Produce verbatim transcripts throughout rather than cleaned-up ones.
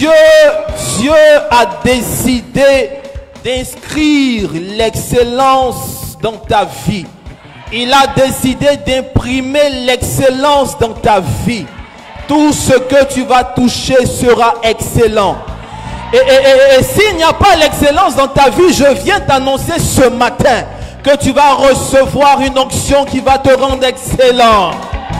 Dieu, Dieu a décidé d'inscrire l'excellence dans ta vie. Il a décidé d'imprimer l'excellence dans ta vie. Tout ce que tu vas toucher sera excellent. Et, et, et, et s'il n'y a pas l'excellence dans ta vie, je viens t'annoncer ce matin que tu vas recevoir une onction qui va te rendre excellent.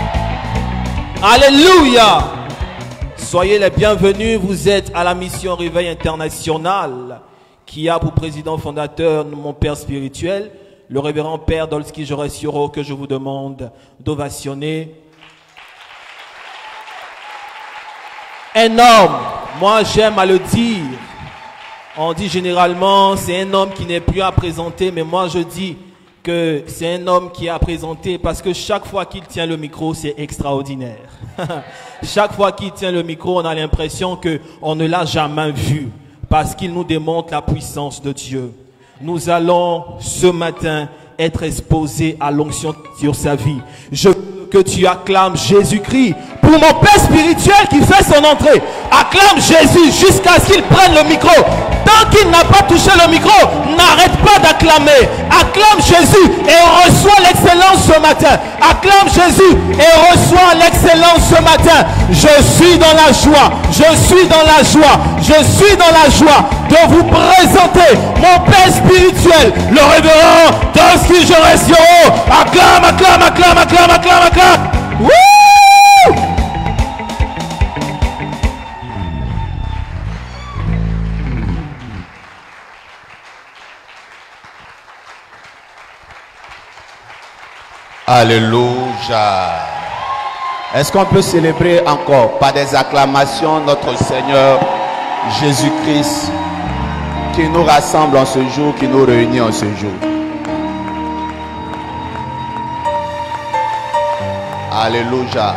Alléluia. Soyez les bienvenus. Vous êtes à la mission Réveil International qui a pour président fondateur mon père spirituel, le révérend père Dolski Joresioro, que je vous demande d'ovationner. Un homme, moi j'aime à le dire, on dit généralement c'est un homme qui n'est plus à présenter, mais moi je dis que c'est un homme qui est à présenter parce que chaque fois qu'il tient le micro, c'est extraordinaire. Chaque fois qu'il tient le micro, on a l'impression qu'on ne l'a jamais vu parce qu'il nous démontre la puissance de Dieu. Nous allons ce matin être exposés à l'onction sur sa vie. Je veux que tu acclames Jésus-Christ pour mon père spirituel qui fait son entrée. Acclame Jésus jusqu'à ce qu'il prenne le micro. Tant qu'il n'a pas touché le micro, n'arrête pas d'acclamer. Acclame Jésus et reçois l'excellence ce matin. Acclame Jésus et reçois l'excellence ce matin. Je suis dans la joie. Je suis dans la joie. Je suis dans la joie de vous présenter mon père spirituel, le révérend Dolski Joresioro. Acclame, acclame, acclame, acclame, acclame, acclame. Wouh! Alléluia. Est-ce qu'on peut célébrer encore par des acclamations notre Seigneur Jésus-Christ qui nous rassemble en ce jour, qui nous réunit en ce jour? Alléluia.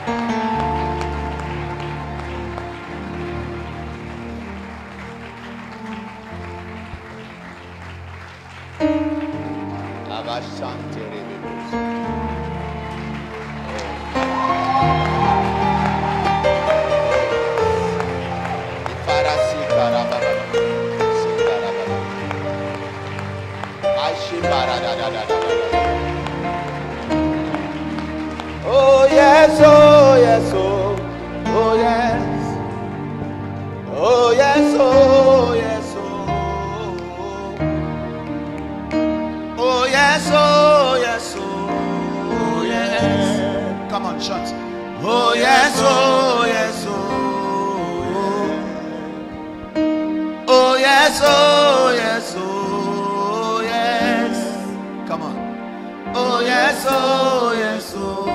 Oh yes, oh yes, oh, oh yes, oh yes, oh yes, oh, oh yes, oh yes, oh yes. Come on, shout. Oh yes, oh yes, oh, oh yes, oh yes, oh yes. Come on. Oh yes, oh yes, oh.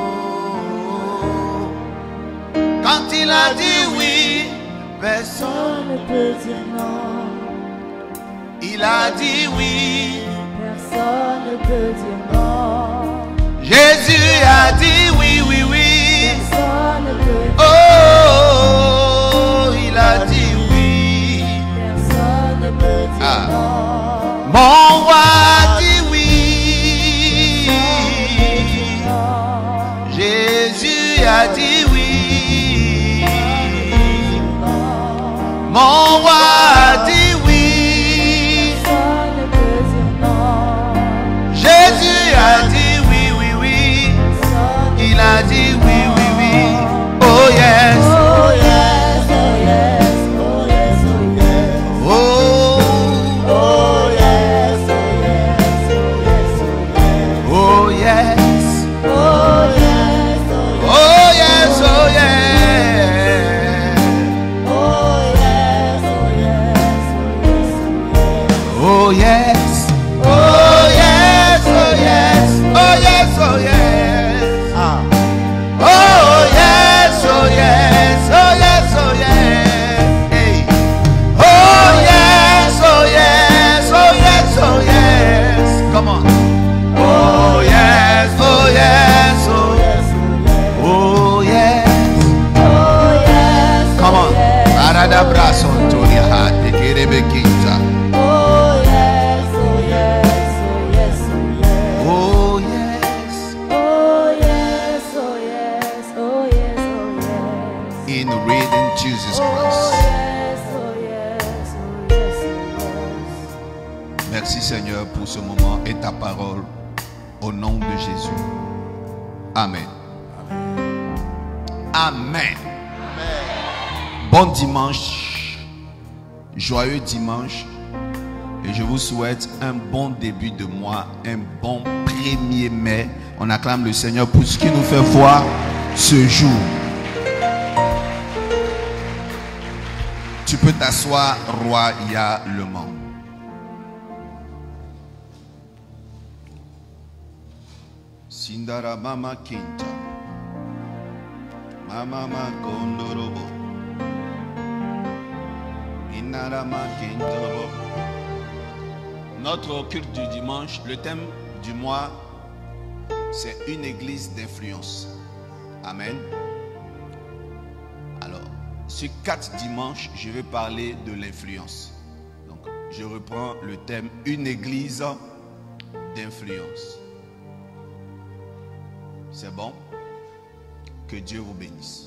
Quand il a dit oui, personne ne peut dire non. Il a dit oui, personne ne peut dire non. Jésus a dit oui, oui, oui. Personne ne peut dire oh, il a dit oui. Personne ne peut dire ah. non. Mon roi a dit oui. Jésus a dit oui. Mon roi a dit oui. Jésus a dit oui, oui, oui. Il a dit oui, oui, oui. Oh yes. Oh yes, oh yes, oh yes, oh yes. Oh, oh yes, oh yes, oh yes, oh yes. Oh yes. Oh yes, oh yes, oh yes. Oh yes, oh yes, oh yes, oh yes, oh yes. Ah. Oh yes, oh yes, oh yes, oh yes. Hey. Oh yes, oh yes, oh yes, oh yes. Come on. Oh yes, oh yes, oh yes, oh yes. Oh yes. Come on. Arada braso Antonia hat de Kerebekita. In reading Jesus Christ. Merci Seigneur pour ce moment et ta parole. Au nom de Jésus. Amen. Amen. Amen. Bon dimanche. Joyeux dimanche. Et je vous souhaite un bon début de mois. Un bon premier mai. On acclame le Seigneur pour ce qu'il nous fait voir ce jour. Tu peux t'asseoir royalement. Sindara mama kinta. Mama ma kondorobo. Inara ma kintorobo. Notre culte du dimanche, le thème du mois, c'est une église d'influence. Amen. Alors, sur quatre dimanches, je vais parler de l'influence. Donc, je reprends le thème une église d'influence. C'est bon? Que Dieu vous bénisse.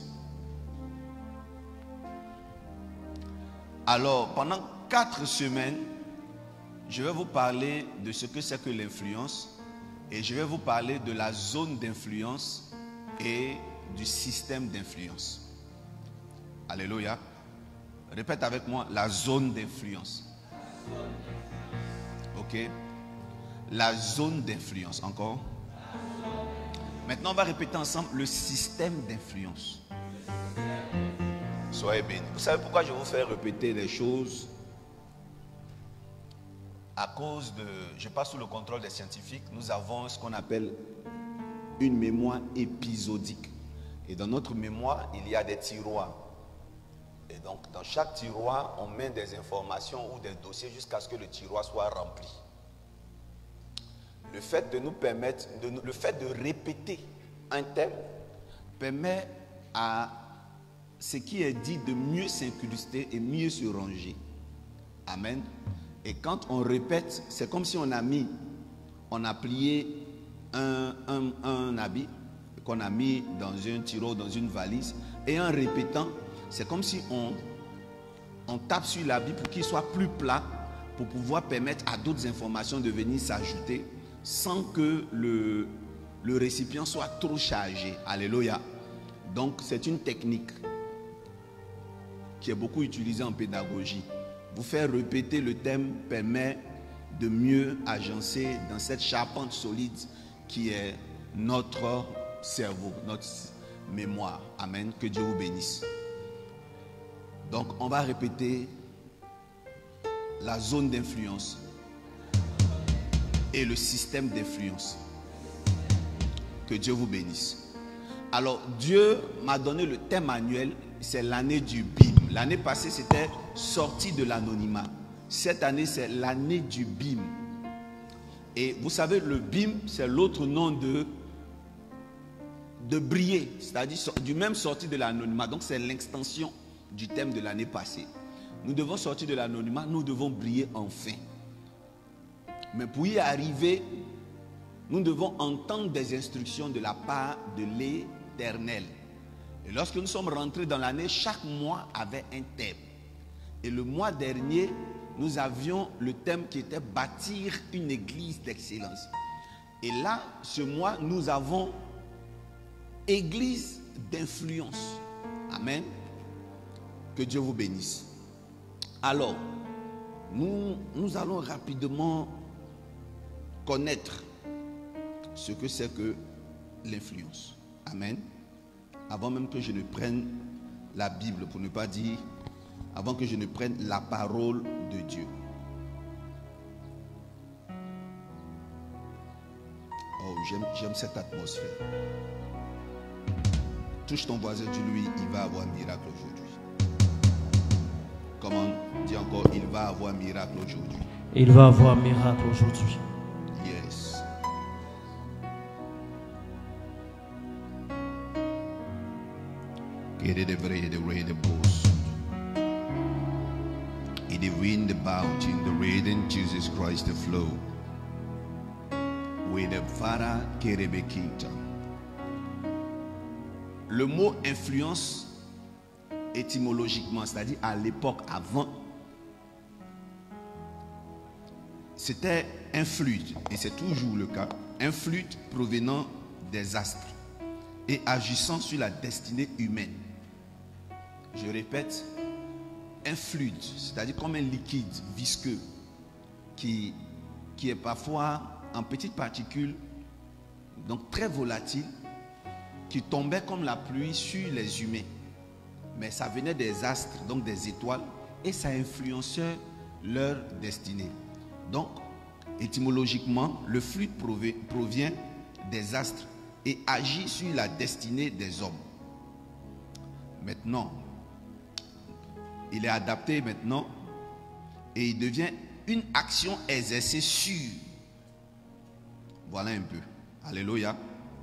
Alors, pendant quatre semaines, je vais vous parler de ce que c'est que l'influence et je vais vous parler de la zone d'influence et du système d'influence. Alléluia. Répète avec moi, la zone d'influence. Ok. La zone d'influence. Encore. Maintenant, on va répéter ensemble le système d'influence. Soyez bénis. Vous savez pourquoi je vous fais répéter les choses? À cause de, je passe sous le contrôle des scientifiques, nous avons ce qu'on appelle une mémoire épisodique. Et dans notre mémoire, il y a des tiroirs. Et donc, dans chaque tiroir, on met des informations ou des dossiers jusqu'à ce que le tiroir soit rempli. Le fait de nous permettre, de, le fait de répéter un thème permet à ce qui est dit de mieux s'incruster et mieux se ranger. Amen. Et quand on répète, c'est comme si on a mis, on a plié un, un, un habit qu'on a mis dans un tiroir, dans une valise. Et en répétant, c'est comme si on, on tape sur l'habit pour qu'il soit plus plat, pour pouvoir permettre à d'autres informations de venir s'ajouter sans que le, le récipient soit trop chargé. Alléluia. Donc c'est une technique qui est beaucoup utilisée en pédagogie. Vous faire répéter le thème permet de mieux agencer dans cette charpente solide qui est notre cerveau, notre mémoire. Amen. Que Dieu vous bénisse. Donc on va répéter la zone d'influence et le système d'influence. Que Dieu vous bénisse. Alors Dieu m'a donné le thème annuel, c'est l'année du B I M. L'année passée c'était sortie de l'anonymat. Cette année c'est l'année du B I M. Et vous savez, le B I M c'est l'autre nom de de briller, c'est-à-dire du même sortie de l'anonymat. Donc c'est l'extension du thème de l'année passée. Nous devons sortir de l'anonymat, nous devons briller enfin. Mais pour y arriver, nous devons entendre des instructions de la part de l'Éternel. Et lorsque nous sommes rentrés dans l'année, chaque mois avait un thème. Et le mois dernier, nous avions le thème qui était bâtir une église d'excellence. Et là, ce mois, nous avons église d'influence. Amen. Que Dieu vous bénisse. Alors, nous, nous allons rapidement connaître ce que c'est que l'influence. Amen. Avant même que je ne prenne la Bible, pour ne pas dire, avant que je ne prenne la parole de Dieu. Oh, j'aime, j'aime cette atmosphère. Touche ton voisin, dis-lui, il va avoir un miracle aujourd'hui. Comment? Dis encore, il va avoir un miracle aujourd'hui. Il va avoir un miracle aujourd'hui. Yes. Get it every the way the boss. In the wind about in the rain in Jesus Christ the flow. With the Father Kerebekita. Le mot influence étymologiquement, c'est-à-dire à l'époque avant, c'était un fluide, et c'est toujours le cas, un fluide provenant des astres et agissant sur la destinée humaine. Je répète, un fluide, c'est-à-dire comme un liquide visqueux qui, qui est parfois en petites particules, donc très volatile, qui tombait comme la pluie sur les humains. Mais ça venait des astres, donc des étoiles, et ça influençait leur destinée. Donc, étymologiquement, le fluide provient des astres et agit sur la destinée des hommes. Maintenant, il est adapté maintenant et il devient une action exercée sur. Voilà un peu. Alléluia.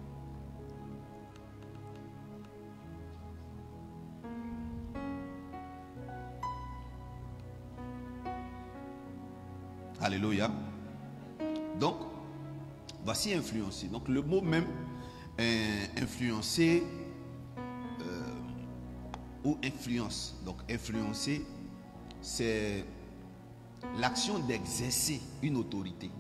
Alléluia. Donc, voici influencer. Donc, le mot même euh, influencer euh, ou influence. Donc, influencer, c'est l'action d'exercer une autorité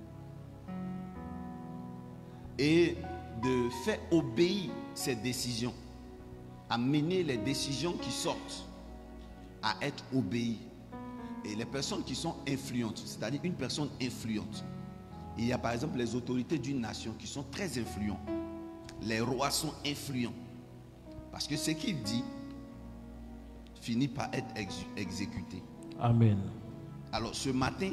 et de faire obéir ses décisions, à mener les décisions qui sortent, à être obéies. Et les personnes qui sont influentes, c'est-à-dire une personne influente. Il y a par exemple les autorités d'une nation qui sont très influents. Les rois sont influents. Parce que ce qu'il dit finit par être ex exécuté. Amen. Alors ce matin,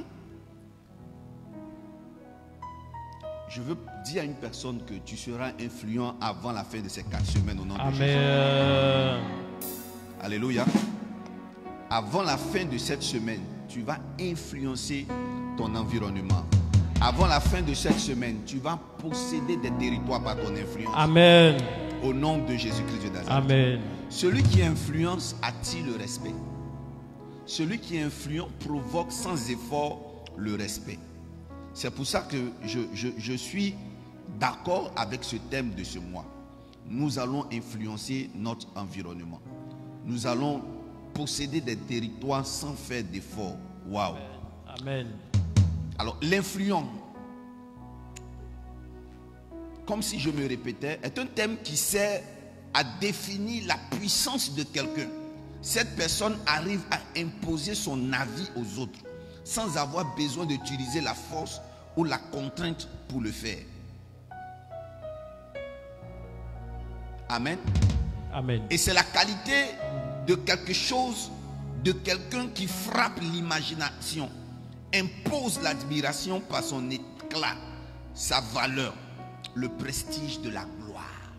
je veux dire à une personne que tu seras influent avant la fin de ces quatre semaines au nom de Jésus. Amen. Alléluia. Avant la fin de cette semaine, tu vas influencer ton environnement. Avant la fin de cette semaine, tu vas posséder des territoires par ton influence. Amen. Au nom de Jésus-Christ de Nazareth. Amen. Celui qui influence attire le respect. Celui qui influence provoque sans effort le respect. C'est pour ça que je, je, je suis d'accord avec ce thème de ce mois. Nous allons influencer notre environnement. Nous allons posséder des territoires sans faire d'efforts. Waouh. Amen. Alors, l'influence, comme si je me répétais, est un thème qui sert à définir la puissance de quelqu'un. Cette personne arrive à imposer son avis aux autres sans avoir besoin d'utiliser la force ou la contrainte pour le faire. Amen. Amen. Et c'est la qualité de quelque chose, de quelqu'un qui frappe l'imagination, impose l'admiration par son éclat, sa valeur, le prestige de la gloire.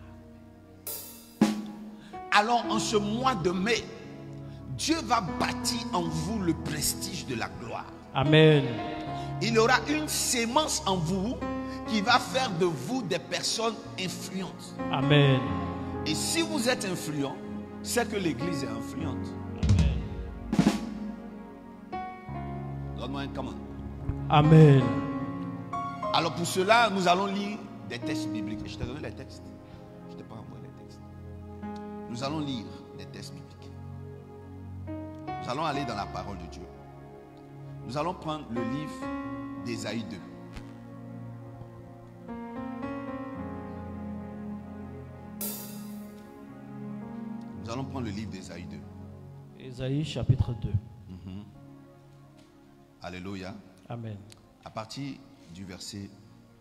Alors en ce mois de mai, Dieu va bâtir en vous le prestige de la gloire. Amen. Il y aura une sémence en vous qui va faire de vous des personnes influentes. Amen. Et si vous êtes influent, c'est que l'église est influente. Donne-moi un comment. Amen. Alors pour cela, nous allons lire des textes bibliques. Je t'ai donné les textes. Je t'ai pas envoyé les textes. Nous allons lire des textes bibliques. Nous allons aller dans la parole de Dieu. Nous allons prendre le livre d'Ésaïe deux. Nous allons prendre le livre d'Ésaïe deux. Ésaïe chapitre deux. Mm-hmm. Alléluia. Amen. À partir du verset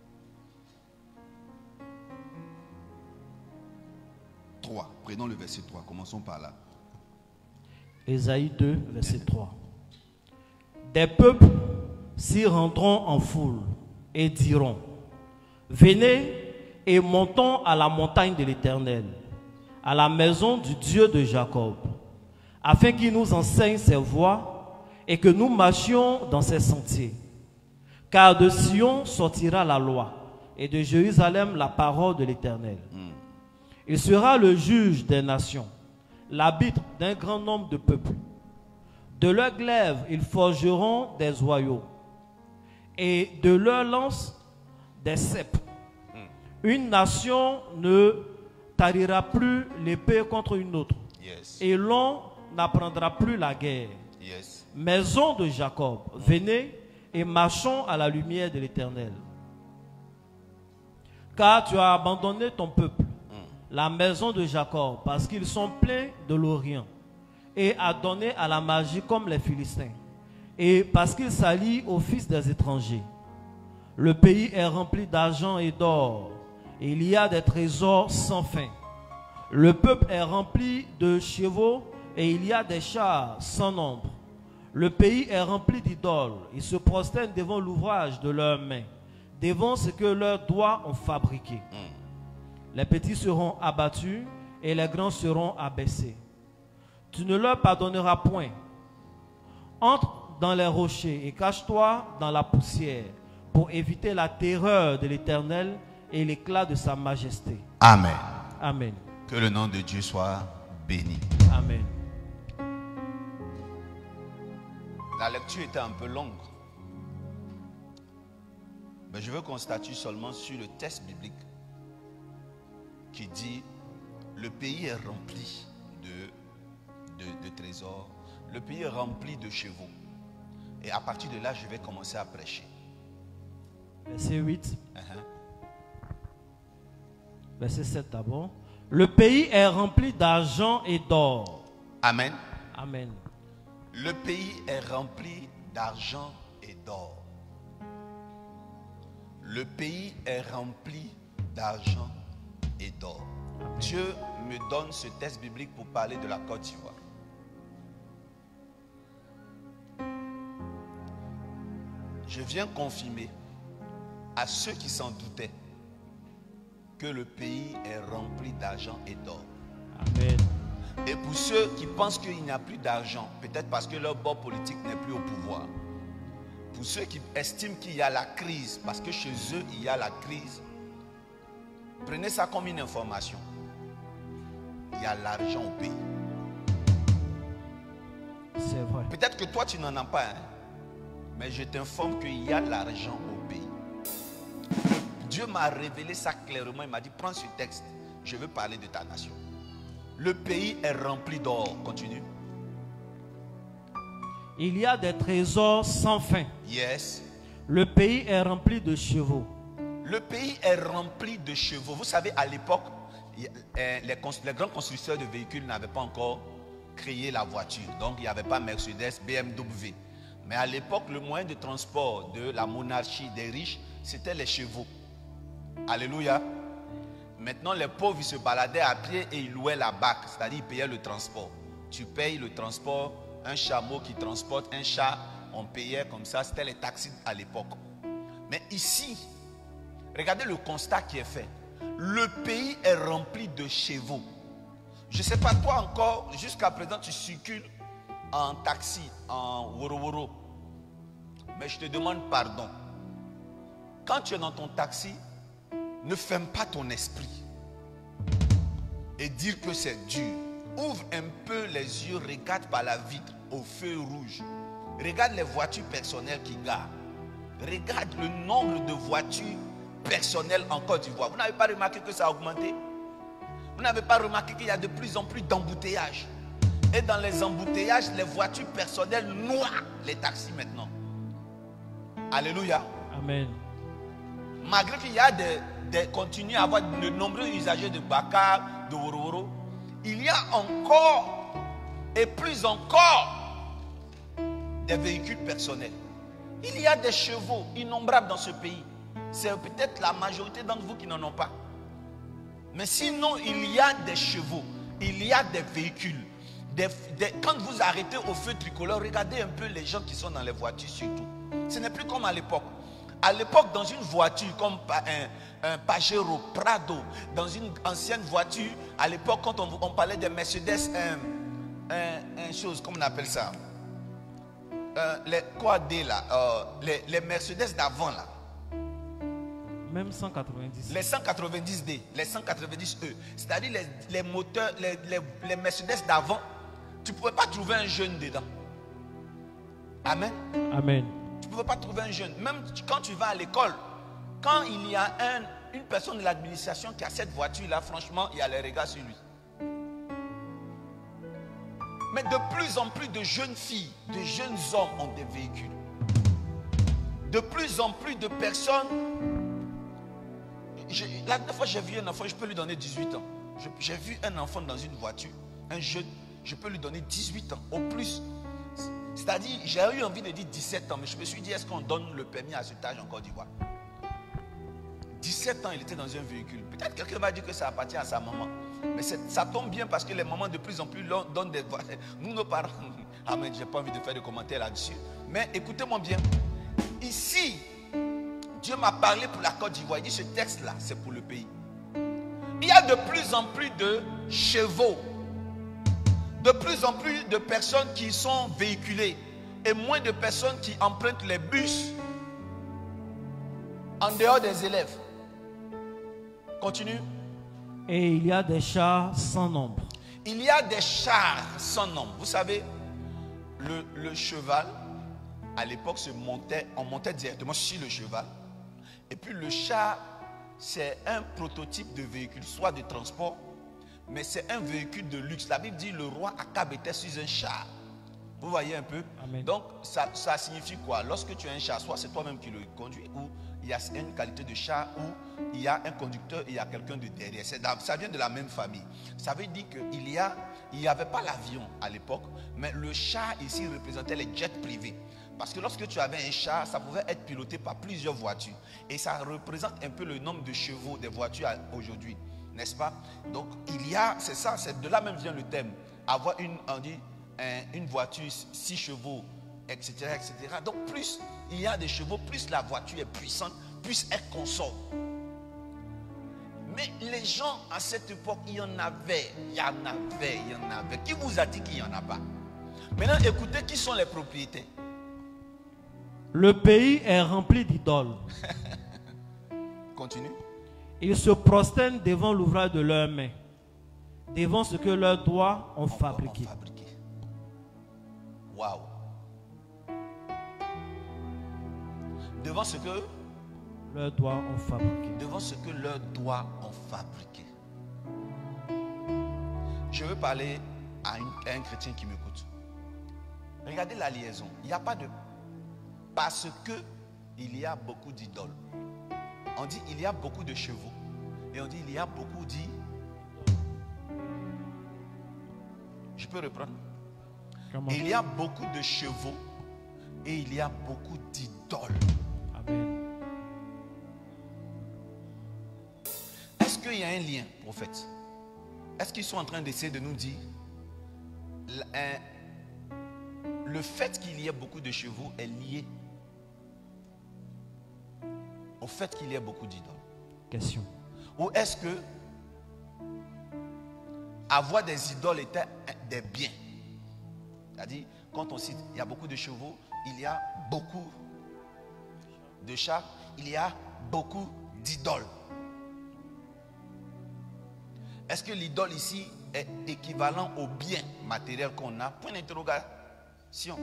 trois. Prenons le verset trois. Commençons par là. Ésaïe deux, verset trois. Des peuples s'y rendront en foule et diront: venez et montons à la montagne de l'Éternel, à la maison du Dieu de Jacob, afin qu'il nous enseigne ses voies et que nous marchions dans ses sentiers. Car de Sion sortira la loi et de Jérusalem la parole de l'Éternel. Mm. Il sera le juge des nations, l'arbitre d'un grand nombre de peuples. De leurs glaives, ils forgeront des oyaux et de leurs lances des cèpes. Mm. Une nation ne tarira plus l'épée contre une autre. Yes. Et l'on n'apprendra plus la guerre. Yes. Maison de Jacob, mm. venez et marchons à la lumière de l'Éternel. Car tu as abandonné ton peuple, la maison de Jacob, parce qu'ils sont pleins de l'Orient, et a donné à la magie comme les Philistins, et parce qu'ils s'allient aux fils des étrangers. Le pays est rempli d'argent et d'or, et il y a des trésors sans fin. Le peuple est rempli de chevaux, et il y a des chars sans nombre. Le pays est rempli d'idoles, ils se prosternent devant l'ouvrage de leurs mains, devant ce que leurs doigts ont fabriqué. Mm. Les petits seront abattus et les grands seront abaissés. Tu ne leur pardonneras point. Entre dans les rochers et cache-toi dans la poussière pour éviter la terreur de l'Éternel et l'éclat de sa majesté. Amen. Amen. Que le nom de Dieu soit béni. Amen. La lecture était un peu longue. Mais je veux qu'on statue seulement sur le texte biblique qui dit le pays est rempli de, de, de trésors, le pays est rempli de chevaux. Et à partir de là, je vais commencer à prêcher. Verset huit. Uh-huh. Verset sept d'abord. Le pays est rempli d'argent et d'or. Amen. Amen. Le pays est rempli d'argent et d'or. Le pays est rempli d'argent et d'or. Dieu me donne ce texte biblique pour parler de la Côte d'Ivoire. Je viens confirmer à ceux qui s'en doutaient que le pays est rempli d'argent et d'or. Amen. Et pour ceux qui pensent qu'il n'y a plus d'argent, peut-être parce que leur bord politique n'est plus au pouvoir. Pour ceux qui estiment qu'il y a la crise, parce que chez eux il y a la crise, prenez ça comme une information. Il y a l'argent au pays. C'est vrai. Peut-être que toi tu n'en as pas, hein, mais je t'informe qu'il y a l'argent au pays. Dieu m'a révélé ça clairement. Il m'a dit, prends ce texte, je veux parler de ta nation. Le pays est rempli d'or. Continue. Il y a des trésors sans fin. Yes. Le pays est rempli de chevaux. Le pays est rempli de chevaux. Vous savez, à l'époque, les, les grands constructeurs de véhicules n'avaient pas encore créé la voiture. Donc, il n'y avait pas Mercedes, B M W. Mais à l'époque, le moyen de transport de la monarchie des riches, c'était les chevaux. Alléluia. Maintenant, les pauvres, ils se baladaient à pied et ils louaient la barque. C'est-à-dire, ils payaient le transport. Tu payes le transport, un chameau qui transporte un chat, on payait comme ça. C'était les taxis à l'époque. Mais ici, regardez le constat qui est fait. Le pays est rempli de chevaux. Je ne sais pas, toi encore, jusqu'à présent, tu circules en taxi, en woro woro. Mais je te demande pardon. Quand tu es dans ton taxi, ne ferme pas ton esprit et dire que c'est dur. Ouvre un peu les yeux, regarde par la vitre au feu rouge. Regarde les voitures personnelles qui garent. Regarde le nombre de voitures personnelles en Côte d'Ivoire. Vous n'avez pas remarqué que ça a augmenté? Vous n'avez pas remarqué qu'il y a de plus en plus d'embouteillages? Et dans les embouteillages, les voitures personnelles noient les taxis maintenant. Alléluia. Amen. Malgré qu'il y a des, des continue à avoir de nombreux usagers de Bakar, de Wororo, il y a encore et plus encore des véhicules personnels. Il y a des chevaux innombrables dans ce pays. C'est peut-être la majorité d'entre vous qui n'en ont pas. Mais sinon, il y a des chevaux, il y a des véhicules. Des, des, quand vous arrêtez au feu tricolore, regardez un peu les gens qui sont dans les voitures surtout. Ce n'est plus comme à l'époque. À l'époque, dans une voiture comme un, un Pajero, Prado, dans une ancienne voiture, à l'époque, quand on, on parlait des Mercedes, un, un, un chose, comment on appelle ça, euh, les quoi D là, euh, les, les Mercedes d'avant là. Même cent quatre-vingt-dix. Les cent quatre-vingt-dix D, les cent quatre-vingt-dix E, c'est-à-dire les, les moteurs, les, les, les Mercedes d'avant, tu ne pouvais pas trouver un jeune dedans. Amen. Amen. Tu ne pouvais pas trouver un jeune. Même quand tu vas à l'école, quand il y a un, une personne de l'administration qui a cette voiture-là, franchement, il y a les regards sur lui. Mais de plus en plus de jeunes filles, de jeunes hommes ont des véhicules. de plus en plus de personnes. Je, la dernière fois j'ai vu un enfant, je peux lui donner dix-huit ans. J'ai vu un enfant dans une voiture, un jeune, je peux lui donner dix-huit ans au plus. C'est-à-dire, j'ai eu envie de dire dix-sept ans, mais je me suis dit, est-ce qu'on donne le permis à cet âge en Côte d'Ivoire? dix-sept ans, il était dans un véhicule. Peut-être quelqu'un va dire que ça appartient à sa maman. Mais ça tombe bien parce que les mamans de plus en plus donnent des voix. Nous, nos parents, ah mais j'ai pas envie de faire de commentaires là-dessus. Mais écoutez-moi bien. Ici, Dieu m'a parlé pour la Côte d'Ivoire. Il dit, ce texte-là, c'est pour le pays. Il y a de plus en plus de chevaux. De plus en plus de personnes qui sont véhiculées. Et moins de personnes qui empruntent les bus en dehors des élèves. Continue. Et il y a des chars sans nombre. Il y a des chars sans nombre. Vous savez, le, le cheval, à l'époque, se montait, on montait directement sur le cheval. Et puis le char, c'est un prototype de véhicule, soit de transport, mais c'est un véhicule de luxe. La Bible dit le roi Akab était sur un char. Vous voyez un peu? Amen. Donc, ça, ça signifie quoi? Lorsque tu as un char, soit c'est toi-même qui le conduis, ou il y a une qualité de char où il y a un conducteur et il y a quelqu'un de derrière. Ça vient de la même famille. Ça veut dire qu'il y a, il n'y avait pas l'avion à l'époque, mais le char ici représentait les jets privés. Parce que lorsque tu avais un char, ça pouvait être piloté par plusieurs voitures. Et ça représente un peu le nombre de chevaux des voitures aujourd'hui. N'est-ce pas? Donc, il y a, c'est ça, c'est de là même vient le thème. Avoir une, on dit, un, une voiture, six chevaux, et cetera, et cetera. Donc, plus il y a des chevaux, plus la voiture est puissante, plus elle consomme. Mais les gens, à cette époque, il y en avait, il y en avait, il y en avait. Qui vous a dit qu'il n'y en a pas? Maintenant, écoutez, qui sont les propriétaires? Le pays est rempli d'idoles. Continue. Ils se prosternent devant l'ouvrage de leurs mains, devant ce que leurs doigts ont fabriqué. Waouh. Devant ce que leurs doigts ont fabriqué. Devant ce que leurs doigts ont fabriqué. Je veux parler à, une, à un chrétien qui m'écoute. Regardez la liaison. Il n'y a pas de... Parce que il y a beaucoup d'idoles. On dit il y a beaucoup de chevaux. Et on dit il y a beaucoup d'idoles. Je peux reprendre? Comment? Il y a beaucoup de chevaux et il y a beaucoup d'idoles. Amen. Est-ce qu'il y a un lien, prophète? Est-ce qu'ils sont en train d'essayer de nous dire le fait qu'il y ait beaucoup de chevaux est lié au fait qu'il y ait beaucoup d'idoles? Question. Ou est-ce que avoir des idoles était des biens? C'est-à-dire, quand on cite, il y a beaucoup de chevaux, il y a beaucoup de chats, il y a beaucoup d'idoles. Est-ce que l'idole ici est équivalent au bien matériel qu'on a? Point d'interrogation.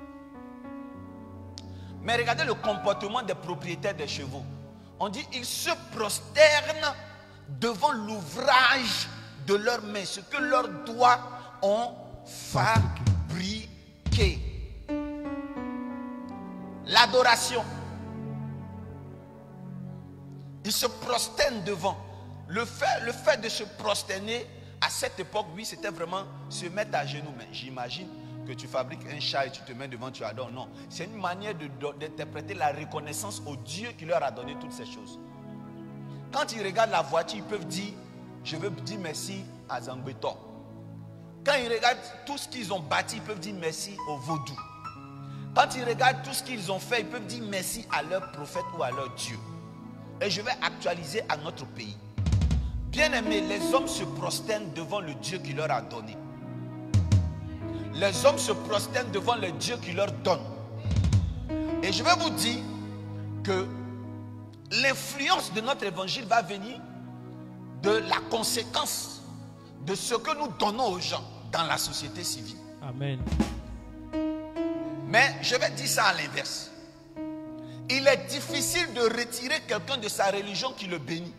Mais regardez le comportement des propriétaires des chevaux. On dit ils se prosternent devant l'ouvrage de leurs mains, ce que leurs doigts ont fabriqué. L'adoration. Ils se prosternent devant. Le fait, le fait de se prosterner à cette époque, oui, c'était vraiment se mettre à genoux. Mais j'imagine que tu fabriques un chat et tu te mets devant, tu adores. Non, c'est une manière d'interpréter la reconnaissance au Dieu qui leur a donné toutes ces choses. Quand ils regardent la voiture, ils peuvent dire, je veux dire merci à Zangbeto. Quand ils regardent tout ce qu'ils ont bâti, ils peuvent dire merci au vaudou. Quand ils regardent tout ce qu'ils ont fait, ils peuvent dire merci à leur prophète ou à leur Dieu. Et je vais actualiser à notre pays. Bien-aimés, les hommes se prosternent devant le Dieu qui leur a donné. Les hommes se prosternent devant le Dieu qui leur donne. Et je vais vous dire que l'influence de notre évangile va venir de la conséquence de ce que nous donnons aux gens dans la société civile. Amen. Mais je vais dire ça à l'inverse. Il est difficile de retirer quelqu'un de sa religion qui le bénit.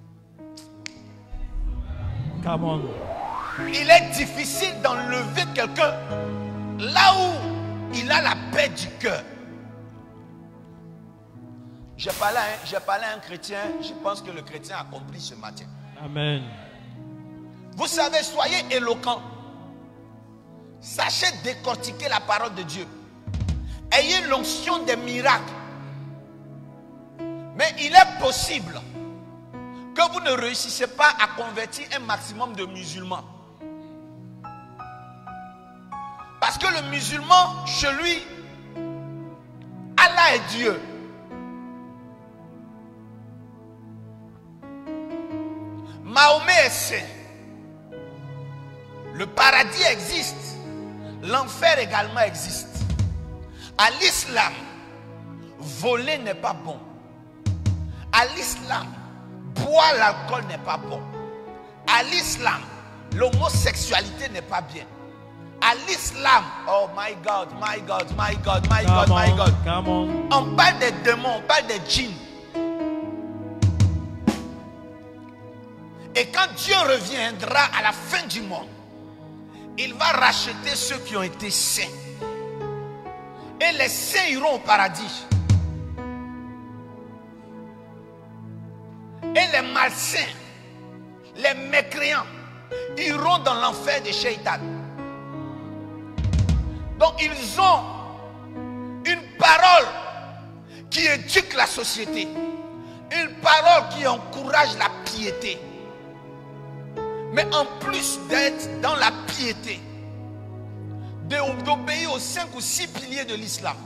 Come on. Il est difficile d'enlever quelqu'un là où il a la paix du cœur. J'ai parlé, à un, j'ai parlé à un chrétien, je pense que le chrétien a compris ce matin. Amen. Vous savez, soyez éloquents. Sachez décortiquer la parole de Dieu. Ayez l'onction des miracles. Mais il est possible que vous ne réussissez pas à convertir un maximum de musulmans. Parce que le musulman, chez lui, Allah est Dieu. Mahomet est saint. Le paradis existe. L'enfer également existe. À l'islam, voler n'est pas bon. À l'islam, boire l'alcool n'est pas bon. À l'islam, l'homosexualité n'est pas bien. À l'islam, oh my God, my God, my God, my God, my God. Come on. On parle des démons, on parle des djinns. Et quand Dieu reviendra à la fin du monde, il va racheter ceux qui ont été saints. Et les saints iront au paradis. Et les malsains, les mécréants, iront dans l'enfer de Shaitan. Donc ils ont une parole qui éduque la société. Une parole qui encourage la piété. Mais en plus d'être dans la piété, d'obéir aux cinq ou six piliers de l'islam,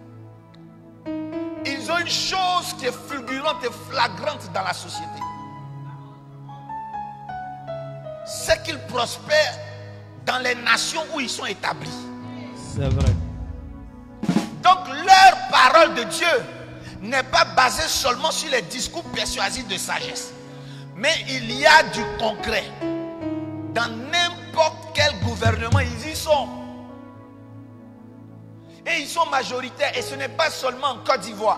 ils ont une chose qui est fulgurante et flagrante dans la société. C'est qu'ils prospèrent dans les nations où ils sont établis. C'est vrai. Donc leur parole de Dieu n'est pas basée seulement sur les discours persuasifs de sagesse. Mais il y a du concret. Dans n'importe quel gouvernement, ils y sont. Et ils sont majoritaires. Et ce n'est pas seulement en Côte d'Ivoire.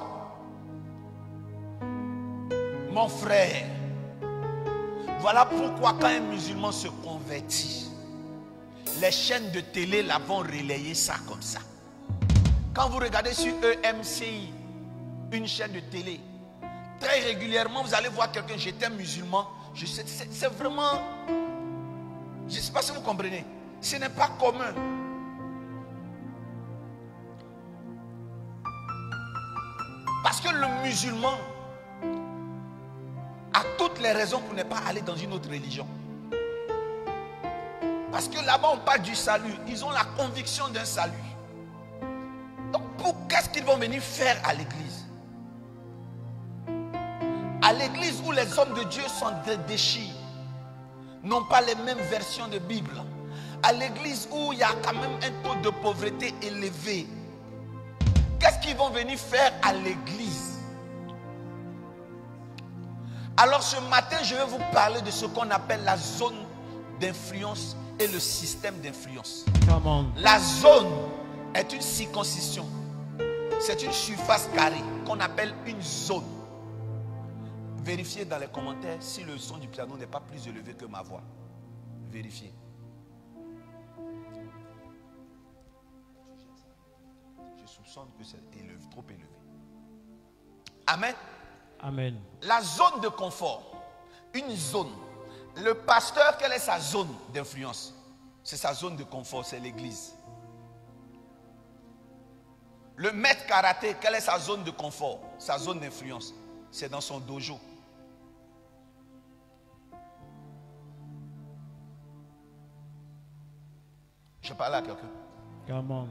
Mon frère, voilà pourquoi quand un musulman se convertit, les chaînes de télé là vont relayer ça comme ça. Quand vous regardez sur E M C I, une chaîne de télé, très régulièrement vous allez voir quelqu'un, j'étais musulman, je sais, c'est, c'est vraiment, je ne sais pas si vous comprenez, ce n'est pas commun. Parce que le musulman a toutes les raisons pour ne pas aller dans une autre religion. Parce que là-bas on parle du salut, ils ont la conviction d'un salut. Donc pour qu'est-ce qu'ils vont venir faire à l'église? À l'église où les hommes de Dieu sont déchirés, n'ont pas les mêmes versions de Bible. À l'église où il y a quand même un taux de pauvreté élevé. Qu'est-ce qu'ils vont venir faire à l'église? Alors ce matin, je vais vous parler de ce qu'on appelle la zone d'influence et le système d'influence. La zone est une circoncision. C'est une surface carrée qu'on appelle une zone. Vérifiez dans les commentaires si le son du piano n'est pas plus élevé que ma voix. Vérifiez. Je soupçonne que c'est élevé, trop élevé. Amen. Amen. La zone de confort. Une zone. Le pasteur, quelle est sa zone d'influence? C'est sa zone de confort, c'est l'église. Le maître karaté, quelle est sa zone de confort? Sa zone d'influence, c'est dans son dojo. Je parle à quelqu'un. Come on.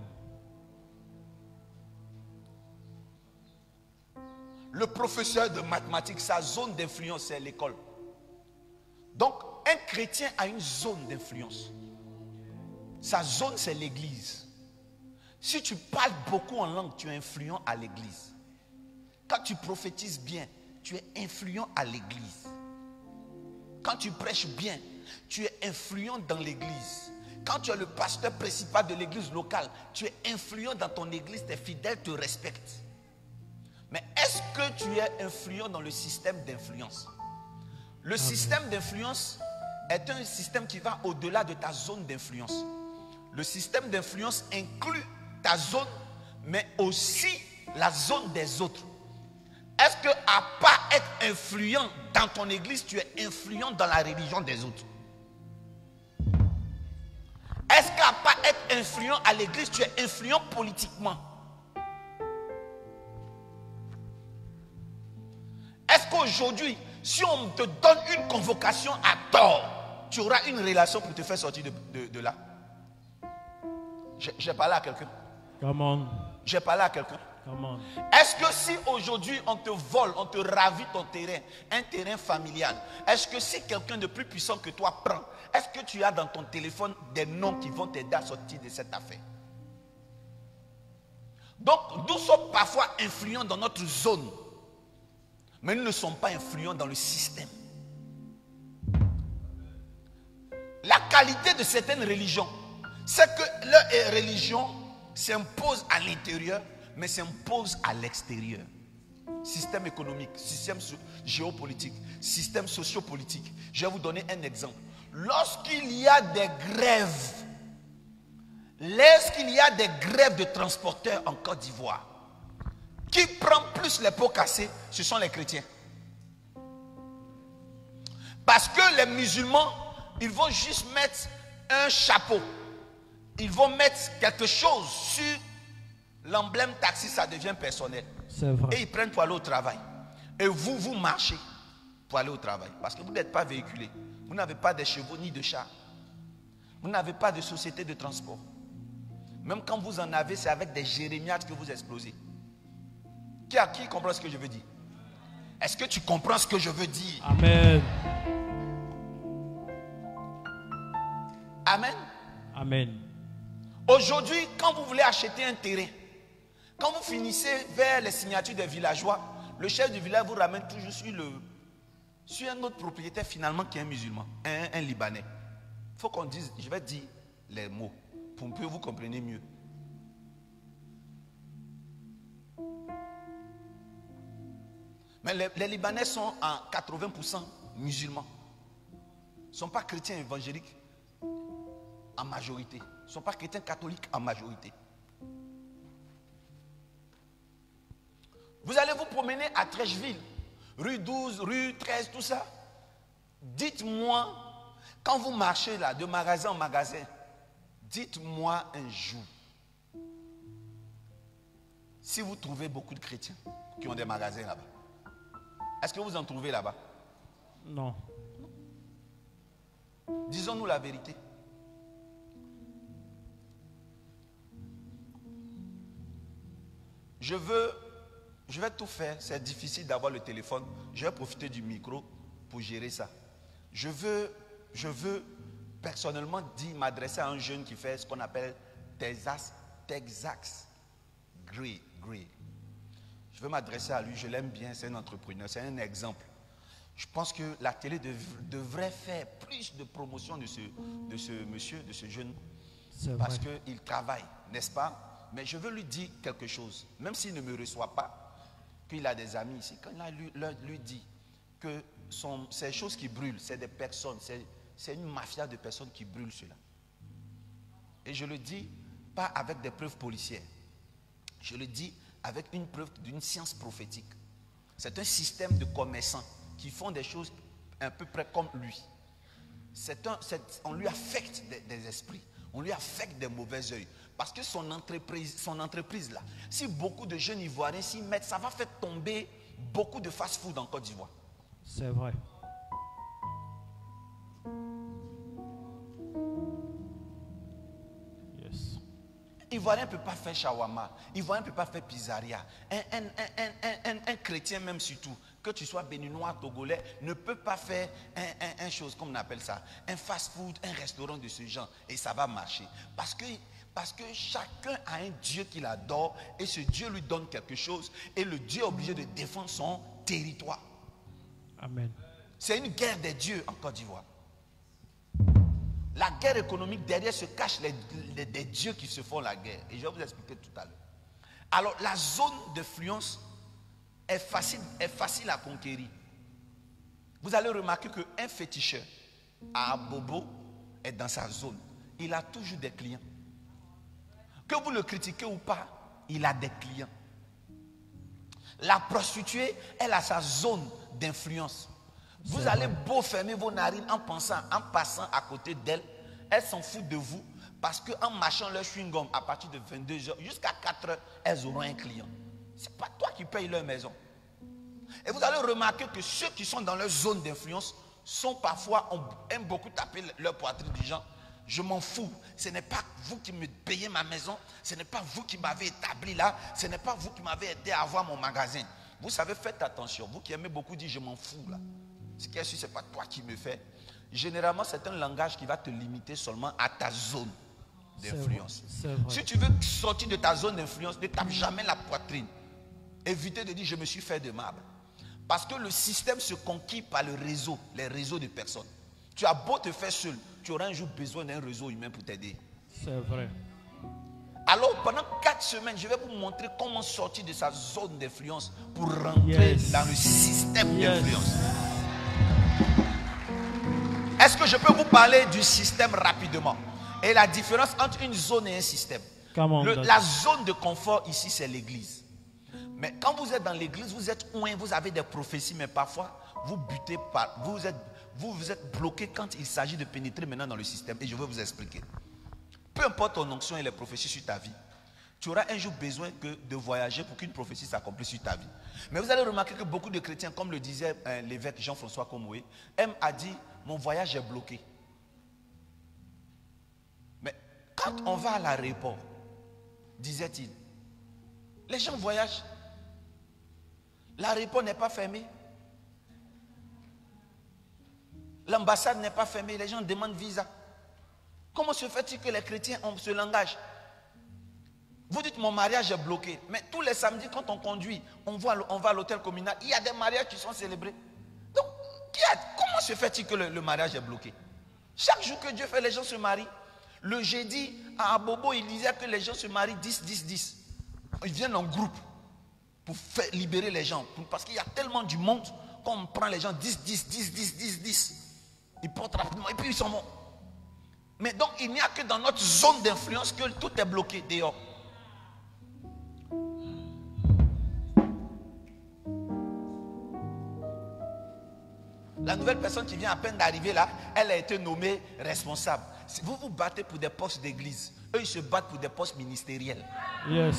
Le professeur de mathématiques, sa zone d'influence, c'est l'école. Donc, un chrétien a une zone d'influence. Sa zone, c'est l'église. Si tu parles beaucoup en langue, tu es influent à l'église. Quand tu prophétises bien, tu es influent à l'église. Quand tu prêches bien, tu es influent dans l'église. Quand tu es le pasteur principal de l'église locale, tu es influent dans ton église, tes fidèles te respectent. Mais est-ce que tu es influent dans le système d'influence? Le système d'influence est un système qui va au-delà de ta zone d'influence. Le système d'influence inclut ta zone, mais aussi la zone des autres. Est-ce que à part être influent dans ton église, tu es influent dans la religion des autres? Est-ce qu'à part être influent à l'église, tu es influent politiquement? Est-ce qu'aujourd'hui, si on te donne une convocation à tort, tu auras une relation pour te faire sortir de, de, de là? J'ai parlé à quelqu'un. Come on. J'ai parlé à quelqu'un. Come on. Est-ce que si aujourd'hui on te vole, on te ravit ton terrain, un terrain familial, est-ce que si quelqu'un de plus puissant que toi prend, est-ce que tu as dans ton téléphone des noms qui vont t'aider à sortir de cette affaire? Donc, nous sommes parfois influents dans notre zone, mais nous ne sommes pas influents dans le système. La qualité de certaines religions, c'est que leur religion s'impose à l'intérieur, mais s'impose à l'extérieur. Système économique, système géopolitique, système sociopolitique. Je vais vous donner un exemple. Lorsqu'il y a des grèves, lorsqu'il y a des grèves de transporteurs en Côte d'Ivoire, qui prend plus les pots cassés, ce sont les chrétiens. Parce que les musulmans, ils vont juste mettre un chapeau. Ils vont mettre quelque chose sur l'emblème taxi, ça devient personnel. C'est vrai. Et ils prennent pour aller au travail. Et vous, vous marchez pour aller au travail. Parce que vous n'êtes pas véhiculé. Vous n'avez pas de chevaux ni de chars. Vous n'avez pas de société de transport. Même quand vous en avez, c'est avec des jérémiades que vous explosez. Qui a qui comprend ce que je veux dire? Est-ce que tu comprends ce que je veux dire? Amen. Amen. Amen. Aujourd'hui, quand vous voulez acheter un terrain, quand vous finissez vers les signatures des villageois, le chef du village vous ramène toujours sur, le, sur un autre propriétaire finalement qui est un musulman, un, un Libanais. Il faut qu'on dise, je vais dire les mots pour que vous compreniez mieux. Mais les, les Libanais sont en quatre-vingts pour cent musulmans. Ils ne sont pas chrétiens évangéliques en majorité. Ils ne sont pas chrétiens catholiques en majorité. Vous allez vous promener à Trècheville, rue douze, rue treize, tout ça. Dites-moi, quand vous marchez là, de magasin en magasin, dites-moi un jour, si vous trouvez beaucoup de chrétiens qui ont des magasins là-bas, est-ce que vous en trouvez là-bas? Non. Disons-nous la vérité. Je veux, je vais tout faire. C'est difficile d'avoir le téléphone. Je vais profiter du micro pour gérer ça. Je veux, je veux personnellement dire, m'adresser à un jeune qui fait ce qu'on appelle Texas, Texas Gray, Gray. Je veux m'adresser à lui. Je l'aime bien. C'est un entrepreneur. C'est un exemple. Je pense que la télé dev, devrait faire plus de promotion de ce, de ce monsieur, de ce jeune, parce qu'il travaille, n'est-ce pas? Mais je veux lui dire quelque chose, même s'il ne me reçoit pas, qu'il a des amis ici. Quand il lui, lui dit que son, ces choses qui brûlent, c'est des personnes, c'est une mafia de personnes qui brûlent cela. Et je le dis pas avec des preuves policières, je le dis avec une preuve d'une science prophétique. C'est un système de commerçants qui font des choses un peu près comme lui. C'est un, c'est, on lui affecte des, des esprits, on lui affecte des mauvais yeux. Parce que son entreprise, son entreprise là, si beaucoup de jeunes Ivoiriens s'y mettent, ça va faire tomber beaucoup de fast-food en Côte d'Ivoire. C'est vrai. Yes. Ivoirien ne peut pas faire shawarma, Ivoirien ne peut pas faire pizzeria. Un, un, un, un, un, un chrétien même surtout, que tu sois béninois, togolais, ne peut pas faire un, un, un chose, comme on appelle ça, un fast-food, un restaurant de ce genre, et ça va marcher. Parce que, parce que chacun a un Dieu qu'il adore, et ce Dieu lui donne quelque chose, et le Dieu est obligé de défendre son territoire. Amen. C'est une guerre des dieux en Côte d'Ivoire. La guerre économique, derrière se cachent les, les, des dieux qui se font la guerre. Et je vais vous expliquer tout à l'heure. Alors, la zone d'influence est facile, est facile à conquérir. Vous allez remarquer qu'un féticheur à Bobo est dans sa zone. Il a toujours des clients. Que vous le critiquez ou pas, il a des clients. La prostituée, elle a sa zone d'influence. Vous C'est allez vrai. beau fermer vos narines en pensant, en passant à côté d'elle, elle s'en fout de vous parce qu'en marchant leur chewing-gum à partir de vingt-deux heures jusqu'à quatre heures, elles auront un client. Ce n'est pas toi qui payes leur maison. Et vous allez remarquer que ceux qui sont dans leur zone d'influence sont parfois, on aime beaucoup taper leur poitrine du genre, je m'en fous, ce n'est pas vous qui me payez ma maison, ce n'est pas vous qui m'avez établi là, ce n'est pas vous qui m'avez aidé à avoir mon magasin. Vous savez, faites attention, vous qui aimez beaucoup dire je m'en fous là, ce qui est sûr, ce n'est pas toi qui me fais. Généralement, c'est un langage qui va te limiter seulement à ta zone d'influence. C'est vrai. Si tu veux sortir de ta zone d'influence, ne tape jamais la poitrine. Évitez de dire je me suis fait de marbre. Parce que le système se conquiert par le réseau, les réseaux de personnes. Tu as beau te faire seul, tu auras un jour besoin d'un réseau humain pour t'aider. C'est vrai. Alors pendant quatre semaines, je vais vous montrer comment sortir de sa zone d'influence pour rentrer Yes. dans le système Yes. d'influence. Est-ce que je peux vous parler du système rapidement? Et la différence entre une zone et un système. Come on, Le- Doctor. la zone de confort ici, c'est l'église. Mais quand vous êtes dans l'église, vous êtes ouin, vous avez des prophéties, mais parfois, vous butez par, vous êtes, vous, vous êtes bloqué quand il s'agit de pénétrer maintenant dans le système. Et je vais vous expliquer. Peu importe ton onction et les prophéties sur ta vie, tu auras un jour besoin que de voyager pour qu'une prophétie s'accomplisse sur ta vie. Mais vous allez remarquer que beaucoup de chrétiens, comme le disait euh, l'évêque Jean-François Komoué, M a dit, mon voyage est bloqué. Mais quand on va à l'aéroport, disait-il, les gens voyagent. L'aéroport n'est pas fermé. L'ambassade n'est pas fermée. Les gens demandent visa. Comment se fait-il que les chrétiens ont ce langage? Vous dites mon mariage est bloqué. Mais tous les samedis quand on conduit, on, voit, on va à l'hôtel communal, il y a des mariages qui sont célébrés. Donc, qui a, comment se fait-il que le, le mariage est bloqué? Chaque jour que Dieu fait, les gens se marient. Le jeudi, à Abobo, il disait que les gens se marient dix, dix, dix. Ils viennent en groupe pour faire libérer les gens. Parce qu'il y a tellement du monde qu'on prend les gens dix, dix, dix, dix, dix, dix. Ils portent rapidement et puis ils sont morts. Mais donc il n'y a que dans notre zone d'influence que tout est bloqué dehors. La nouvelle personne qui vient à peine d'arriver là, elle a été nommée responsable. Si vous vous battez pour des postes d'église, eux ils se battent pour des postes ministériels. Yes.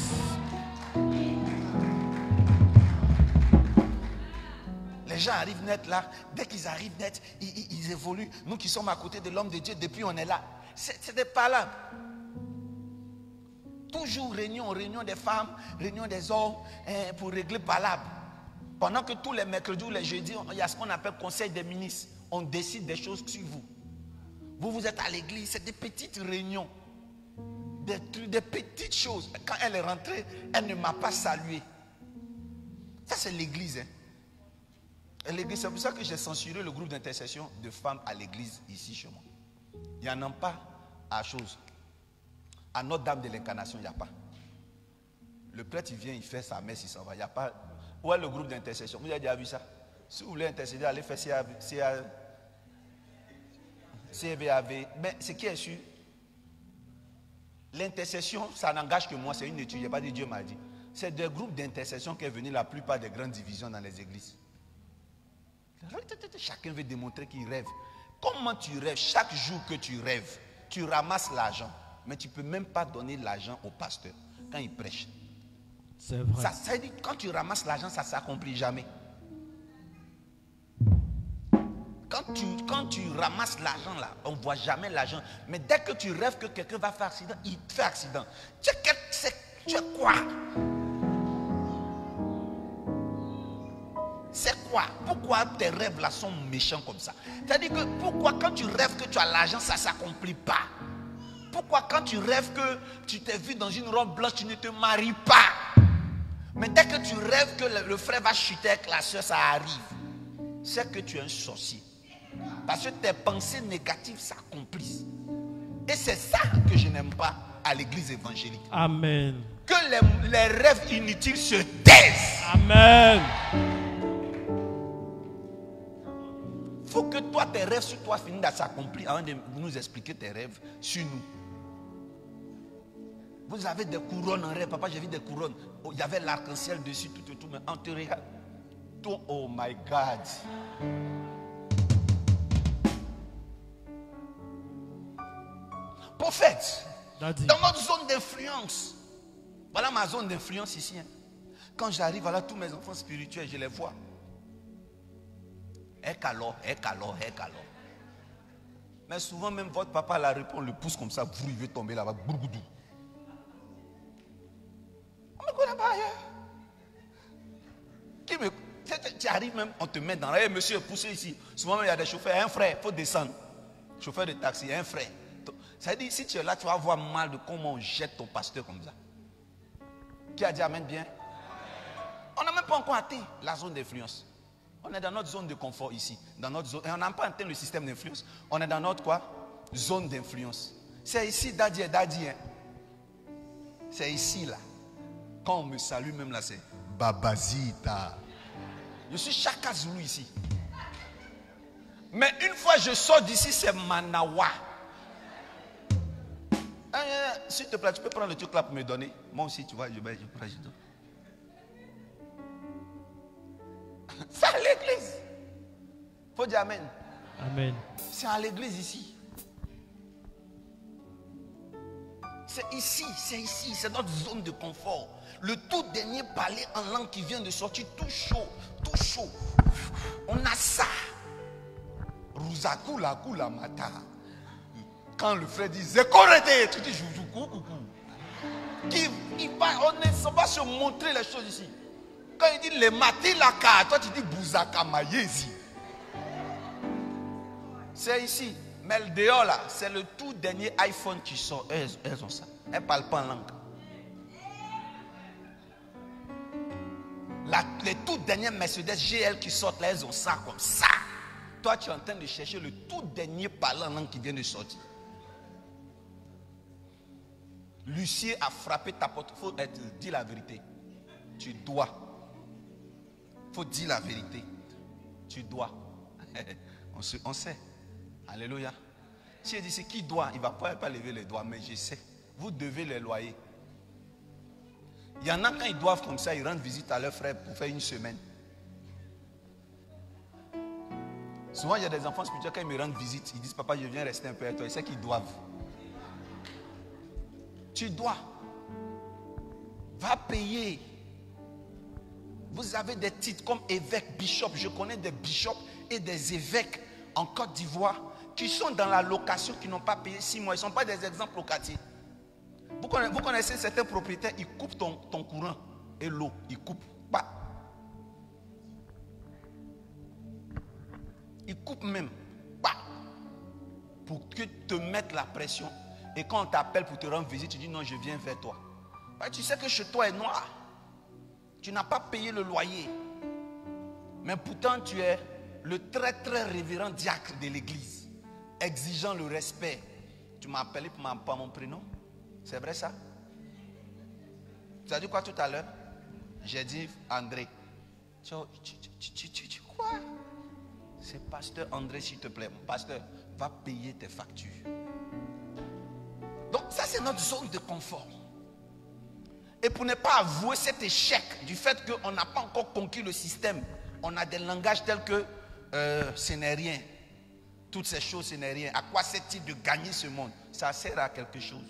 Les gens arrivent net là, dès qu'ils arrivent net, ils, ils, ils évoluent. Nous qui sommes à côté de l'homme de Dieu, depuis on est là. C'est des palabres. Toujours réunion, réunion des femmes, réunion des hommes, hein, pour régler palabres. Pendant que tous les mercredis ou les jeudis, il y a ce qu'on appelle conseil des ministres. On décide des choses sur vous. Vous, vous êtes à l'église, c'est des petites réunions. Des, des petites choses. Quand elle est rentrée, elle ne m'a pas salué. Ça, c'est l'église. Hein. L'église, c'est pour ça que j'ai censuré le groupe d'intercession de femmes à l'église ici chez moi. Il n'y en a pas à chose. À Notre-Dame de l'Incarnation, il n'y a pas. Le prêtre, il vient, il fait sa messe, il s'en va. Il n'y a pas. Où est le groupe d'intercession? Vous avez déjà vu ça? Si vous voulez intercéder, allez faire C V A V. Mais ce qui est sûr, l'intercession, ça n'engage que moi, c'est une étude. Il n'y a pas dit Dieu m'a dit. C'est des groupes d'intercession qui est venu la plupart des grandes divisions dans les églises. Chacun veut démontrer qu'il rêve. Comment tu rêves? Chaque jour que tu rêves, tu ramasses l'argent. Mais tu ne peux même pas donner l'argent au pasteur quand il prêche. C'est vrai. Ça, ça dit, quand tu ramasses l'argent, ça ne s'accomplit jamais. Quand tu, quand tu ramasses l'argent là, on ne voit jamais l'argent. Mais dès que tu rêves que quelqu'un va faire accident, il fait accident. Tu es, tu es quoi? C'est quoi? Pourquoi tes rêves là sont méchants comme ça? C'est-à-dire que pourquoi quand tu rêves que tu as l'argent, ça ne s'accomplit pas? Pourquoi quand tu rêves que tu t'es vu dans une robe blanche, tu ne te maries pas? Mais dès que tu rêves que le, le frère va chuter avec la soeur, ça arrive. C'est que tu es un sorcier. Parce que tes pensées négatives s'accomplissent. Et c'est ça que je n'aime pas à l'église évangélique. Amen. Que les, les rêves inutiles se taisent. Amen. Il faut que toi, tes rêves sur toi finissent de s'accomplir avant de nous expliquer tes rêves sur nous. Vous avez des couronnes en rêve. Papa, j'ai vu des couronnes. Oh, il y avait l'arc-en-ciel dessus, tout, tout, tout. Mais on te regarde. Tout, oh my God. Prophète, Daddy. dans notre zone d'influence. Voilà ma zone d'influence ici. Hein. Quand j'arrive, voilà tous mes enfants spirituels, je les vois. Ekalo, ekalo, ekalo. Mais souvent, même votre papa la répond, le pousse comme ça, vous, il veut tomber là-bas. Bourgoudou. On ne me connaît pas ailleurs. Qui me... Tu arrives même, on te met dans la... Hey, monsieur, poussez ici. Souvent, il y a des chauffeurs. Un frère, il faut descendre. Chauffeur de taxi, un frère. Ça veut dire, si tu es là, tu vas avoir mal de comment on jette ton pasteur comme ça. Qui a dit amen bien? On n'a même pas encore atteint la zone d'influence. On est dans notre zone de confort ici. Dans notre zone, et on n'a pas atteint le système d'influence. On est dans notre quoi? Zone d'influence. C'est ici, Daddy et Daddy. Hein. C'est ici, là. Quand on me salue, même là, c'est Babazita. Je suis Chaka Zulu ici. Mais une fois je sors d'ici, c'est Manawa. Ah, s'il te plaît, tu peux prendre le truc là pour me donner. Moi aussi, tu vois, je vais, je prends, je donne. C'est à l'église. Faut dire amen. Amen. C'est à l'église ici. C'est ici, c'est ici, c'est notre zone de confort. Le tout dernier parler en langue qui vient de sortir, tout chaud, tout chaud. On a ça. Ruzaku la la mata. Quand le frère dit Zekorete, tu dis Joujoukou, coucou. Qui, il va, on, est, on va se montrer les choses ici. Quand il dit les matilaka, toi tu dis Bouzaka Mayezi. C'est ici. Mais le dehors là, c'est le tout dernier iPhone qui sort. Elles, elles ont ça. Elles ne parlent pas en langue. La, les tout derniers Mercedes G L qui sortent là, elles ont ça comme ça. Toi tu es en train de chercher le tout dernier parlant en langue qui vient de sortir. L'huissier a frappé ta porte. Il faut être, dire la vérité. Tu dois. Il faut dire la vérité. Tu dois. on, se, on sait. Alléluia. Si il dit c'est qui doit, il ne va pas, pas lever les doigts, mais je sais. Vous devez les loyer. Il y en a quand ils doivent comme ça, ils rendent visite à leur frère pour faire une semaine. Souvent il y a des enfants spirituels, quand ils me rendent visite, ils disent papa je viens rester un peu avec toi. Ils savent qu'ils doivent. Tu dois. Va payer. Vous avez des titres comme évêque, bishop. Je connais des bishops et des évêques en Côte d'Ivoire qui sont dans la location, qui n'ont pas payé six mois. Ils ne sont pas des exemples locatifs. Vous connaissez, vous connaissez certains propriétaires, ils coupent ton, ton courant et l'eau. Ils coupent pas. Ils coupent même pas. Pour que te mettre la pression. Et quand on t'appelle pour te rendre visite, tu dis non, je viens vers toi. Bah, tu sais que chez toi est noir. Tu n'as pas payé le loyer. Mais pourtant tu es le très très révérend diacre de l'église. Exigeant le respect. Tu m'as appelé pour ma, par mon prénom. C'est vrai ça? Tu as dit quoi tout à l'heure? J'ai dit André. Tu, tu, tu, tu, tu, tu quoi? C'est pasteur André s'il te plaît. Pasteur, va payer tes factures. Donc ça c'est notre zone de confort. Et pour ne pas avouer cet échec du fait qu'on n'a pas encore conquis le système, on a des langages tels que euh, ce n'est rien. Toutes ces choses, ce n'est rien. À quoi sert-il de gagner ce monde? Ça sert à quelque chose.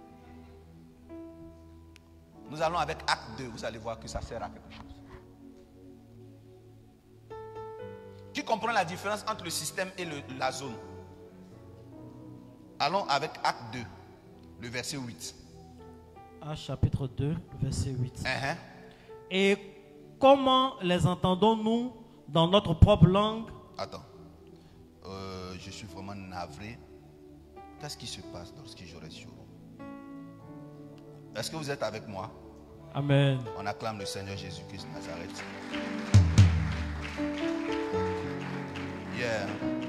Nous allons avec acte deux, vous allez voir que ça sert à quelque chose. Qui comprend la différence entre le système et le, la zone? Allons avec acte deux, le verset huit. Actes chapitre deux, verset huit. Uh-huh. Et comment les entendons-nous dans notre propre langue? Attends. Euh, je suis vraiment navré. Qu'est-ce qui se passe lorsque j'aurai sur vous? Est-ce que vous êtes avec moi? Amen. On acclame le Seigneur Jésus-Christ de Nazareth. Yeah.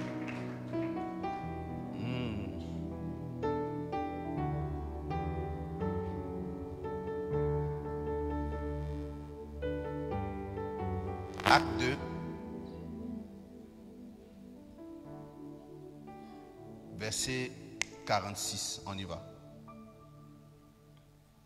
Mm. Acte deux. Verset quarante-six. On y va.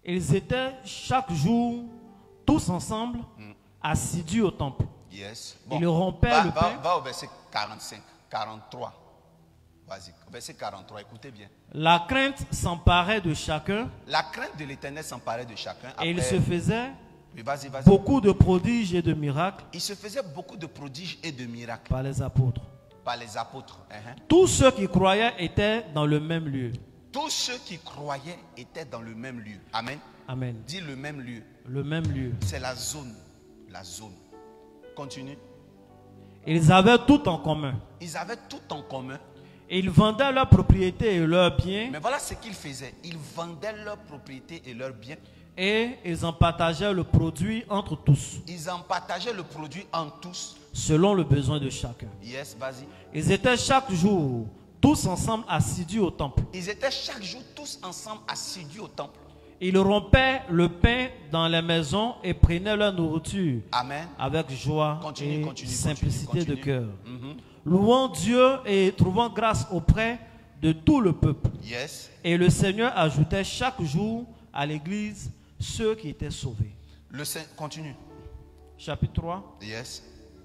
Ils étaient chaque jour, tous ensemble, mm. assidus au temple. Yes. Bon. Ils rompaient va, le va, pain. Va au verset quarante-cinq, quarante-trois. Vas-y, verset quarante-trois, écoutez bien. La crainte s'emparait de chacun. La crainte de l'Éternel s'emparait de chacun. Après, et il se faisait oui, vas-y, vas-y. beaucoup de prodiges et de miracles. Il se faisait beaucoup de prodiges et de miracles. Par les apôtres. Par les apôtres. Uh-huh. Tous ceux qui croyaient étaient dans le même lieu. Tous ceux qui croyaient étaient dans le même lieu. Amen. Amen. Dis le même lieu. Le même lieu. C'est la zone. La zone. Continue. Ils avaient tout en commun. Ils avaient tout en commun. Ils vendaient leurs propriétés et leurs biens. Mais voilà ce qu'ils faisaient. Ils vendaient leurs propriétés et leurs biens. Et ils en partageaient le produit entre tous. Ils en partageaient le produit en tous. Selon le besoin de chacun. Yes, vas-y. Ils étaient chaque jour tous ensemble assidus au temple. Ils étaient chaque jour tous ensemble assidus au temple. Ils rompaient le pain dans les maisons et prenaient leur nourriture. Amen. Avec joie continue, et continue, simplicité continue, continue. de cœur. Mm-hmm. Louant Dieu et trouvant grâce auprès de tout le peuple. Yes. Et le Seigneur ajoutait chaque jour à l'église ceux qui étaient sauvés. Le Seigneur, continue. Chapitre trois. Yes.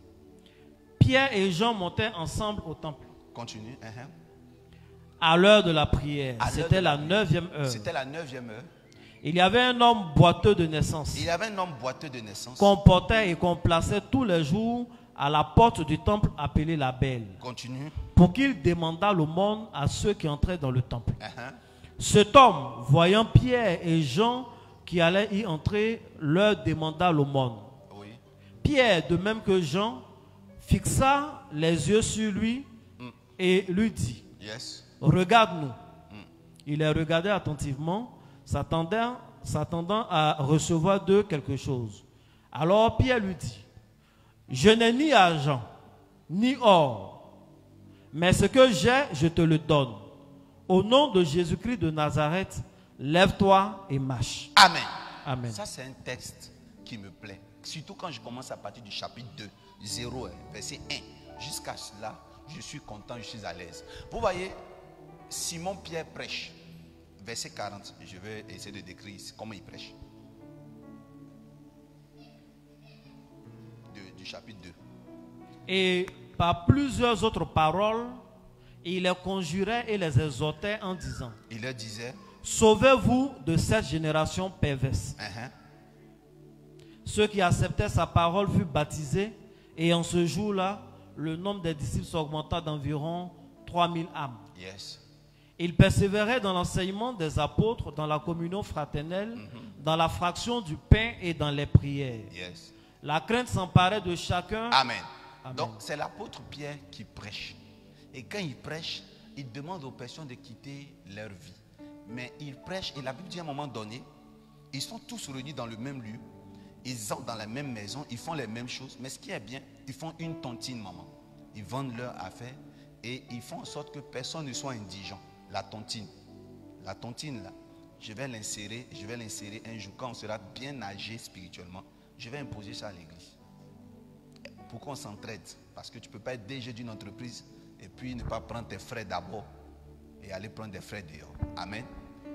Pierre et Jean montaient ensemble au temple. Continue. Uh-huh. À l'heure de la prière. C'était la neuvième heure. C'était la neuvième heure. Il y avait un homme boiteux de naissance. Il y avait un homme boiteux de naissance. Qu'on portait et qu'on plaçait tous les jours à la porte du temple appelée la Belle. Continue. Pour qu'il demandât l'aumône à ceux qui entraient dans le temple. Uh-huh. Cet homme, voyant Pierre et Jean qui allaient y entrer, leur demanda l'aumône. Oui. Pierre, de même que Jean, fixa les yeux sur lui mm. et lui dit, yes. Regarde-nous. Mm. Il les regardait attentivement, s'attendant, s'attendant à recevoir d'eux quelque chose. Alors Pierre lui dit, je n'ai ni argent, ni or, mais ce que j'ai, je te le donne. Au nom de Jésus-Christ de Nazareth, lève-toi et marche. Amen. Amen. Ça, c'est un texte qui me plaît. Surtout quand je commence à partir du chapitre deux, zéro, verset un. Jusqu'à cela, je suis content, je suis à l'aise. Vous voyez, Simon-Pierre prêche. Verset quarante. Je vais essayer de décrire comment il prêche. De, du chapitre deux. Et par plusieurs autres paroles, il les conjurait et les exhortait en disant, il leur disait, sauvez-vous de cette génération perverse. Uh-huh. Ceux qui acceptaient sa parole furent baptisés et en ce jour-là, le nombre des disciples s'augmenta d'environ trois mille âmes. Yes. Ils persévéraient dans l'enseignement des apôtres, dans la communion fraternelle, mm-hmm. dans la fraction du pain et dans les prières. Yes. La crainte s'emparait de chacun. Amen. Amen. Donc c'est l'apôtre Pierre qui prêche. Et quand il prêche, il demande aux personnes de quitter leur vie. Mais il prêche et la Bible dit à un moment donné, ils sont tous réunis dans le même lieu. Ils entrent dans la même maison, ils font les mêmes choses. Mais ce qui est bien, ils font une tontine, maman. Ils vendent leurs affaires et ils font en sorte que personne ne soit indigent. La tontine. La tontine, là, je vais l'insérer, je vais l'insérer un jour. Quand on sera bien âgé spirituellement, je vais imposer ça à l'église. Pour qu'on s'entraide. Parce que tu ne peux pas être D G d'une entreprise et puis ne pas prendre tes frais d'abord et aller prendre des frais dehors. Amen.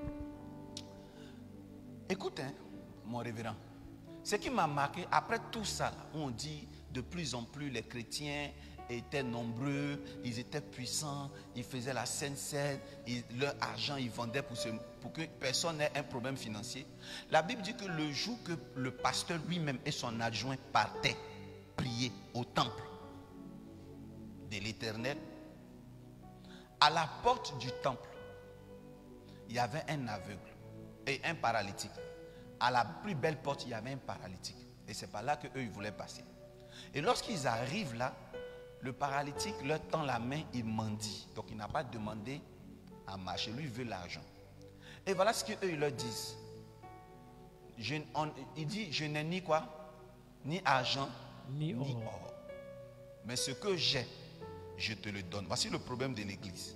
Écoute, hein, mon révérend. Ce qui m'a marqué, après tout ça, on dit de plus en plus les chrétiens étaient nombreux, ils étaient puissants, ils faisaient la Sainte Seine, ils, leur argent ils vendaient pour, ce, pour que personne n'ait un problème financier. La Bible dit que le jour que le pasteur lui-même et son adjoint partaient prier au temple de l'Éternel, à la porte du temple, il y avait un aveugle et un paralytique. À la plus belle porte, il y avait un paralytique. Et c'est par là qu'eux, ils voulaient passer. Et lorsqu'ils arrivent là, le paralytique leur tend la main, il mendie. Donc il n'a pas demandé à marcher. Lui, il veut l'argent. Et voilà ce qu'eux, ils leur disent. Je, on, il dit, je n'ai ni quoi? Ni argent, ni, ni or. or. Mais ce que j'ai, je te le donne. Voici le problème de l'église.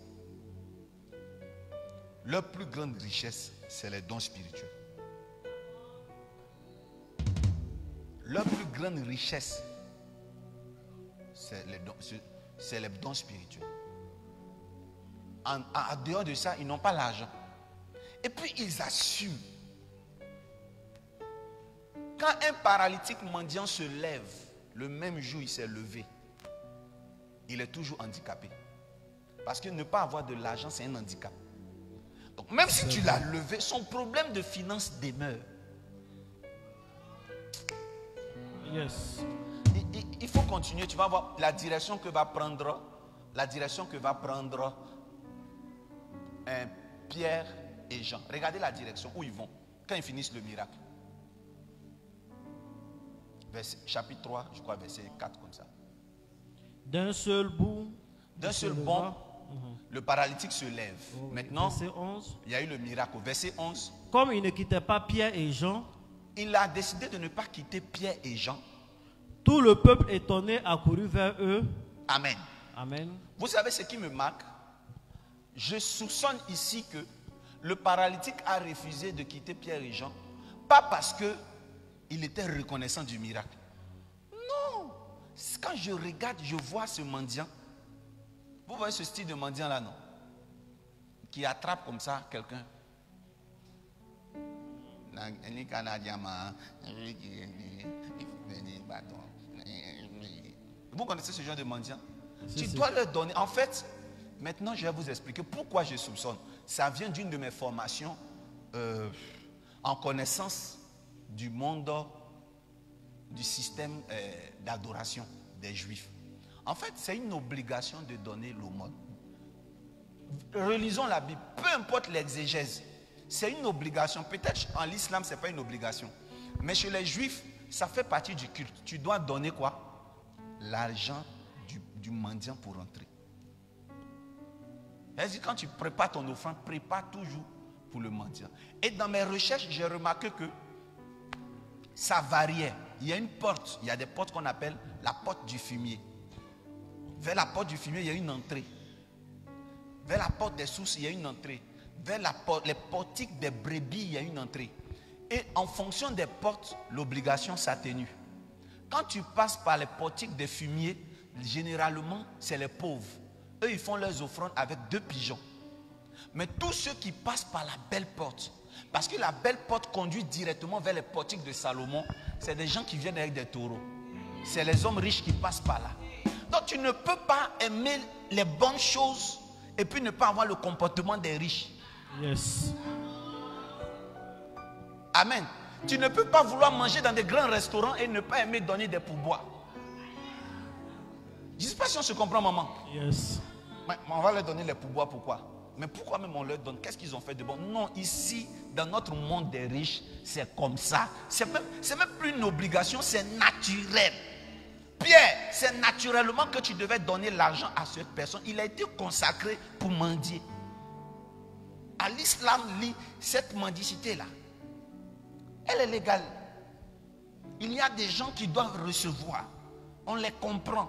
Leur plus grande richesse, c'est les dons spirituels. Leur plus grande richesse, c'est les dons, c'est les dons spirituels. En, en, en dehors de ça, ils n'ont pas l'argent. Et puis ils assument quand un paralytique mendiant se lève, le même jour il s'est levé, il est toujours handicapé. Parce que ne pas avoir de l'argent, c'est un handicap. Donc même si tu l'as levé, son problème de finance demeure. Yes. Il, il, il faut continuer, tu vas voir la direction que va prendre, la direction que va prendre euh, Pierre et Jean. Regardez la direction où ils vont quand ils finissent le miracle. Verset, chapitre trois, je crois, verset quatre, comme ça. D'un seul bout, d'un seul bond, mm-hmm. le paralytique se lève. Oh, maintenant, verset onze. Il y a eu le miracle. Verset onze. Comme il ne quittait pas Pierre et Jean, il a décidé de ne pas quitter Pierre et Jean. Tout le peuple étonné accourut vers eux. Amen. Amen. Vous savez ce qui me marque? Je soupçonne ici que le paralytique a refusé de quitter Pierre et Jean, pas parce que il était reconnaissant du miracle. Non. Quand je regarde, je vois ce mendiant. Vous voyez ce style de mendiant là, non? Qui attrape comme ça quelqu'un. Vous connaissez ce genre de mendiant? Tu dois leur donner. En fait, maintenant je vais vous expliquer pourquoi je soupçonne. Ça vient d'une de mes formations euh, en connaissance du monde, du système euh, d'adoration des Juifs. En fait, c'est une obligation de donner l'aumône. Relisons la Bible, peu importe l'exégèse, c'est une obligation. Peut-être en l'islam, ce n'est pas une obligation. Mais chez les Juifs, ça fait partie du culte. Tu dois donner quoi? L'argent du, du mendiant pour entrer. C'est-à-dire, quand tu prépares ton offrande, prépare toujours pour le mendiant. Et dans mes recherches, j'ai remarqué que ça variait. Il y a une porte, il y a des portes qu'on appelle la porte du fumier. Vers la porte du fumier, il y a une entrée. Vers la porte des sources, il y a une entrée. Vers la porte, les portiques des brebis, il y a une entrée. Et en fonction des portes, l'obligation s'atténue. Quand tu passes par les portiques des fumiers, généralement, c'est les pauvres. Eux, ils font leurs offrandes avec deux pigeons. Mais tous ceux qui passent par la belle porte, parce que la belle porte conduit directement vers les portiques de Salomon, c'est des gens qui viennent avec des taureaux. C'est les hommes riches qui passent par là. Donc tu ne peux pas aimer les bonnes choses et puis ne pas avoir le comportement des riches. Yes. Amen. Tu ne peux pas vouloir manger dans des grands restaurants et ne pas aimer donner des pourboires. Je ne sais pas si on se comprend, maman. Yes. Mais on va leur donner les pourboires, pourquoi? Mais pourquoi même on leur donne? Qu'est-ce qu'ils ont fait de bon? Non, ici, dans notre monde des riches, c'est comme ça. C'est même, c'est même plus une obligation, c'est naturel. Pierre, c'est naturellement que tu devais donner l'argent à cette personne. Il a été consacré pour mendier. À l'islam, cette mendicité-là, elle est légale. Il y a des gens qui doivent recevoir. On les comprend.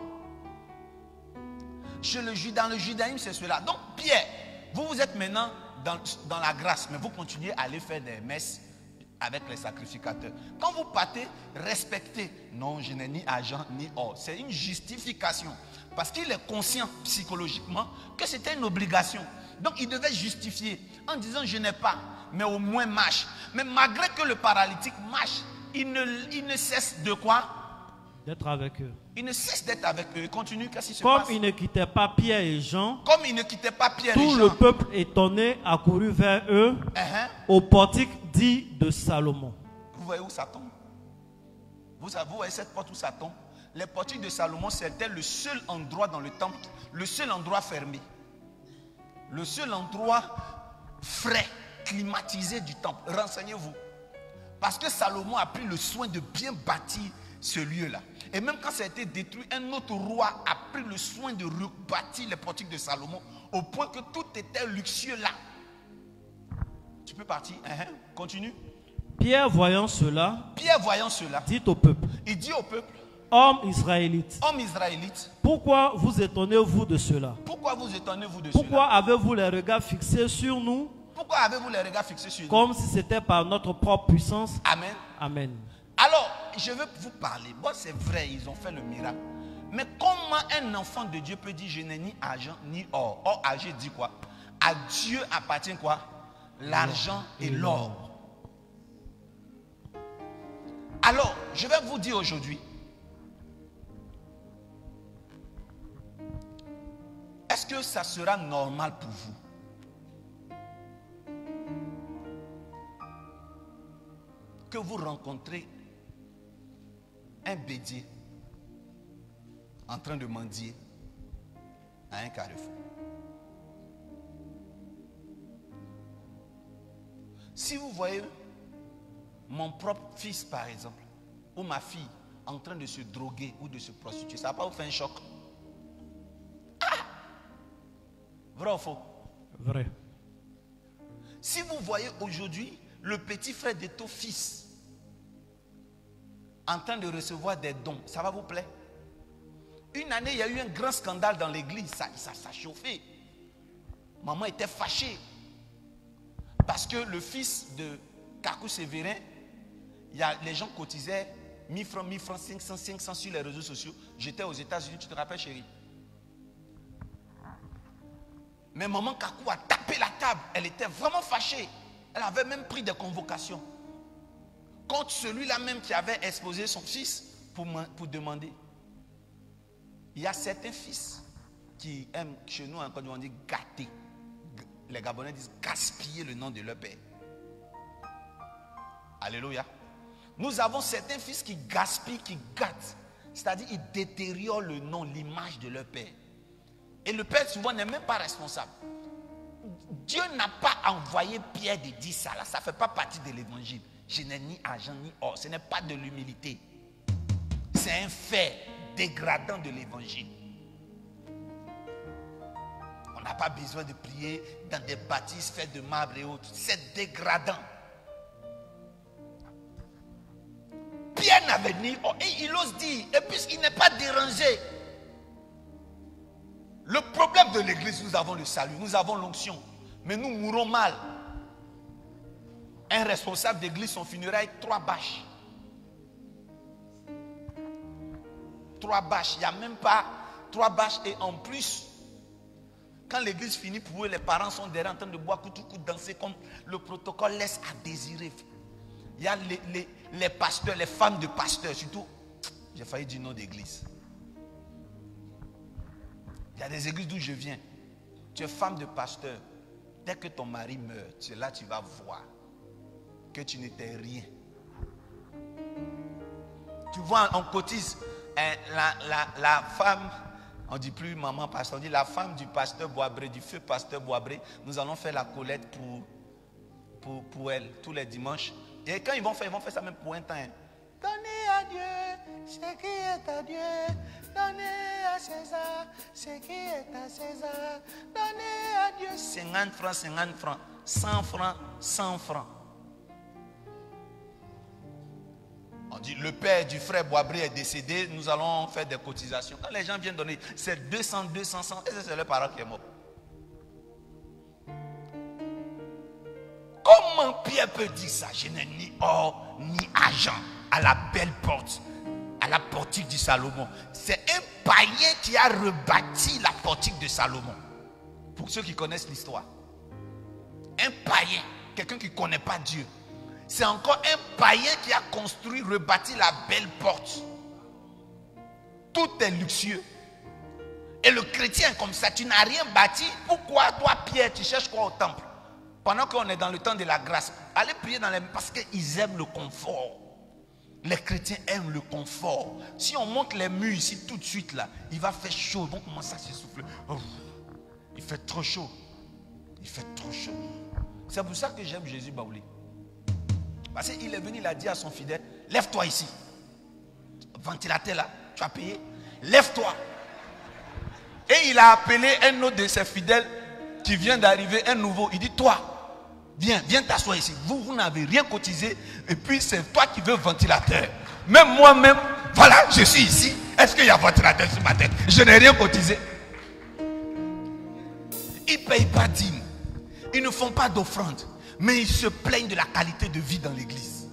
Chez le, dans le judaïsme, c'est cela. Donc, Pierre, vous, vous êtes maintenant dans, dans la grâce, mais vous continuez à aller faire des messes avec les sacrificateurs. Quand vous partez, respectez. Non, je n'ai ni argent ni or. C'est une justification. Parce qu'il est conscient psychologiquement que c'était une obligation. Donc il devait justifier en disant je n'ai pas, mais au moins marche. Mais malgré que le paralytique marche, il ne, il ne cesse de quoi? D'être avec eux. Il ne cesse d'être avec eux. Il continue, qu'est-ce qui se Comme passe? il ne quittait pas Pierre et Jean, Comme il ne quittait pas Pierre et tout Jean, le peuple étonné accourut vers eux uh-huh. au portique dit de Salomon. Vous voyez où ça tombe? Vous, vous voyez cette porte où ça tombe? Les portiques de Salomon, c'était le seul endroit dans le temple, le seul endroit fermé. Le seul endroit frais, climatisé du temple. Renseignez-vous. Parce que Salomon a pris le soin de bien bâtir ce lieu-là. Et même quand ça a été détruit, un autre roi a pris le soin de rebâtir les portiques de Salomon au point que tout était luxueux là. Tu peux partir. Uh-huh. Continue. Pierre voyant cela, Pierre voyant cela, dit au peuple, il dit au peuple, homme israélite, homme israélite, pourquoi vous étonnez-vous de cela? Pourquoi vous étonnez-vous de Pourquoi cela? avez-vous les regards fixés sur nous? Pourquoi avez-vous les regards fixés sur nous? Comme si c'était par notre propre puissance. Amen. Amen. Alors, je veux vous parler. Bon, c'est vrai, ils ont fait le miracle. Mais comment un enfant de Dieu peut dire je n'ai ni argent ni or? Or, argent dit quoi? À Dieu appartient quoi? L'argent et l'or. Alors, je vais vous dire aujourd'hui, est-ce que ça sera normal pour vous? Que vous rencontrez un bédier en train de mendier à un carrefour. Si vous voyez mon propre fils par exemple, ou ma fille en train de se droguer ou de se prostituer, ça ne va pas vous faire un choc? Ah! Vrai ou faux? Vrai. Si vous voyez aujourd'hui le petit frère de ton fils en train de recevoir des dons, ça va vous plaire? Une année, il y a eu un grand scandale dans l'église, ça, ça, ça chauffait. Maman était fâchée parce que le fils de Kakou Sévérin, il y a, les gens cotisaient mille francs, mille francs, cinq cents, cinq cents sur les réseaux sociaux. J'étais aux États-Unis, tu te rappelles, chérie? Mais maman Kakou a tapé la table, elle était vraiment fâchée. Elle avait même pris des convocations contre celui-là même qui avait exposé son fils pour, pour demander. Il y a certains fils qui aiment, chez nous en Côte d'Ivoire, on dit gâter. Les Gabonais disent gaspiller le nom de leur père. Alléluia. Nous avons certains fils qui gaspillent, qui gâtent. C'est-à-dire ils détériorent le nom, l'image de leur père. Et le père souvent n'est même pas responsable. Dieu n'a pas envoyé Pierre de dire ça là. Ça ne fait pas partie de l'évangile. Je n'ai ni argent ni or. Ce n'est pas de l'humilité. C'est un fait dégradant de l'évangile. On n'a pas besoin de prier dans des bâtisses faites de marbre et autres. C'est dégradant. Pierre n'avait ni or. Et il ose dire. Et puisqu'il n'est pas dérangé. Le problème de l'église, nous avons le salut. Nous avons l'onction. Mais nous mourons mal. Un responsable d'église, son funérail, trois bâches. Trois bâches. Il n'y a même pas trois bâches. Et en plus, quand l'église finit pour eux, les parents sont derrière en train de boire, coutou, coutou, danser comme le protocole laisse à désirer. Il y a les, les, les pasteurs, les femmes de pasteurs, surtout. J'ai failli dire nom d'église. Il y a des églises d'où je viens. Tu es femme de pasteur. Dès que ton mari meurt, c'est là que tu vas voir que tu n'étais rien. Tu vois, on cotise hein, la, la, la femme, on ne dit plus maman pasteur, on dit la femme du pasteur Boabré, du feu pasteur Boabré. Nous allons faire la collecte pour, pour, pour elle tous les dimanches. Et quand ils vont faire, ils vont faire ça même pour un temps. Hein. Donnez à Dieu ce qui est à Dieu. Donnez à César ce qui est à César. Donnez à Dieu cinquante francs, cinquante francs. cent francs, cent francs. On dit le père du frère Boabré est décédé, nous allons faire des cotisations. Quand les gens viennent donner, c'est deux cents, deux cents, cent. Et c'est le parent qui est mort. Comment Pierre peut dire ça? Je n'ai ni or ni argent à la belle porte, à la portique du Salomon. C'est un païen qui a rebâti la portique de Salomon. Pour ceux qui connaissent l'histoire. Un païen, quelqu'un qui ne connaît pas Dieu. C'est encore un païen qui a construit, rebâti la belle porte. Tout est luxueux. Et le chrétien comme ça, tu n'as rien bâti. Pourquoi toi Pierre, tu cherches quoi au temple? Pendant qu'on est dans le temps de la grâce, allez prier dans les... Parce qu'ils aiment le confort. Les chrétiens aiment le confort. Si on monte les murs ici tout de suite là, il va faire chaud. Ils vont commencer à s'essouffler. Oh, il fait trop chaud. Il fait trop chaud. C'est pour ça que j'aime Jésus Baoulé. Parce qu'il est venu, il a dit à son fidèle, lève-toi ici. Ventilateur là, tu as payé. Lève-toi. Et il a appelé un autre de ses fidèles qui vient d'arriver, un nouveau. Il dit, toi, viens, viens t'asseoir ici. Vous, vous n'avez rien cotisé. Et puis c'est toi qui veux ventilateur. Même moi-même, voilà, je suis ici. Est-ce qu'il y a ventilateur sur ma tête? Je n'ai rien cotisé. Ils ne payent pas dîme. Ils ne font pas d'offrande. Mais ils se plaignent de la qualité de vie dans l'église.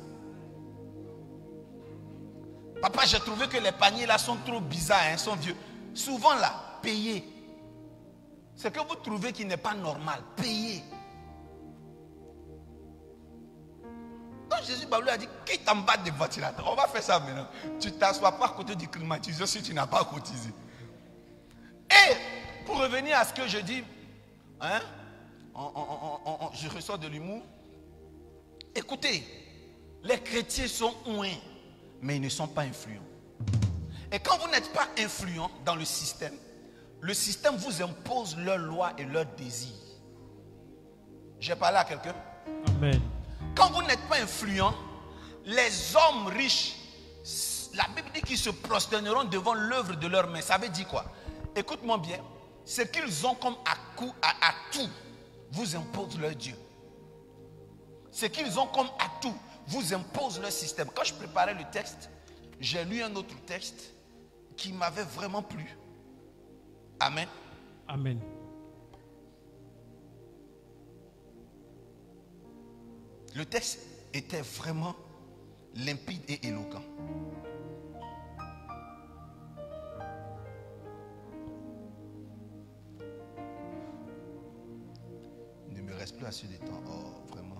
Papa, j'ai trouvé que les paniers là sont trop bizarres, hein, sont vieux. Souvent là, payez. C'est que vous trouvez qu'il n'est pas normal. Payez. Non, quand Jésus lui a dit, quitte en bas des ventilateurs, on va faire ça maintenant. Tu ne t'assois pas à côté du climatiseur si tu n'as pas cotisé. Et pour revenir à ce que je dis, hein, on, on, on, on, je ressors de l'humour. Écoutez, les chrétiens sont ouins, mais ils ne sont pas influents. Et quand vous n'êtes pas influent dans le système, le système vous impose leurs lois et leurs désirs. J'ai parlé à quelqu'un? Amen. Quand vous n'êtes pas influent, les hommes riches, la Bible dit qu'ils se prosterneront devant l'œuvre de leurs mains. Ça veut dire quoi? Écoute-moi bien. Ce qu'ils ont comme atout vous impose leur Dieu. Ce qu'ils ont comme atout vous impose leur système. Quand je préparais le texte, j'ai lu un autre texte qui m'avait vraiment plu. Amen. Amen. Le texte était vraiment limpide et éloquent. Il ne me reste plus assez de temps. Oh, vraiment.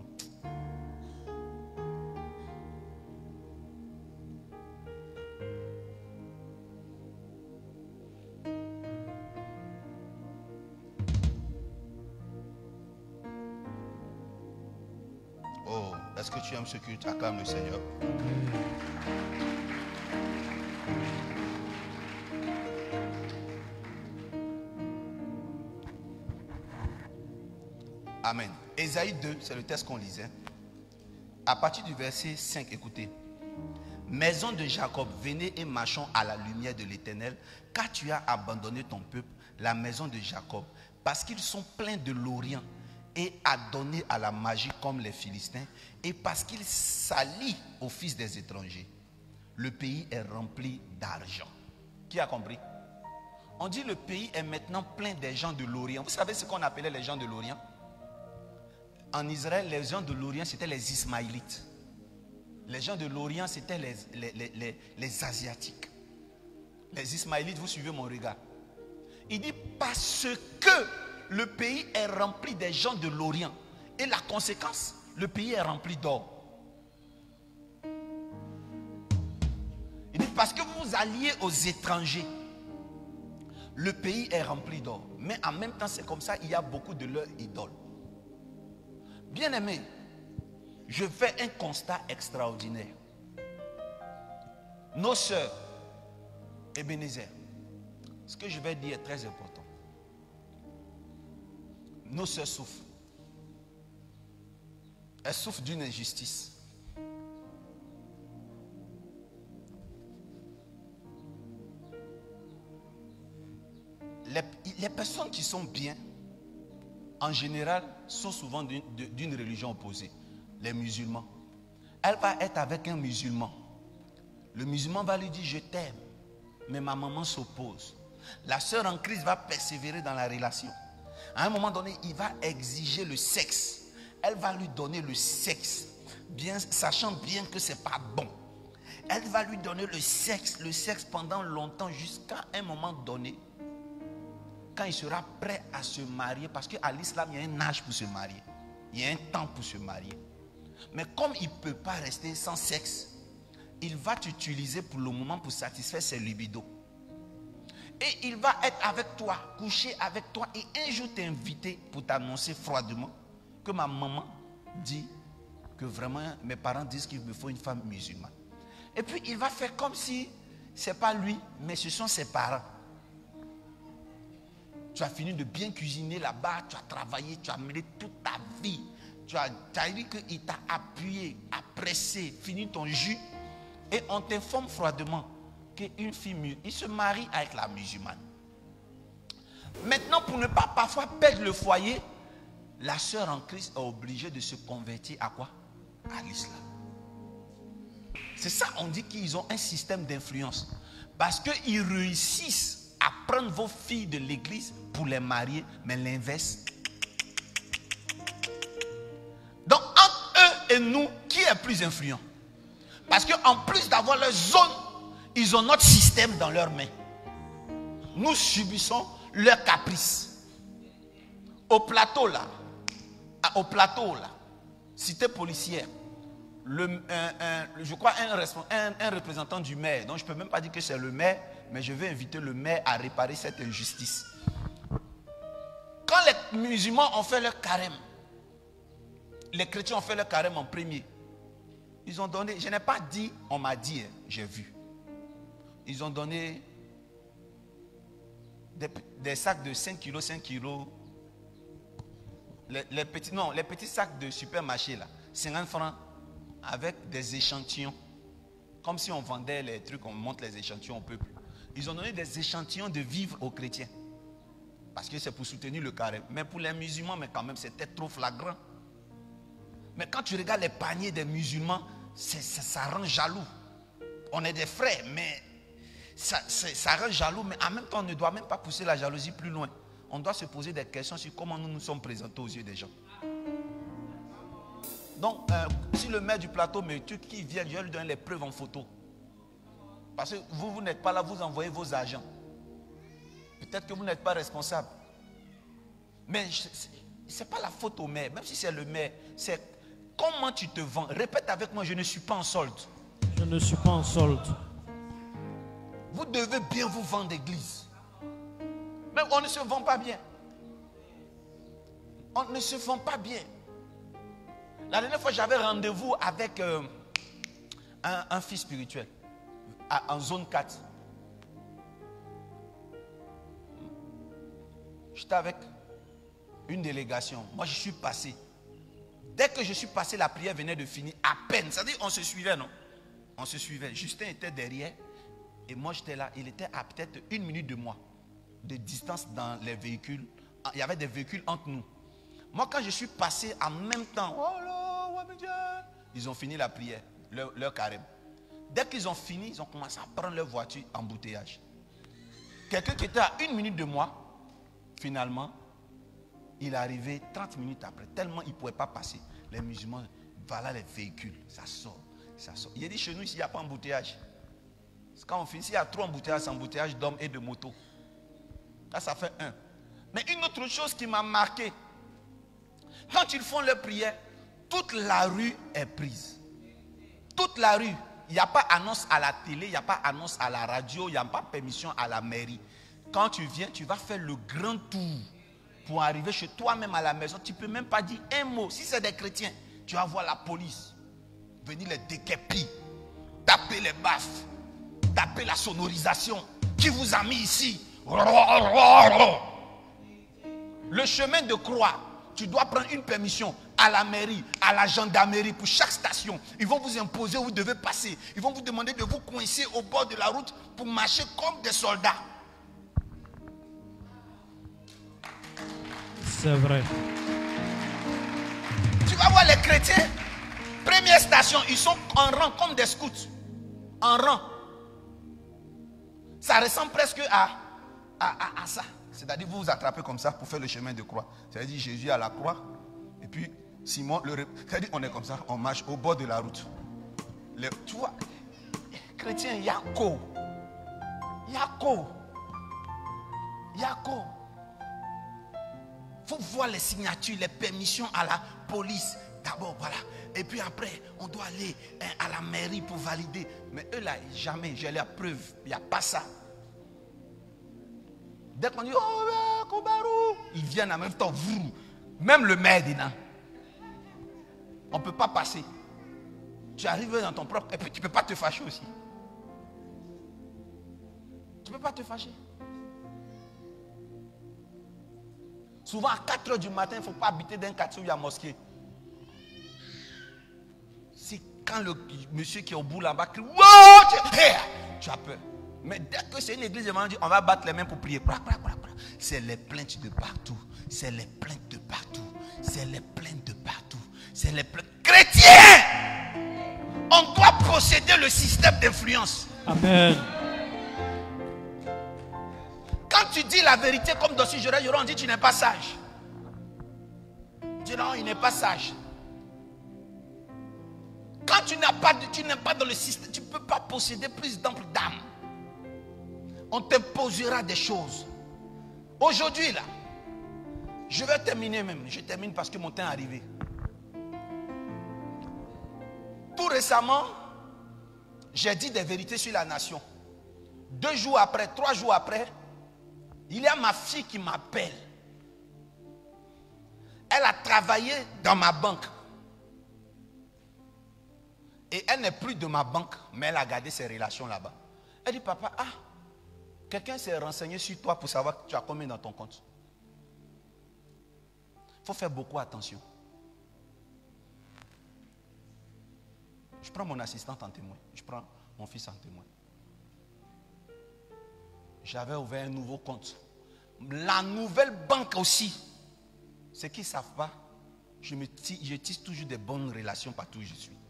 Oh, est-ce que tu aimes ce que tu acclames le Seigneur? Amen. Ésaïe deux, c'est le texte qu'on lisait. À partir du verset cinq, écoutez. Maison de Jacob, venez et marchons à la lumière de l'Éternel, car tu as abandonné ton peuple, la maison de Jacob, parce qu'ils sont pleins de l'Orient et adonnés à la magie comme les Philistins, et parce qu'ils s'allient aux fils des étrangers. Le pays est rempli d'argent. Qui a compris? On dit le pays est maintenant plein des gens de l'Orient. Vous savez ce qu'on appelait les gens de l'Orient? En Israël, les gens de l'Orient, c'était les Ismaélites. Les gens de l'Orient, c'était les, les, les, les, les Asiatiques. Les Ismaélites, vous suivez mon regard. Il dit parce que le pays est rempli des gens de l'Orient. Et la conséquence, le pays est rempli d'or. Il dit parce que vous vous alliez aux étrangers, le pays est rempli d'or. Mais en même temps, c'est comme ça, il y a beaucoup de leurs idoles. Bien-aimés, je fais un constat extraordinaire. Nos sœurs, Ebenezer, ce que je vais dire est très important. Nos sœurs souffrent. Elles souffrent d'une injustice. Les, les personnes qui sont bien, en général, sont souvent d'une, d'une religion opposée. Les musulmans. Elle va être avec un musulman. Le musulman va lui dire je t'aime, mais ma maman s'oppose. La sœur en Christ va persévérer dans la relation. À un moment donné, il va exiger le sexe. Elle va lui donner le sexe, bien, sachant bien que ce n'est pas bon. Elle va lui donner le sexe, le sexe pendant longtemps, jusqu'à un moment donné, quand il sera prêt à se marier, parce qu'à l'islam, il y a un âge pour se marier. Il y a un temps pour se marier. Mais comme il ne peut pas rester sans sexe, il va t'utiliser pour le moment pour satisfaire ses libidos. Et il va être avec toi, coucher avec toi, et un jour t'inviter pour t'annoncer froidement que ma maman dit que vraiment mes parents disent qu'il me faut une femme musulmane. Et puis il va faire comme si ce n'est pas lui, mais ce sont ses parents. Tu as fini de bien cuisiner là-bas, tu as travaillé, tu as mené toute ta vie. Tu as, tu as dit qu'il t'a appuyé, a pressé, fini ton jus. Et on t'informe froidement qu'une fille, il se marie avec la musulmane. Maintenant, pour ne pas parfois perdre le foyer, la sœur en Christ est obligée de se convertir à quoi? À l'islam. C'est ça, on dit qu'ils ont un système d'influence. Parce qu'ils réussissent à prendre vos filles de l'église pour les marier, mais l'inverse. Donc, entre eux et nous, qui est plus influent? Parce qu'en plus d'avoir leur zone, ils ont notre système dans leurs mains. Nous subissons leurs caprices. Au plateau là, au plateau là, cité policière, le, un, un, je crois un, un, un représentant du maire, donc je ne peux même pas dire que c'est le maire, mais je vais inviter le maire à réparer cette injustice. Quand les musulmans ont fait leur carême, les chrétiens ont fait leur carême en premier. Ils ont donné, je n'ai pas dit, on m'a dit, hein, j'ai vu. Ils ont donné des, des sacs de cinq kilos, cinq kilos. Les, les, petits, non, les petits sacs de supermarché, là, cinquante francs, avec des échantillons. Comme si on vendait les trucs, on montre les échantillons au peuple. Ils ont donné des échantillons de vivres aux chrétiens. Parce que c'est pour soutenir le carême. Mais pour les musulmans, mais quand même, c'était trop flagrant. Mais quand tu regardes les paniers des musulmans, c'est, ça, ça rend jaloux. On est des frères, mais ça, ça rend jaloux. Mais en même temps, on ne doit même pas pousser la jalousie plus loin. On doit se poser des questions sur comment nous nous sommes présentés aux yeux des gens. Donc, euh, si le maire du plateau me tue, qui vient, je vais lui donner les preuves en photo. Parce que vous, vous n'êtes pas là, vous envoyez vos agents. Peut-être que vous n'êtes pas responsable. Mais ce n'est pas la faute au maire, même si c'est le maire. C'est comment tu te vends. Répète avec moi, je ne suis pas en solde. Je ne suis pas en solde. Vous devez bien vous vendre d'église. Mais on ne se vend pas bien. On ne se vend pas bien. La dernière fois, j'avais rendez-vous avec euh, un, un fils spirituel à, en zone quatre. J'étais avec une délégation. Moi, je suis passé. Dès que je suis passé, la prière venait de finir à peine. C'est-à-dire, on se suivait, non? On se suivait. Justin était derrière et moi, j'étais là. Il était à peut-être une minute de moi, de distance dans les véhicules. Il y avait des véhicules entre nous. Moi, quand je suis passé en même temps, oh là, ouais, Dieu, ils ont fini la prière, leur, leur carême. Dès qu'ils ont fini, ils ont commencé à prendre leur voiture en embouteillage. Quelqu'un qui était à une minute de moi, finalement, il est arrivé trente minutes après, tellement il ne pouvait pas passer. Les musulmans, voilà les véhicules, ça sort, ça sort. Il a dit chez nous, ici, il n'y a pas embouteillage. Quand on finit, il y a trop embouteillages, c'est embouteillage d'hommes et de motos. Là, ça fait un. Mais une autre chose qui m'a marqué, quand ils font leur prière, toute la rue est prise. Toute la rue. Il n'y a pas annonce à la télé, il n'y a pas annonce à la radio, il n'y a pas permission à la mairie. Quand tu viens, tu vas faire le grand tour pour arriver chez toi-même à la maison. Tu ne peux même pas dire un mot. Si c'est des chrétiens, tu vas voir la police venir les déguerpir, taper les baffes, taper la sonorisation. Qui vous a mis ici? Le chemin de croix, tu dois prendre une permission à la mairie, à la gendarmerie pour chaque station. Ils vont vous imposer où vous devez passer. Ils vont vous demander de vous coincer au bord de la route pour marcher comme des soldats. C'est vrai. Tu vas voir les chrétiens, première station, ils sont en rang comme des scouts. En rang. Ça ressemble presque à, à, à, à ça. C'est-à-dire vous vous attrapez comme ça pour faire le chemin de croix. C'est-à-dire Jésus à la croix. Et puis Simon, le... c'est-à-dire on est comme ça, on marche au bord de la route. Les... Tu vois, chrétien, Yako. Yako. Yako. Il faut voir les signatures, les permissions à la police. D'abord, voilà. Et puis après, on doit aller hein, à la mairie pour valider. Mais eux là, jamais, j'ai la preuve. Il n'y a pas ça. Dès qu'on dit, oh, Kobarou, ils viennent en même temps. Vous. Même le maire dit non. On ne peut pas passer. Tu arrives dans ton propre. Et puis tu ne peux pas te fâcher aussi. Tu ne peux pas te fâcher. Souvent à quatre heures du matin, il ne faut pas habiter dans un quartier où il y a mosquée. C'est quand le monsieur qui est au bout là-bas crie, wow, tu as peur. Mais dès que c'est une église, on va battre les mains pour prier. C'est les plaintes de partout. C'est les plaintes de partout. C'est les plaintes de partout. C'est les plaintes. Chrétiens, on doit posséder le système d'influence. Amen. Quand tu dis la vérité comme dans ce juré, on dit tu n'es pas sage. Tu dis non, il n'est pas sage. Quand tu n'as pas, tu n'es pas dans le système, tu ne peux pas posséder plus d'âme. On t'imposera des choses. Aujourd'hui là, je vais terminer même. Je termine parce que mon temps est arrivé. Tous récemment, j'ai dit des vérités sur la nation. Deux jours après, trois jours après, il y a ma fille qui m'appelle. Elle a travaillé dans ma banque. Et elle n'est plus de ma banque, mais elle a gardé ses relations là-bas. Elle dit, papa, ah, quelqu'un s'est renseigné sur toi pour savoir que tu as combien dans ton compte. Il faut faire beaucoup attention. Je prends mon assistante en témoin. Je prends mon fils en témoin. J'avais ouvert un nouveau compte. La nouvelle banque aussi. Ceux qui ne savent pas, je, me tisse, je tisse toujours des bonnes relations partout où je suis.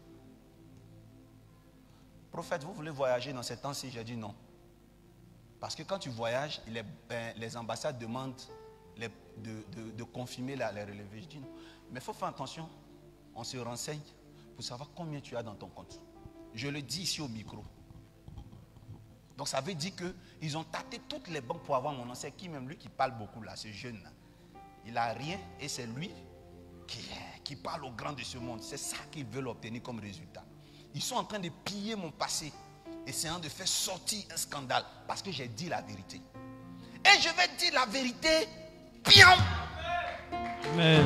Prophète, vous voulez voyager dans ces temps-ci? J'ai dit non. Parce que quand tu voyages, les, ben, les ambassades demandent les, de, de, de confirmer la, les relevés. Je dis non. Mais il faut faire attention. On se renseigne pour savoir combien tu as dans ton compte. Je le dis ici au micro. Donc ça veut dire qu'ils ont tâté toutes les banques pour avoir mon nom. C'est qui même lui qui parle beaucoup là, ce jeune là. Il n'a rien et c'est lui qui, qui parle au grand de ce monde. C'est ça qu'ils veulent obtenir comme résultat. Ils sont en train de piller mon passé, essayant de faire sortir un scandale parce que j'ai dit la vérité. Et je vais dire la vérité bien. Amen.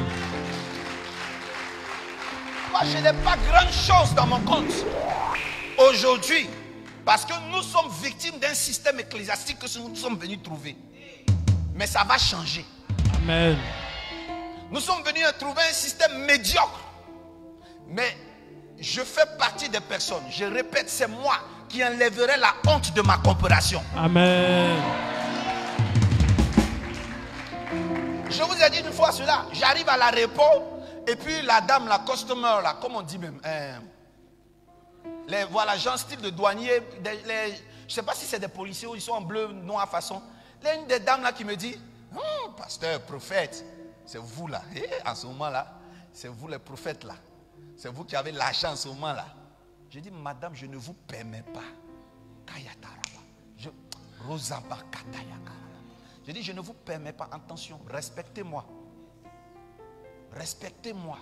Moi, je n'ai pas grand chose dans mon compte aujourd'hui parce que nous sommes victimes d'un système ecclésiastique que nous sommes venus trouver. Mais ça va changer. Amen. Nous sommes venus trouver un système médiocre. Mais je fais partie des personnes, je répète, c'est moi qui enlèverai la honte de ma corporation. Amen. Je vous ai dit une fois cela, j'arrive à l'aéroport et puis la dame, la customer, là, comme on dit même, euh, les, voilà, genre style de douanier, les, les, je ne sais pas si c'est des policiers ou ils sont en bleu, noir façon. Il y a une des dames là qui me dit, oh, pasteur, prophète, c'est vous là, et en ce moment là, c'est vous les prophètes là. C'est vous qui avez l'argent en ce moment-là. Je dis, madame, je ne vous permets pas. Je, je dis, je ne vous permets pas. Attention, respectez-moi. Respectez-moi.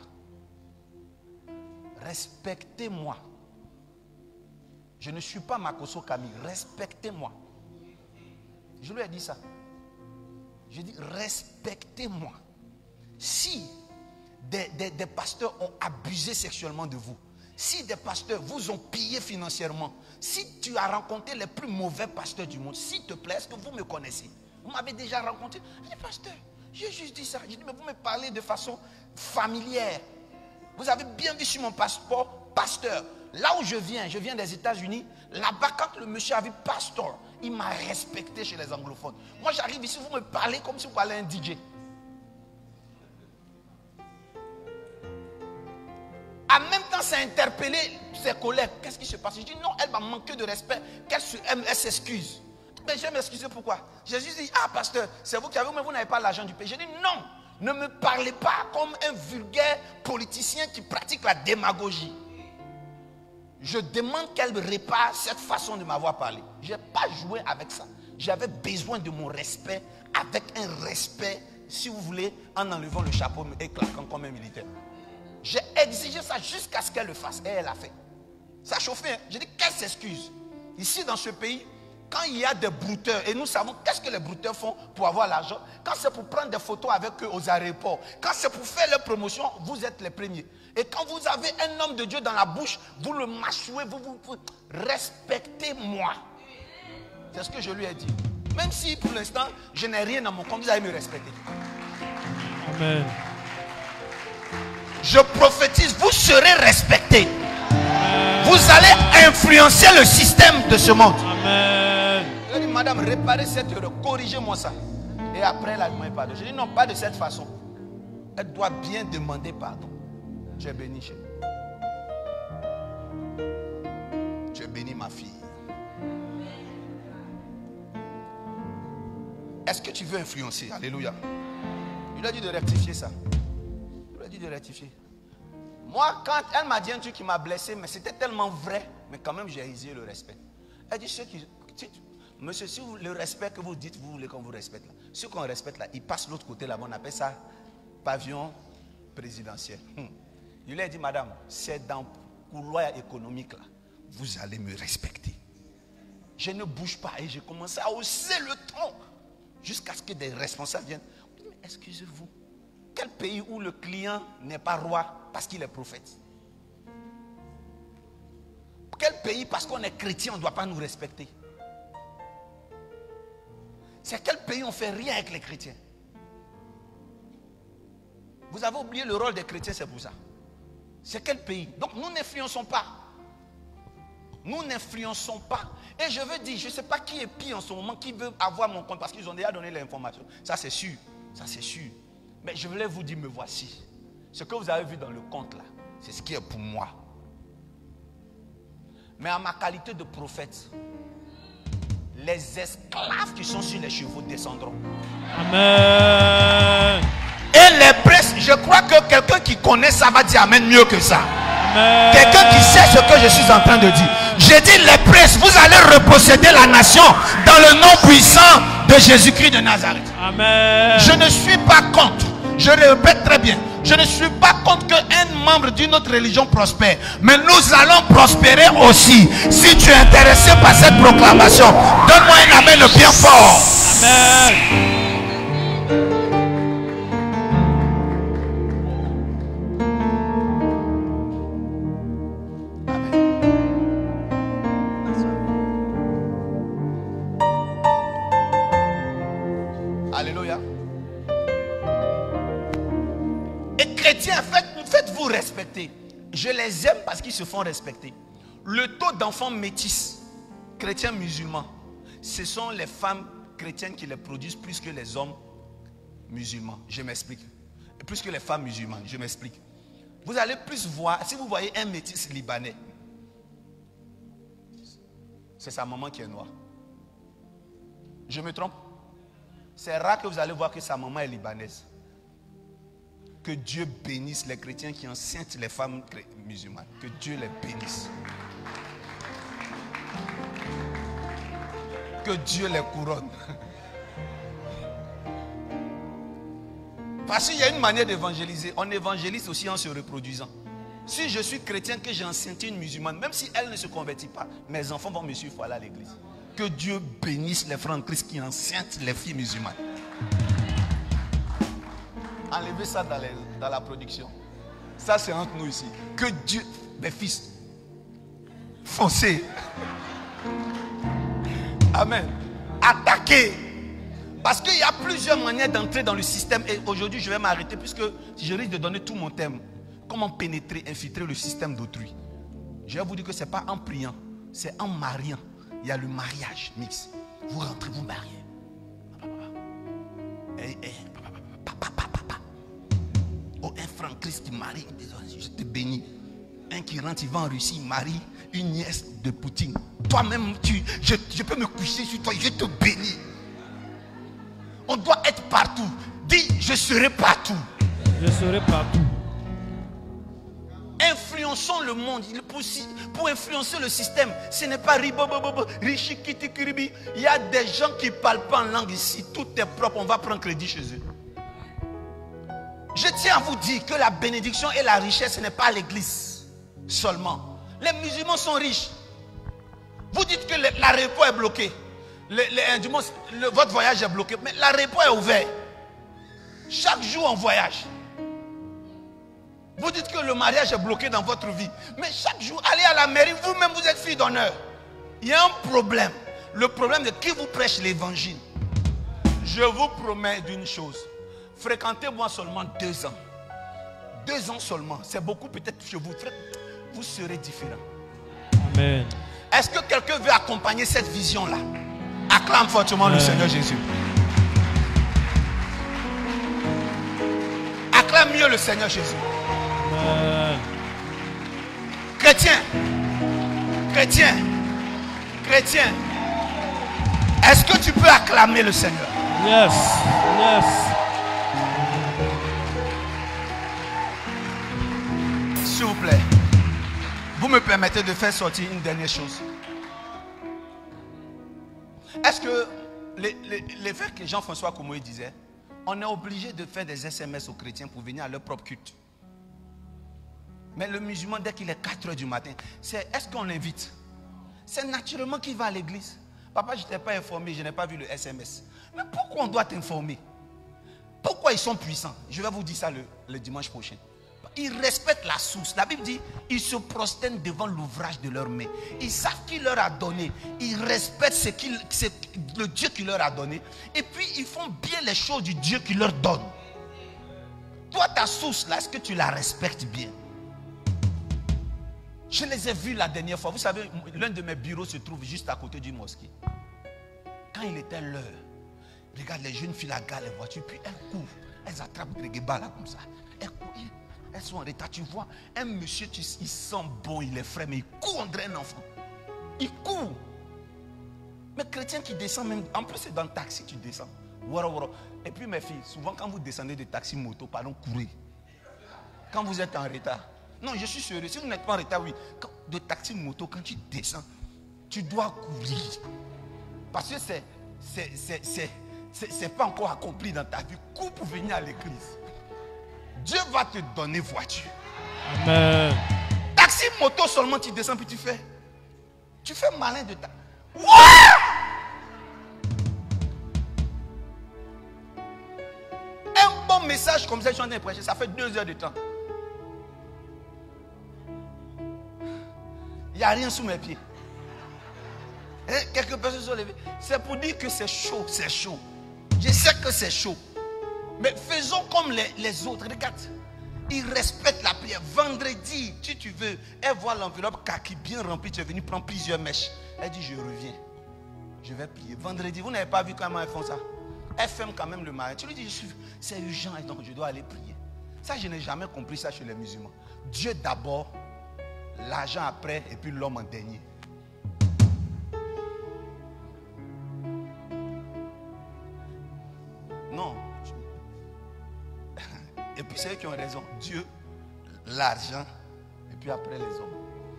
Respectez-moi. Je ne suis pas Makoso Kami. Respectez-moi. Je lui ai dit ça. Je dis, respectez-moi. Si Des, des, des pasteurs ont abusé sexuellement de vous, si des pasteurs vous ont pillé financièrement, si tu as rencontré les plus mauvais pasteurs du monde, s'il te plaît, est-ce que vous me connaissez? Vous m'avez déjà rencontré? Je dis, pasteur, j'ai juste dit ça. Je dis, mais vous me parlez de façon familière. Vous avez bien vu sur mon passeport, pasteur. Là où je viens, je viens des États-Unis. Là-bas, quand le monsieur a vu pasteur, il m'a respecté chez les anglophones. Moi, j'arrive ici, vous me parlez comme si vous parlez à un D J. En même temps, ça a interpellé ses collègues. Qu'est-ce qui se passe? Je dis non, elle m'a manqué de respect. Qu'elle elle s'excuse. Mais je vais m'excuser pourquoi? Jésus dit, ah pasteur, c'est vous qui avez, mais vous n'avez pas l'argent du pays. Je dis non, ne me parlez pas comme un vulgaire politicien qui pratique la démagogie. Je demande qu'elle répare cette façon de m'avoir parlé. Je n'ai pas joué avec ça. J'avais besoin de mon respect, avec un respect, si vous voulez, en enlevant le chapeau et claquant comme un militaire. J'ai exigé ça jusqu'à ce qu'elle le fasse. Et elle a fait. Ça a chauffé. Hein? J'ai dit qu'elle s'excuse. Ici dans ce pays, quand il y a des brouteurs, et nous savons qu'est-ce que les brouteurs font pour avoir l'argent. Quand c'est pour prendre des photos avec eux aux aéroports, quand c'est pour faire leur promotion, vous êtes les premiers. Et quand vous avez un homme de Dieu dans la bouche, vous le mâchouez, vous, vous, vous respectez-moi. C'est ce que je lui ai dit. Même si pour l'instant, je n'ai rien dans mon compte, vous allez me respecter. Amen. Je prophétise, vous serez respectés. Amen. Vous allez influencer le système de ce monde. Amen. Je dis, madame, réparez cette erreur, corrigez-moi ça. Et après, elle m'a pardon. Je dis, non, pas de cette façon. Elle doit bien demander pardon. Tu es béni, chérie. Tu es béni, ma fille. Est-ce que tu veux influencer? Alléluia. Il lui a dit de rectifier ça. De rectifier. Moi, quand elle m'a dit un truc qui m'a blessé, mais c'était tellement vrai, mais quand même j'ai exigé le respect. Elle dit, ceux qui, monsieur, si vous, le respect que vous dites, vous voulez qu'on vous respecte là. Ceux qu'on respecte là, ils passent l'autre côté là-bas, on appelle ça pavillon présidentiel. Hum. Il lui a dit, madame, c'est dans couloir économique là, vous allez me respecter. Je ne bouge pas et j'ai commencé à hausser le ton jusqu'à ce que des responsables viennent. Mais excusez-vous, quel pays où le client n'est pas roi parce qu'il est prophète? Quel pays parce qu'on est chrétien on ne doit pas nous respecter? C'est quel pays on ne fait rien avec les chrétiens? Vous avez oublié le rôle des chrétiens, c'est pour ça. C'est quel pays? Donc nous n'influençons pas. Nous n'influençons pas. Et je veux dire, je ne sais pas qui est pire en ce moment, qui veut avoir mon compte, parce qu'ils ont déjà donné l'information. Ça c'est sûr, ça c'est sûr. Mais je voulais vous dire, me voici. Ce que vous avez vu dans le compte là, c'est ce qui est pour moi. Mais en ma qualité de prophète, les esclaves qui sont sur les chevaux descendront. Amen. Et les princes, je crois que quelqu'un qui connaît ça va dire amen mieux que ça. Amen. Quelqu'un qui sait ce que je suis en train de dire. J'ai dit les princes, vous allez reposséder la nation dans le nom puissant de Jésus-Christ de Nazareth. Amen. Je ne suis pas contre, je le répète très bien, je ne suis pas contre qu'un membre d'une autre religion prospère. Mais nous allons prospérer aussi. Si tu es intéressé par cette proclamation, donne-moi un amen le bien fort. Amen. Alléluia. Et chrétiens, faites, faites-vous respecter. Je les aime parce qu'ils se font respecter. Le taux d'enfants métis, chrétiens musulmans, ce sont les femmes chrétiennes qui les produisent plus que les hommes musulmans. Je m'explique. Et plus que les femmes musulmanes, je m'explique. Vous allez plus voir, si vous voyez un métis libanais, c'est sa maman qui est noire. Je me trompe? C'est rare que vous allez voir que sa maman est libanaise. Que Dieu bénisse les chrétiens qui enceintent les femmes musulmanes. Que Dieu les bénisse. Que Dieu les couronne. Parce qu'il y a une manière d'évangéliser. On évangélise aussi en se reproduisant. Si je suis chrétien que j'ai enceinté une musulmane, même si elle ne se convertit pas, mes enfants vont me suivre pour aller à l'église. Que Dieu bénisse les frères en Christ qui enceintent les filles musulmanes. Enlevez ça dans, les, dans la production. Ça c'est entre nous ici. Que Dieu, mes fils, foncez. Amen. Attaquez. Parce qu'il y a plusieurs manières d'entrer dans le système. Et aujourd'hui je vais m'arrêter puisque je risque de donner tout mon thème. Comment pénétrer, infiltrer le système d'autrui. Je vais vous dire que ce n'est pas en priant, c'est en mariant. Il y a le mariage mix. Vous rentrez, vous mariez. Hey, hey, papa, papa, papa. Oh, un frère Christ qui marie, je te bénis. Un qui rentre, il va en Russie, il marie une nièce de Poutine. Toi-même, tu, je, je peux me coucher sur toi, je te bénis. On doit être partout. Dis, je serai partout. Je serai partout. Influençons le monde. Pour influencer le système, ce n'est pas ribobobobo, richikitikiribi. Il y a des gens qui ne parlent pas en langue ici. Tout est propre, on va prendre crédit chez eux. Je tiens à vous dire que la bénédiction et la richesse, ce n'est pas l'église seulement. Les musulmans sont riches. Vous dites que l'aéroport est bloqué. Le, le, du moins, le, votre voyage est bloqué. Mais l'aéroport est ouvert. Chaque jour on voyage. Vous dites que le mariage est bloqué dans votre vie. Mais chaque jour, allez à la mairie, vous-même vous êtes fille d'honneur. Il y a un problème. Le problème de qui vous prêche l'évangile. Je vous promets d'une chose. Fréquentez-moi seulement deux ans. Deux ans seulement. C'est beaucoup peut-être chez vous. Vous serez différent. Amen. Est-ce que quelqu'un veut accompagner cette vision-là? Acclame fortement Amen. Le Seigneur Jésus. Acclame mieux le Seigneur Jésus. Amen. Chrétien, chrétien, chrétien, est-ce que tu peux acclamer le Seigneur? Yes, yes. S'il vous plaît, vous me permettez de faire sortir une dernière chose. Est-ce que les, les, les frères que Jean-François Komoé disait, on est obligé de faire des S M S aux chrétiens pour venir à leur propre culte? Mais le musulman, dès qu'il est quatre heures du matin, c'est est-ce qu'on l'invite? C'est naturellement qu'il va à l'église. Papa, je ne t'ai pas informé, je n'ai pas vu le S M S. Mais pourquoi on doit t'informer? Pourquoi ils sont puissants? Je vais vous dire ça le, le dimanche prochain. Ils respectent la source. La Bible dit, ils se prosternent devant l'ouvrage de leurs mains. Ils savent qui leur a donné. Ils respectent ce qu'il, c'est le Dieu qui leur a donné. Et puis, ils font bien les choses du Dieu qui leur donne. Toi, ta source, là, est-ce que tu la respectes bien? Je les ai vus la dernière fois. Vous savez, l'un de mes bureaux se trouve juste à côté du mosquée. Quand il était l'heure, regarde les jeunes filles là, gardent les voitures, puis elles courent. Elles attrapent des guébas là comme ça. Elles courent. Elles sont en retard. Tu vois, un monsieur, tu, il sent bon, il est frais, mais il court on dirait un enfant. Il court. Mais chrétien qui descend même, en plus c'est dans le taxi, tu descends. Wara, wara. Et puis mes filles, souvent quand vous descendez de taxi moto, pardon, courez. Quand vous êtes en retard. Non, je suis sérieux. Si vous n'êtes pas en retard, oui. Quand, de taxi moto, quand tu descends, tu dois courir. Parce que c'est, c'est, c'est, c'est, c'est, c'est pas encore accompli dans ta vie. Cours pour venir à l'église. Dieu va te donner voiture. Amen. Taxi moto seulement, tu descends puis tu fais. Tu fais malin de ta. Ouais! Un bon message comme ça, je suis en train de prêcher, ça fait deux heures de temps. Il n'y a rien sous mes pieds. Et quelques personnes se sont levées. C'est pour dire que c'est chaud, c'est chaud. Je sais que c'est chaud. Mais faisons comme les, les autres. Regarde, ils respectent la prière. Vendredi, si tu veux, elle voit l'enveloppe kaki bien remplie. Tu es venu prendre plusieurs mèches. Elle dit, je reviens. Je vais prier. Vendredi, vous n'avez pas vu comment elles font ça? Elles ferment quand même le mari. Tu lui dis, je suis, c'est urgent et donc je dois aller prier. Ça, je n'ai jamais compris ça chez les musulmans. Dieu d'abord, l'argent après et puis l'homme en dernier. Non. Et puis c'est eux qui ont raison. Dieu, l'argent et puis après les hommes.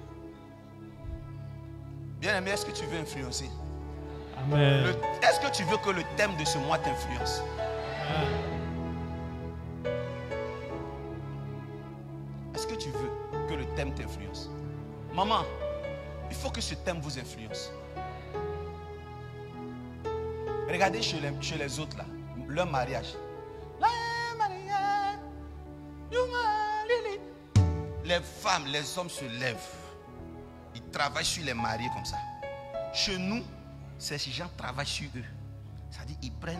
Bien aimé, est-ce que tu veux influencer? Amen. Le, est-ce que tu veux que le thème de ce mois t'influence? Amen. Est-ce que tu veux que le thème t'influence? Maman, il faut que ce thème vous influence. Regardez chez les, chez les autres là, leur mariage. Les femmes, les hommes se lèvent. Ils travaillent sur les mariés comme ça. Chez nous, ces gens travaillent sur eux. C'est-à-dire, ils prennent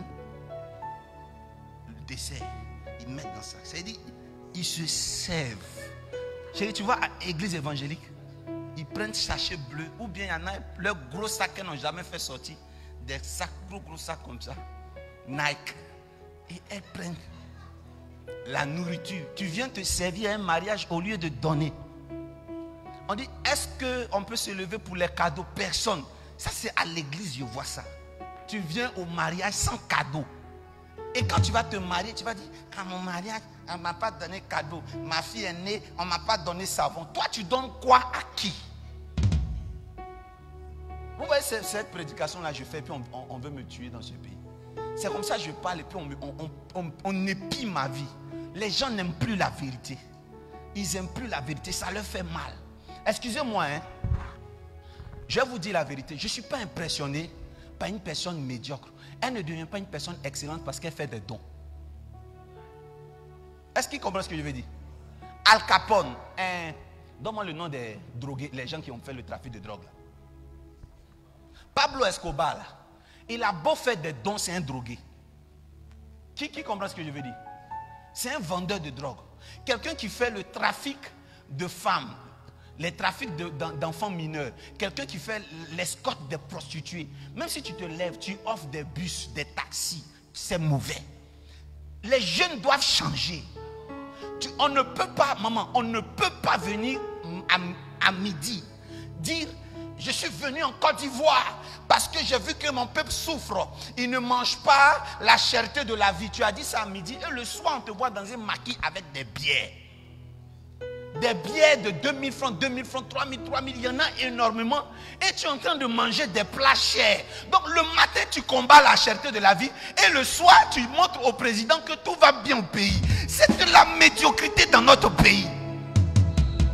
le dessert, ils mettent dans ça. C'est-à-dire, ils se servent. Chérie, tu vois, à l'église évangélique, ils prennent sachet bleu, ou bien il y en a, leurs gros sacs qu'ils n'ont jamais fait sortir, des sacs, gros gros sacs comme ça, Nike, et elles prennent la nourriture. Tu viens te servir à un mariage au lieu de donner. On dit, est-ce qu'on peut se lever pour les cadeaux? Personne. Ça, c'est à l'église, je vois ça. Tu viens au mariage sans cadeau. Et quand tu vas te marier, tu vas dire, à mon mariage, on ne m'a pas donné cadeau. Ma fille est née, on ne m'a pas donné savon. Toi, tu donnes quoi à qui? Vous voyez, cette prédication-là, je fais, et puis on, on, on veut me tuer dans ce pays. C'est comme ça que je parle, et puis on, on, on, on épie ma vie. Les gens n'aiment plus la vérité. Ils n'aiment plus la vérité, ça leur fait mal. Excusez-moi, hein. Je vais vous dire la vérité. Je ne suis pas impressionné par une personne médiocre. Elle ne devient pas une personne excellente parce qu'elle fait des dons. Est-ce qu'il comprend ce que je veux dire? Al Capone, hein, donne-moi le nom des drogués, les gens qui ont fait le trafic de drogue. Là. Pablo Escobar, là, il a beau faire des dons, c'est un drogué. Qui, qui comprend ce que je veux dire? C'est un vendeur de drogue. Quelqu'un qui fait le trafic de femmes, les trafics de, d'enfants mineurs, quelqu'un qui fait l'escorte des prostituées. Même si tu te lèves, tu offres des bus, des taxis, c'est mauvais. Les jeunes doivent changer. Tu, on ne peut pas, maman, on ne peut pas venir à, à midi dire je suis venu en Côte d'Ivoire parce que j'ai vu que mon peuple souffre. Il ne mange pas la cherté de la vie. Tu as dit ça à midi et le soir on te voit dans un maquis avec des bières. Des bières de deux mille francs, deux mille francs, trois mille, trois mille, il y en a énormément. Et tu es en train de manger des plats chers. Donc le matin, tu combats la cherté de la vie. Et le soir, tu montres au président que tout va bien au pays. C'est de la médiocrité dans notre pays.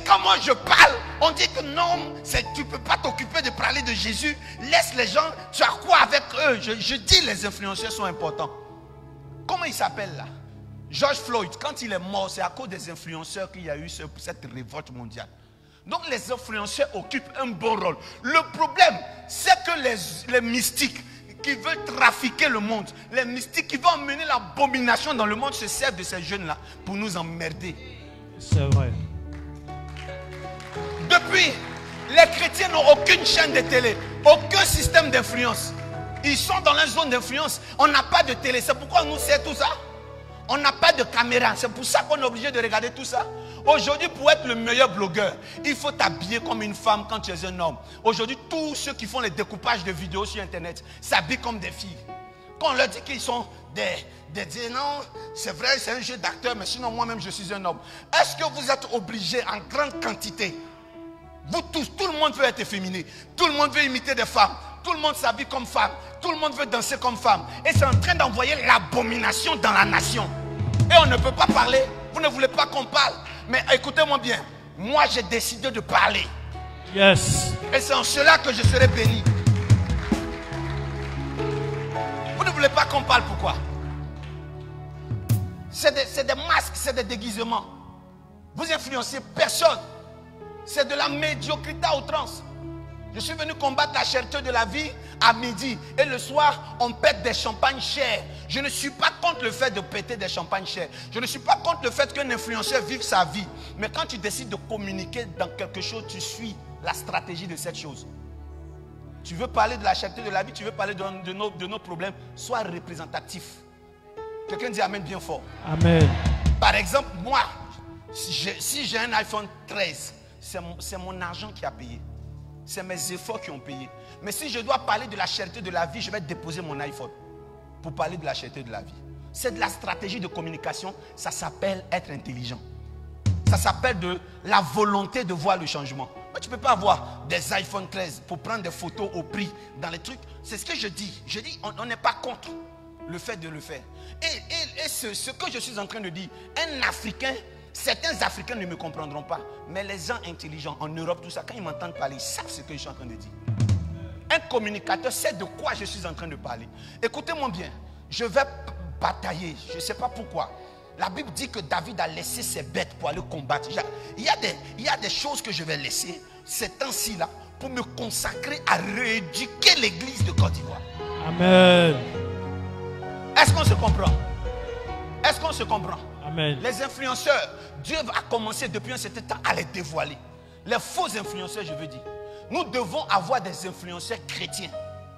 quand moi je parle, on dit que non, tu ne peux pas t'occuper de parler de Jésus. Laisse les gens, tu as quoi avec eux? Je, je dis les influenceurs sont importants. Comment il s'appelle là? George Floyd, quand il est mort, c'est à cause des influenceurs qu'il y a eu ce, cette révolte mondiale. Donc les influenceurs occupent un bon rôle. Le problème, c'est que les, les mystiques qui veulent trafiquer le monde, les mystiques qui veulent emmener l'abomination dans le monde se servent de ces jeunes-là pour nous emmerder. C'est vrai. Depuis, les chrétiens n'ont aucune chaîne de télé, aucun système d'influence. Ils sont dans la zone d'influence. On n'a pas de télé. C'est pourquoi on nous sait tout ça. On n'a pas de caméra. C'est pour ça qu'on est obligé de regarder tout ça. Aujourd'hui, pour être le meilleur blogueur, il faut t'habiller comme une femme quand tu es un homme. Aujourd'hui, tous ceux qui font les découpages de vidéos sur Internet s'habillent comme des filles. Quand on leur dit qu'ils sont des... des, des non, c'est vrai, c'est un jeu d'acteur, mais sinon moi-même je suis un homme. Est-ce que vous êtes obligés en grande quantité? Vous tous, tout le monde veut être efféminé. Tout le monde veut imiter des femmes. Tout le monde s'habille comme femme. Tout le monde veut danser comme femme. Et c'est en train d'envoyer l'abomination dans la nation. Et on ne peut pas parler. Vous ne voulez pas qu'on parle. Mais écoutez-moi bien. Moi, j'ai décidé de parler. Yes. Et c'est en cela que je serai béni. Vous ne voulez pas qu'on parle, pourquoi? C'est des, c'est des masques, c'est des déguisements. Vous influencez personne. C'est de la médiocrité à outrance. Je suis venu combattre la cherté de la vie à midi. Et le soir, on pète des champagnes chers. Je ne suis pas contre le fait de péter des champagnes chers. Je ne suis pas contre le fait qu'un influenceur vive sa vie. Mais quand tu décides de communiquer dans quelque chose, tu suis la stratégie de cette chose. Tu veux parler de la cherté de la vie, tu veux parler de, de, nos, de nos problèmes, sois représentatif. Quelqu'un dit amen bien fort. Amen. Par exemple, moi, si j'ai, si j'ai un iPhone treize, c'est mon, c'est mon argent qui a payé. C'est mes efforts qui ont payé. Mais si je dois parler de la cherté de la vie, je vais déposer mon iPhone pour parler de la cherté de la vie. C'est de la stratégie de communication. Ça s'appelle être intelligent. Ça s'appelle de la volonté de voir le changement. Mais tu ne peux pas avoir des iPhone treize pour prendre des photos au prix dans les trucs. C'est ce que je dis. Je dis, on n'est pas contre le fait de le faire. Et, et, et ce, ce que je suis en train de dire, un Africain, certains Africains ne me comprendront pas, mais les gens intelligents en Europe, tout ça, quand ils m'entendent parler, ils savent ce que je suis en train de dire. Un communicateur sait de quoi je suis en train de parler. Écoutez-moi bien, je vais batailler, je ne sais pas pourquoi. La Bible dit que David a laissé ses bêtes pour aller combattre. Il y a des, il y a des choses que je vais laisser ces temps-ci là pour me consacrer à rééduquer l'église de Côte d'Ivoire. Amen. Est-ce qu'on se comprend? Est-ce qu'on se comprend? Amen. Les influenceurs, Dieu a commencé depuis un certain temps à les dévoiler. Les faux influenceurs, je veux dire. Nous devons avoir des influenceurs chrétiens.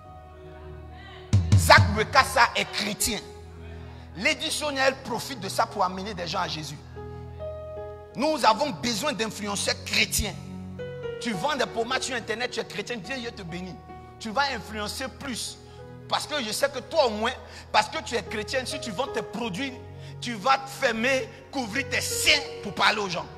Zach Bekassa est chrétien. L'éditionnel profite de ça pour amener des gens à Jésus. Nous avons besoin d'influenceurs chrétiens. Tu vends des pommades sur Internet, tu es chrétien, Dieu te bénit. Tu vas influencer plus. Parce que je sais que toi au moins, parce que tu es chrétien, si tu vends tes produits, tu vas te fermer, couvrir tes seins pour parler aux gens.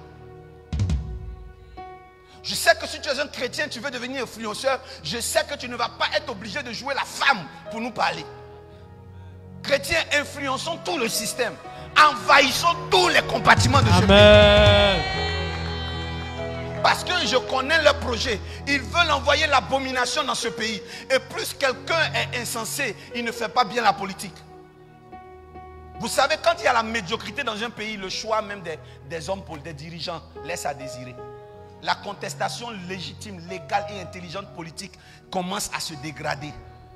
Je sais que si tu es un chrétien, tu veux devenir influenceur, je sais que tu ne vas pas être obligé de jouer la femme pour nous parler. Chrétiens, influençons tout le système. Envahissons tous les compartiments de ce pays. Amen. Parce que je connais leur projet. Ils veulent envoyer l'abomination dans ce pays. Et plus quelqu'un est insensé, il ne fait pas bien la politique. Vous savez, quand il y a la médiocrité dans un pays, le choix même des, des hommes, des dirigeants, laisse à désirer. La contestation légitime, légale et intelligente politique commence à se dégrader.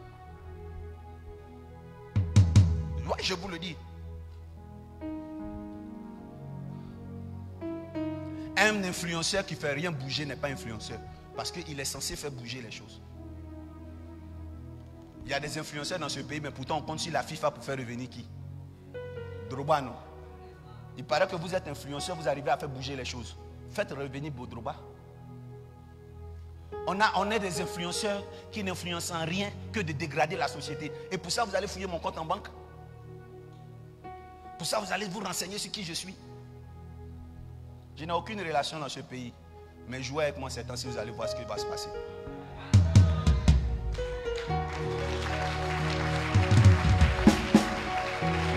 Oui, je vous le dis. Un influenceur qui ne fait rien bouger n'est pas influenceur. Parce qu'il est censé faire bouger les choses. Il y a des influenceurs dans ce pays, mais pourtant on compte sur la FIFA pour faire revenir qui? Drogba, non. Il paraît que vous êtes influenceur, vous arrivez à faire bouger les choses. Faites revenir Drogba. On a, on est des influenceurs qui n'influencent en rien que de dégrader la société. Et pour ça, vous allez fouiller mon compte en banque. Pour ça, vous allez vous renseigner sur qui je suis. Je n'ai aucune relation dans ce pays. Mais jouez avec moi ces temps-ci, vous allez voir ce qui va se passer.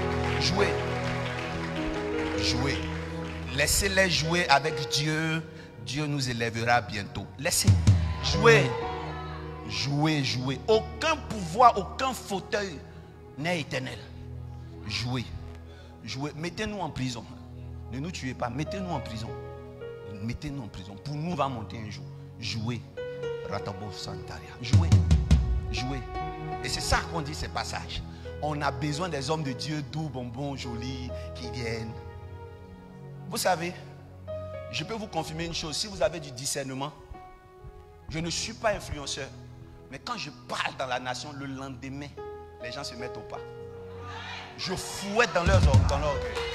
Jouez. Jouez. Laissez-les jouer avec Dieu Dieu nous élèvera bientôt. Laissez jouer. Jouer, jouer. Aucun pouvoir, aucun fauteuil n'est éternel. Jouez. Jouez. Mettez-nous en prison. Ne nous tuez pas. Mettez-nous en prison. Mettez-nous en prison. Pour nous, on va monter un jour. Jouez. Ratabo Santaria. Jouez. Jouez. Et c'est ça qu'on dit ces passages. On a besoin des hommes de Dieu doux, bonbons, jolis, qui viennent. Vous savez, je peux vous confirmer une chose. Si vous avez du discernement, je ne suis pas influenceur. Mais quand je parle dans la nation, le lendemain, les gens se mettent au pas. Je fouette dans leurs dans leur...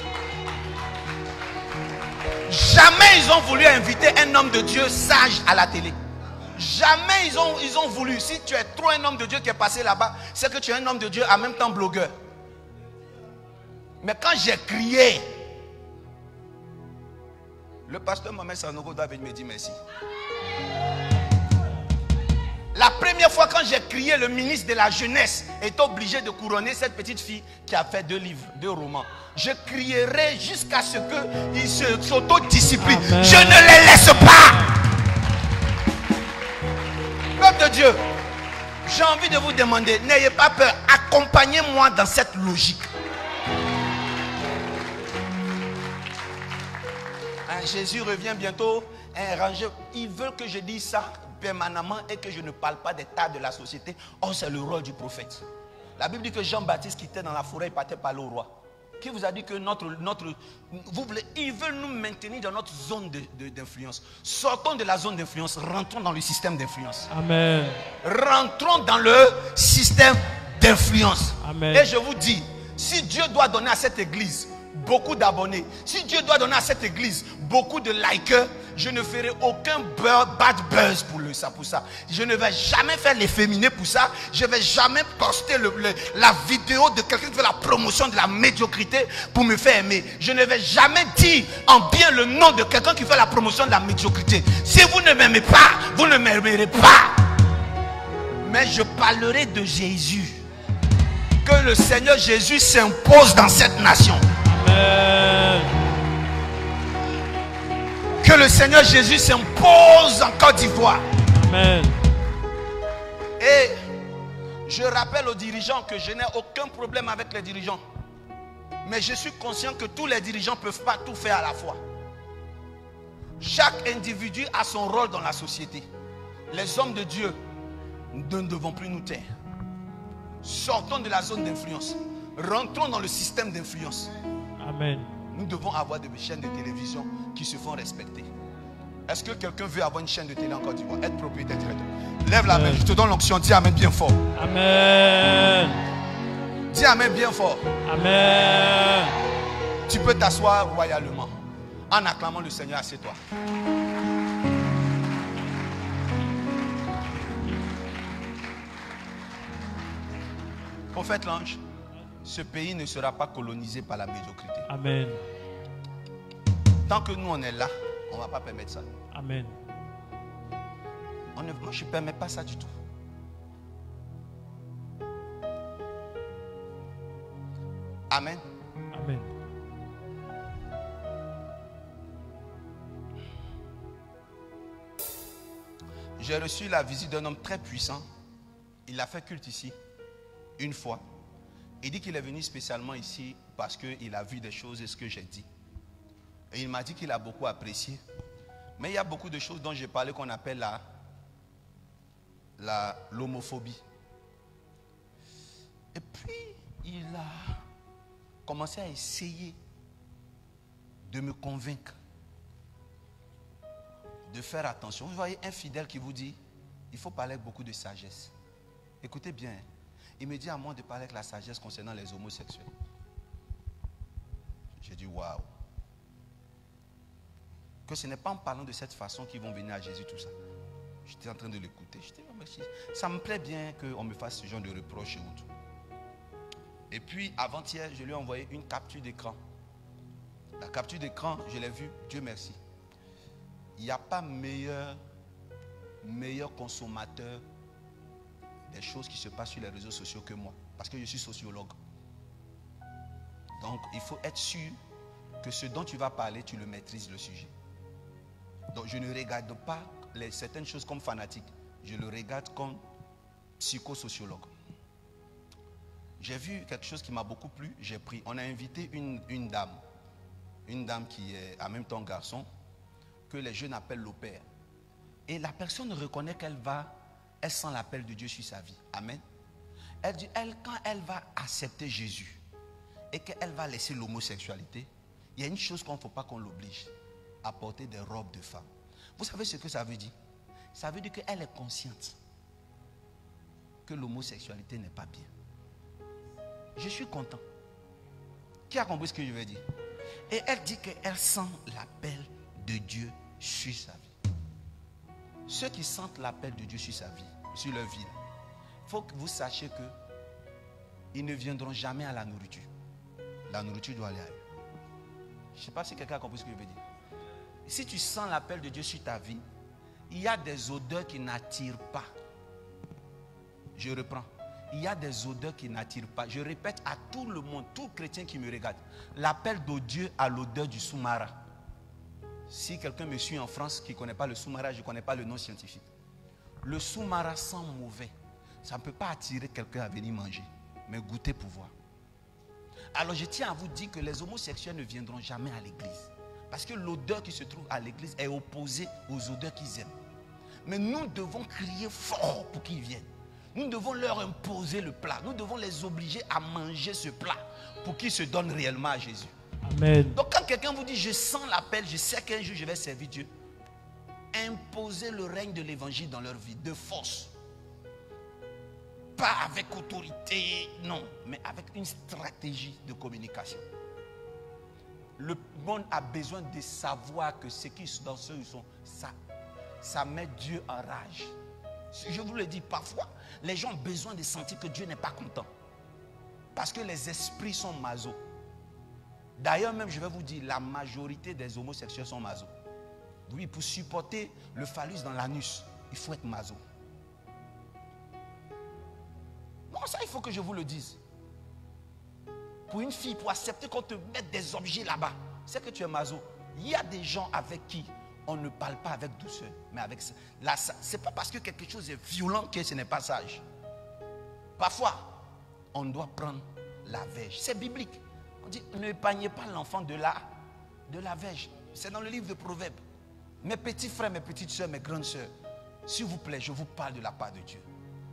Jamais ils ont voulu inviter un homme de Dieu sage à la télé. Jamais ils ont, ils ont voulu. Si tu es trop un homme de Dieu qui est passé là-bas, c'est que tu es un homme de Dieu en même temps blogueur. Mais quand j'ai crié, le pasteur Mohamed Sanogo doit venir me dire merci. La première fois quand j'ai crié, le ministre de la jeunesse est obligé de couronner cette petite fille qui a fait deux livres, deux romans. Je crierai jusqu'à ce qu'ils s'autodisciplinent. Je ne les laisse pas. Peuple de Dieu, j'ai envie de vous demander, n'ayez pas peur, accompagnez-moi dans cette logique. Hein, Jésus revient bientôt, un rangé, ils veulent que je dise ça permanemment et que je ne parle pas des tas de la société. Oh, c'est le rôle du prophète. La Bible dit que Jean-Baptiste qui était dans la forêt, il partait parler au roi. Qui vous a dit que notre, notre vous voulez, ils veulent nous maintenir dans notre zone de, de, d'influence. Sortons de la zone d'influence, rentrons dans le système d'influence. Amen. Rentrons dans le système d'influence. Amen. Et je vous dis, si Dieu doit donner à cette église beaucoup d'abonnés, si Dieu doit donner à cette église beaucoup de likers, je ne ferai aucun buzz, bad buzz pour, le, ça, pour ça. Je ne vais jamais faire l'efféminé pour ça. Je ne vais jamais poster le, le, la vidéo de quelqu'un qui fait la promotion de la médiocrité pour me faire aimer. Je ne vais jamais dire en bien le nom de quelqu'un qui fait la promotion de la médiocrité. Si vous ne m'aimez pas, vous ne m'aimerez pas. Mais je parlerai de Jésus. Que le Seigneur Jésus s'impose dans cette nation. Amen. Que le Seigneur Jésus s'impose en Côte d'Ivoire. Amen. Et je rappelle aux dirigeants que je n'ai aucun problème avec les dirigeants. Mais je suis conscient que tous les dirigeants ne peuvent pas tout faire à la fois. Chaque individu a son rôle dans la société. Les hommes de Dieu, nous ne devons plus nous taire. Sortons de la zone d'influence. Rentrons dans le système d'influence. Amen. Nous devons avoir des chaînes de télévision qui se font respecter. Est-ce que quelqu'un veut avoir une chaîne de télé en Côte d'Ivoire? Être propriétaire directeur. Lève la main, je te donne l'onction. Dis Amen bien fort. Amen. Dis Amen bien fort. Amen. Tu peux t'asseoir royalement en acclamant le Seigneur. Assieds-toi. Prophète l'ange, ce pays ne sera pas colonisé par la médiocrité. Amen. Tant que nous on est là, on ne va pas permettre ça. Amen. On ne, moi je ne permets pas ça du tout. Amen. Amen. J'ai reçu la visite d'un homme très puissant. Il a fait culte ici une fois. Il dit qu'il est venu spécialement ici parce qu'il a vu des choses et ce que j'ai dit. Et il m'a dit qu'il a beaucoup apprécié. Mais il y a beaucoup de choses dont j'ai parlé qu'on appelle la, la, l'homophobie. Et puis, il a commencé à essayer de me convaincre de faire attention. Vous voyez un fidèle qui vous dit, il faut parler avec beaucoup de sagesse. Écoutez bien. Il me dit à moi de parler avec la sagesse concernant les homosexuels. J'ai dit waouh. Que ce n'est pas en parlant de cette façon qu'ils vont venir à Jésus, tout ça. J'étais en train de l'écouter. J'étais, oh, merci. Ça me plaît bien qu'on me fasse ce genre de reproches et tout. Et puis avant-hier, je lui ai envoyé une capture d'écran. La capture d'écran, je l'ai vue, Dieu merci. Il n'y a pas meilleur, meilleur consommateur des choses qui se passent sur les réseaux sociaux que moi, parce que je suis sociologue. Donc il faut être sûr que ce dont tu vas parler, tu le maîtrises, le sujet. Donc je ne regarde pas les, certaines choses comme fanatique. Je le regarde comme psychosociologue. J'ai vu quelque chose qui m'a beaucoup plu. J'ai pris. On a invité une, une dame. Une dame qui est en même temps garçon. Que les jeunes appellent l'opère. Et la personne reconnaît qu'elle va, elle sent l'appel de Dieu sur sa vie. Amen. Elle dit, elle, quand elle va accepter Jésus et qu'elle va laisser l'homosexualité, il y a une chose qu'on ne faut pas qu'on l'oblige, à porter des robes de femme. Vous savez ce que ça veut dire? Ça veut dire qu'elle est consciente que l'homosexualité n'est pas bien. Je suis content. Qui a compris ce que je veux dire? Et elle dit qu'elle sent l'appel de Dieu sur sa vie. Ceux qui sentent l'appel de Dieu sur sa vie, sur leur vie, il faut que vous sachiez que ils ne viendront jamais à la nourriture. La nourriture doit aller ailleurs. Je ne sais pas si quelqu'un a compris ce que je veux dire. Si tu sens l'appel de Dieu sur ta vie, il y a des odeurs qui n'attirent pas. Je reprends. Il y a des odeurs qui n'attirent pas. Je répète à tout le monde, tout chrétien qui me regarde, l'appel de Dieu a l'odeur du soumara. Si quelqu'un me suit en France qui ne connaît pas le soumara, je ne connais pas le nom scientifique. Le soumara sent mauvais. Ça ne peut pas attirer quelqu'un à venir manger, mais goûter pour voir. Alors je tiens à vous dire que les homosexuels ne viendront jamais à l'église. Parce que l'odeur qui se trouve à l'église est opposée aux odeurs qu'ils aiment. Mais nous devons crier fort pour qu'ils viennent. Nous devons leur imposer le plat. Nous devons les obliger à manger ce plat pour qu'ils se donnent réellement à Jésus. Amen. Donc quand quelqu'un vous dit je sens l'appel, je sais qu'un jour je vais servir Dieu, imposez le règne de l'évangile dans leur vie de force. Pas avec autorité, non, mais avec une stratégie de communication. Le monde a besoin de savoir que ce qui dans ceux ils sont, ça, ça met Dieu en rage. Je vous le dis, parfois, les gens ont besoin de sentir que Dieu n'est pas content. Parce que les esprits sont maso. D'ailleurs, même, je vais vous dire, la majorité des homosexuels sont maso. Oui, pour supporter le phallus dans l'anus, il faut être maso. Non, ça, il faut que je vous le dise. Pour une fille, pour accepter qu'on te mette des objets là-bas, c'est que tu es maso. Il y a des gens avec qui on ne parle pas avec douceur, mais avec ça. Là, ce n'est pas parce que quelque chose est violent que ce n'est pas sage. Parfois, on doit prendre la verge. C'est biblique. On dit, ne épargnez pas l'enfant de la, de la verge. C'est dans le livre de Proverbes. Mes petits frères, mes petites soeurs, mes grandes soeurs, s'il vous plaît, je vous parle de la part de Dieu.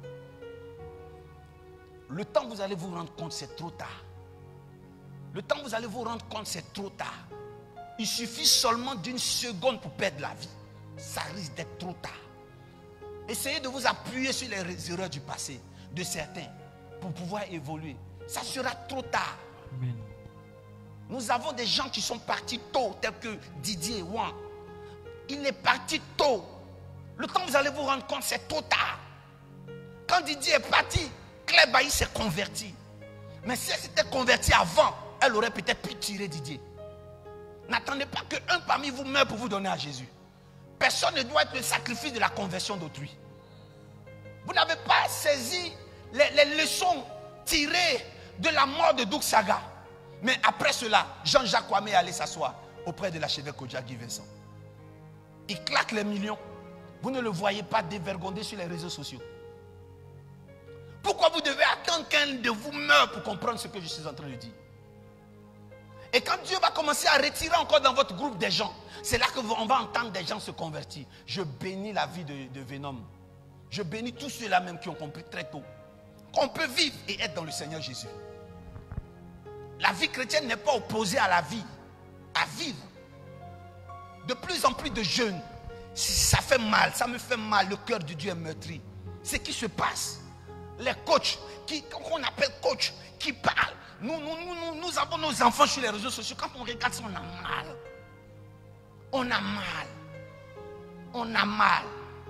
Le temps que vous allez vous rendre compte, c'est trop tard. Le temps que vous allez vous rendre compte, c'est trop tard. Il suffit seulement d'une seconde pour perdre la vie. Ça risque d'être trop tard. Essayez de vous appuyer sur les erreurs du passé de certains pour pouvoir évoluer. Ça sera trop tard. Amen. Nous avons des gens qui sont partis tôt, tels que Didier Wan. Il est parti tôt. Le temps que vous allez vous rendre compte, c'est trop tard. Quand Didier est parti, Claire Bailly s'est convertie. Mais si elle s'était convertie avant, elle aurait peut-être pu tirer Didier. N'attendez pas qu'un parmi vous meure pour vous donner à Jésus. Personne ne doit être le sacrifice de la conversion d'autrui. Vous n'avez pas saisi les, les leçons tirées de la mort de Doug Saga. Mais après cela, Jean-Jacques Kwame est allé s'asseoir auprès de l'archevêque Odjagi Vincent. Il claque les millions. Vous ne le voyez pas dévergondé sur les réseaux sociaux. Pourquoi vous devez attendre qu'un de vous meure pour comprendre ce que je suis en train de dire? Et quand Dieu va commencer à retirer encore dans votre groupe des gens, c'est là qu'on va entendre des gens se convertir. Je bénis la vie de, de Venom. Je bénis tous ceux-là même qui ont compris très tôt qu'on peut vivre et être dans le Seigneur Jésus. La vie chrétienne n'est pas opposée à la vie, à vivre. De plus en plus de jeunes, ça fait mal, ça me fait mal, le cœur de Dieu est meurtri. Ce qui se passe, les coachs, qu'on appelle coachs, qui parlent, nous, nous, nous, nous avons nos enfants sur les réseaux sociaux, quand on regarde ça, on a mal. On a mal. On a mal.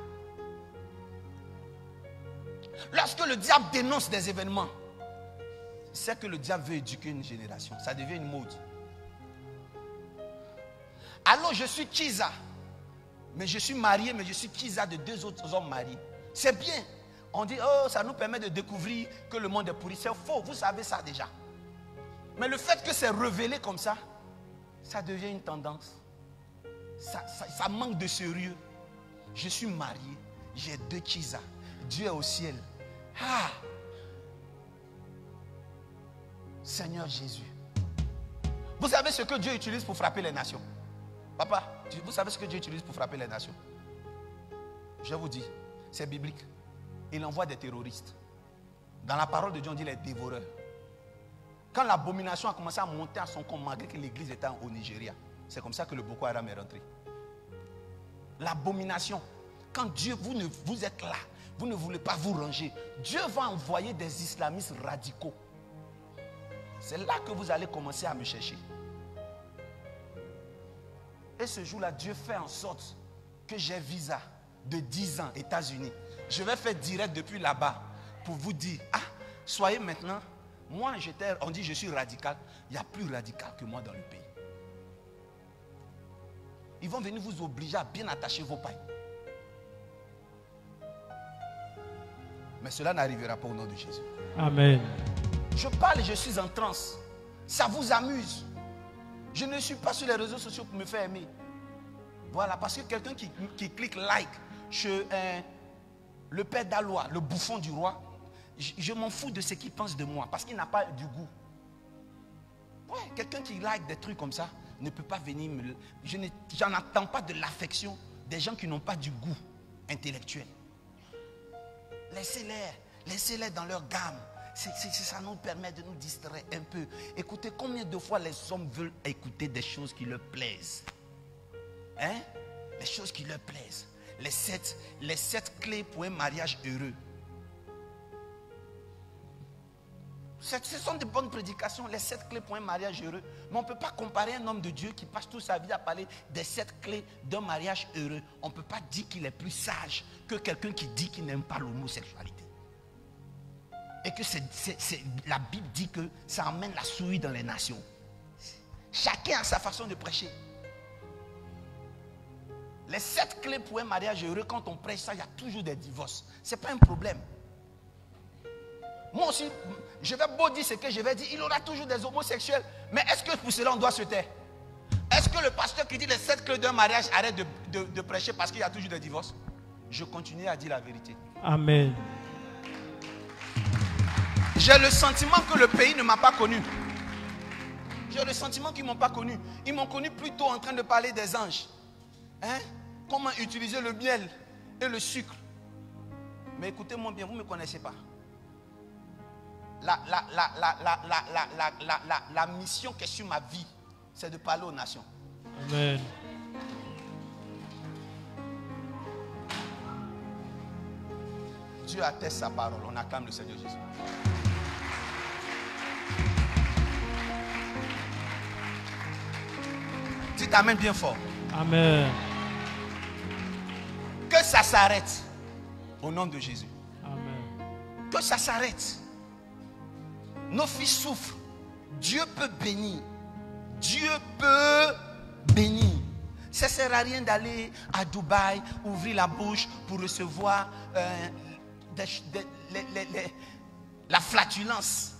Lorsque le diable dénonce des événements, c'est que le diable veut éduquer une génération. Ça devient une mode. Alors je suis Kiza, mais je suis marié, mais je suis Kiza de deux autres hommes mariés. C'est bien. On dit, oh, ça nous permet de découvrir que le monde est pourri. C'est faux, vous savez ça déjà. Mais le fait que c'est révélé comme ça, ça devient une tendance. ça, ça, ça manque de sérieux. Je suis marié, j'ai deux Chisa. Dieu est au ciel. Ah! Seigneur Jésus. Vous savez ce que Dieu utilise pour frapper les nations? Papa, vous savez ce que Dieu utilise pour frapper les nations? Je vous dis, c'est biblique. Il envoie des terroristes. Dans la parole de Dieu, on dit les dévoreurs. Quand l'abomination a commencé à monter à son compte, malgré que l'église était au Nigeria, c'est comme ça que le Boko Haram est rentré. L'abomination. Quand Dieu, vous, ne, vous êtes là, vous ne voulez pas vous ranger, Dieu va envoyer des islamistes radicaux. C'est là que vous allez commencer à me chercher. Et ce jour-là, Dieu fait en sorte que j'ai visa de dix ans, États-Unis. Je vais faire direct depuis là-bas pour vous dire, ah, soyez maintenant, moi j'étais, on dit je suis radical, il y a plus radical que moi dans le pays. Ils vont venir vous obliger à bien attacher vos pailles. Mais cela n'arrivera pas au nom de Jésus. Amen. Je parle et je suis en transe. Ça vous amuse. Je ne suis pas sur les réseaux sociaux pour me faire aimer. Voilà, parce que quelqu'un qui, qui clique like chez euh, le père d'Alois, le bouffon du roi, je, je m'en fous de ce qu'il pense de moi, parce qu'il n'a pas du goût. Ouais, quelqu'un qui like des trucs comme ça ne peut pas venir me... Je n'en attends pas de l'affection des gens qui n'ont pas du goût intellectuel. Laissez-les, laissez-les dans leur gamme. C'est, c'est, ça nous permet de nous distraire un peu. Écoutez, combien de fois les hommes veulent écouter des choses qui leur plaisent? Hein? Les choses qui leur plaisent. Les sept, les sept clés pour un mariage heureux. Ce sont de bonnes prédications, les sept clés pour un mariage heureux. Mais on ne peut pas comparer un homme de Dieu qui passe toute sa vie à parler des sept clés d'un mariage heureux. On ne peut pas dire qu'il est plus sage que quelqu'un qui dit qu'il n'aime pas l'homosexualité. Et que c'est, c'est, c'est, la Bible dit que ça emmène la souille dans les nations. Chacun a sa façon de prêcher. Les sept clés pour un mariage heureux, quand on prêche ça, il y a toujours des divorces. Ce n'est pas un problème. Moi aussi, je vais beau dire ce que je vais dire, il y aura toujours des homosexuels. Mais est-ce que pour cela on doit se taire? Est-ce que le pasteur qui dit les sept clés d'un mariage arrête de, de, de prêcher parce qu'il y a toujours des divorces? Je continue à dire la vérité. Amen. J'ai le sentiment que le pays ne m'a pas connu. J'ai le sentiment qu'ils ne m'ont pas connu. Ils m'ont connu plutôt en train de parler des anges. Hein? Comment utiliser le miel et le sucre. Mais écoutez-moi bien, vous ne me connaissez pas. La, la, la, la, la, la, la, la, la, la, la mission qui est sur ma vie, c'est de parler aux nations. Amen. Dieu atteste sa parole. On acclame le Seigneur Jésus. Dites amen bien fort. Amen. Que ça s'arrête au nom de Jésus. Amen. Que ça s'arrête. Nos fils souffrent. Dieu peut bénir. Dieu peut bénir. Ça ne sert à rien d'aller à Dubaï, ouvrir la bouche pour recevoir euh, des, des, les, les, les, la flatulence.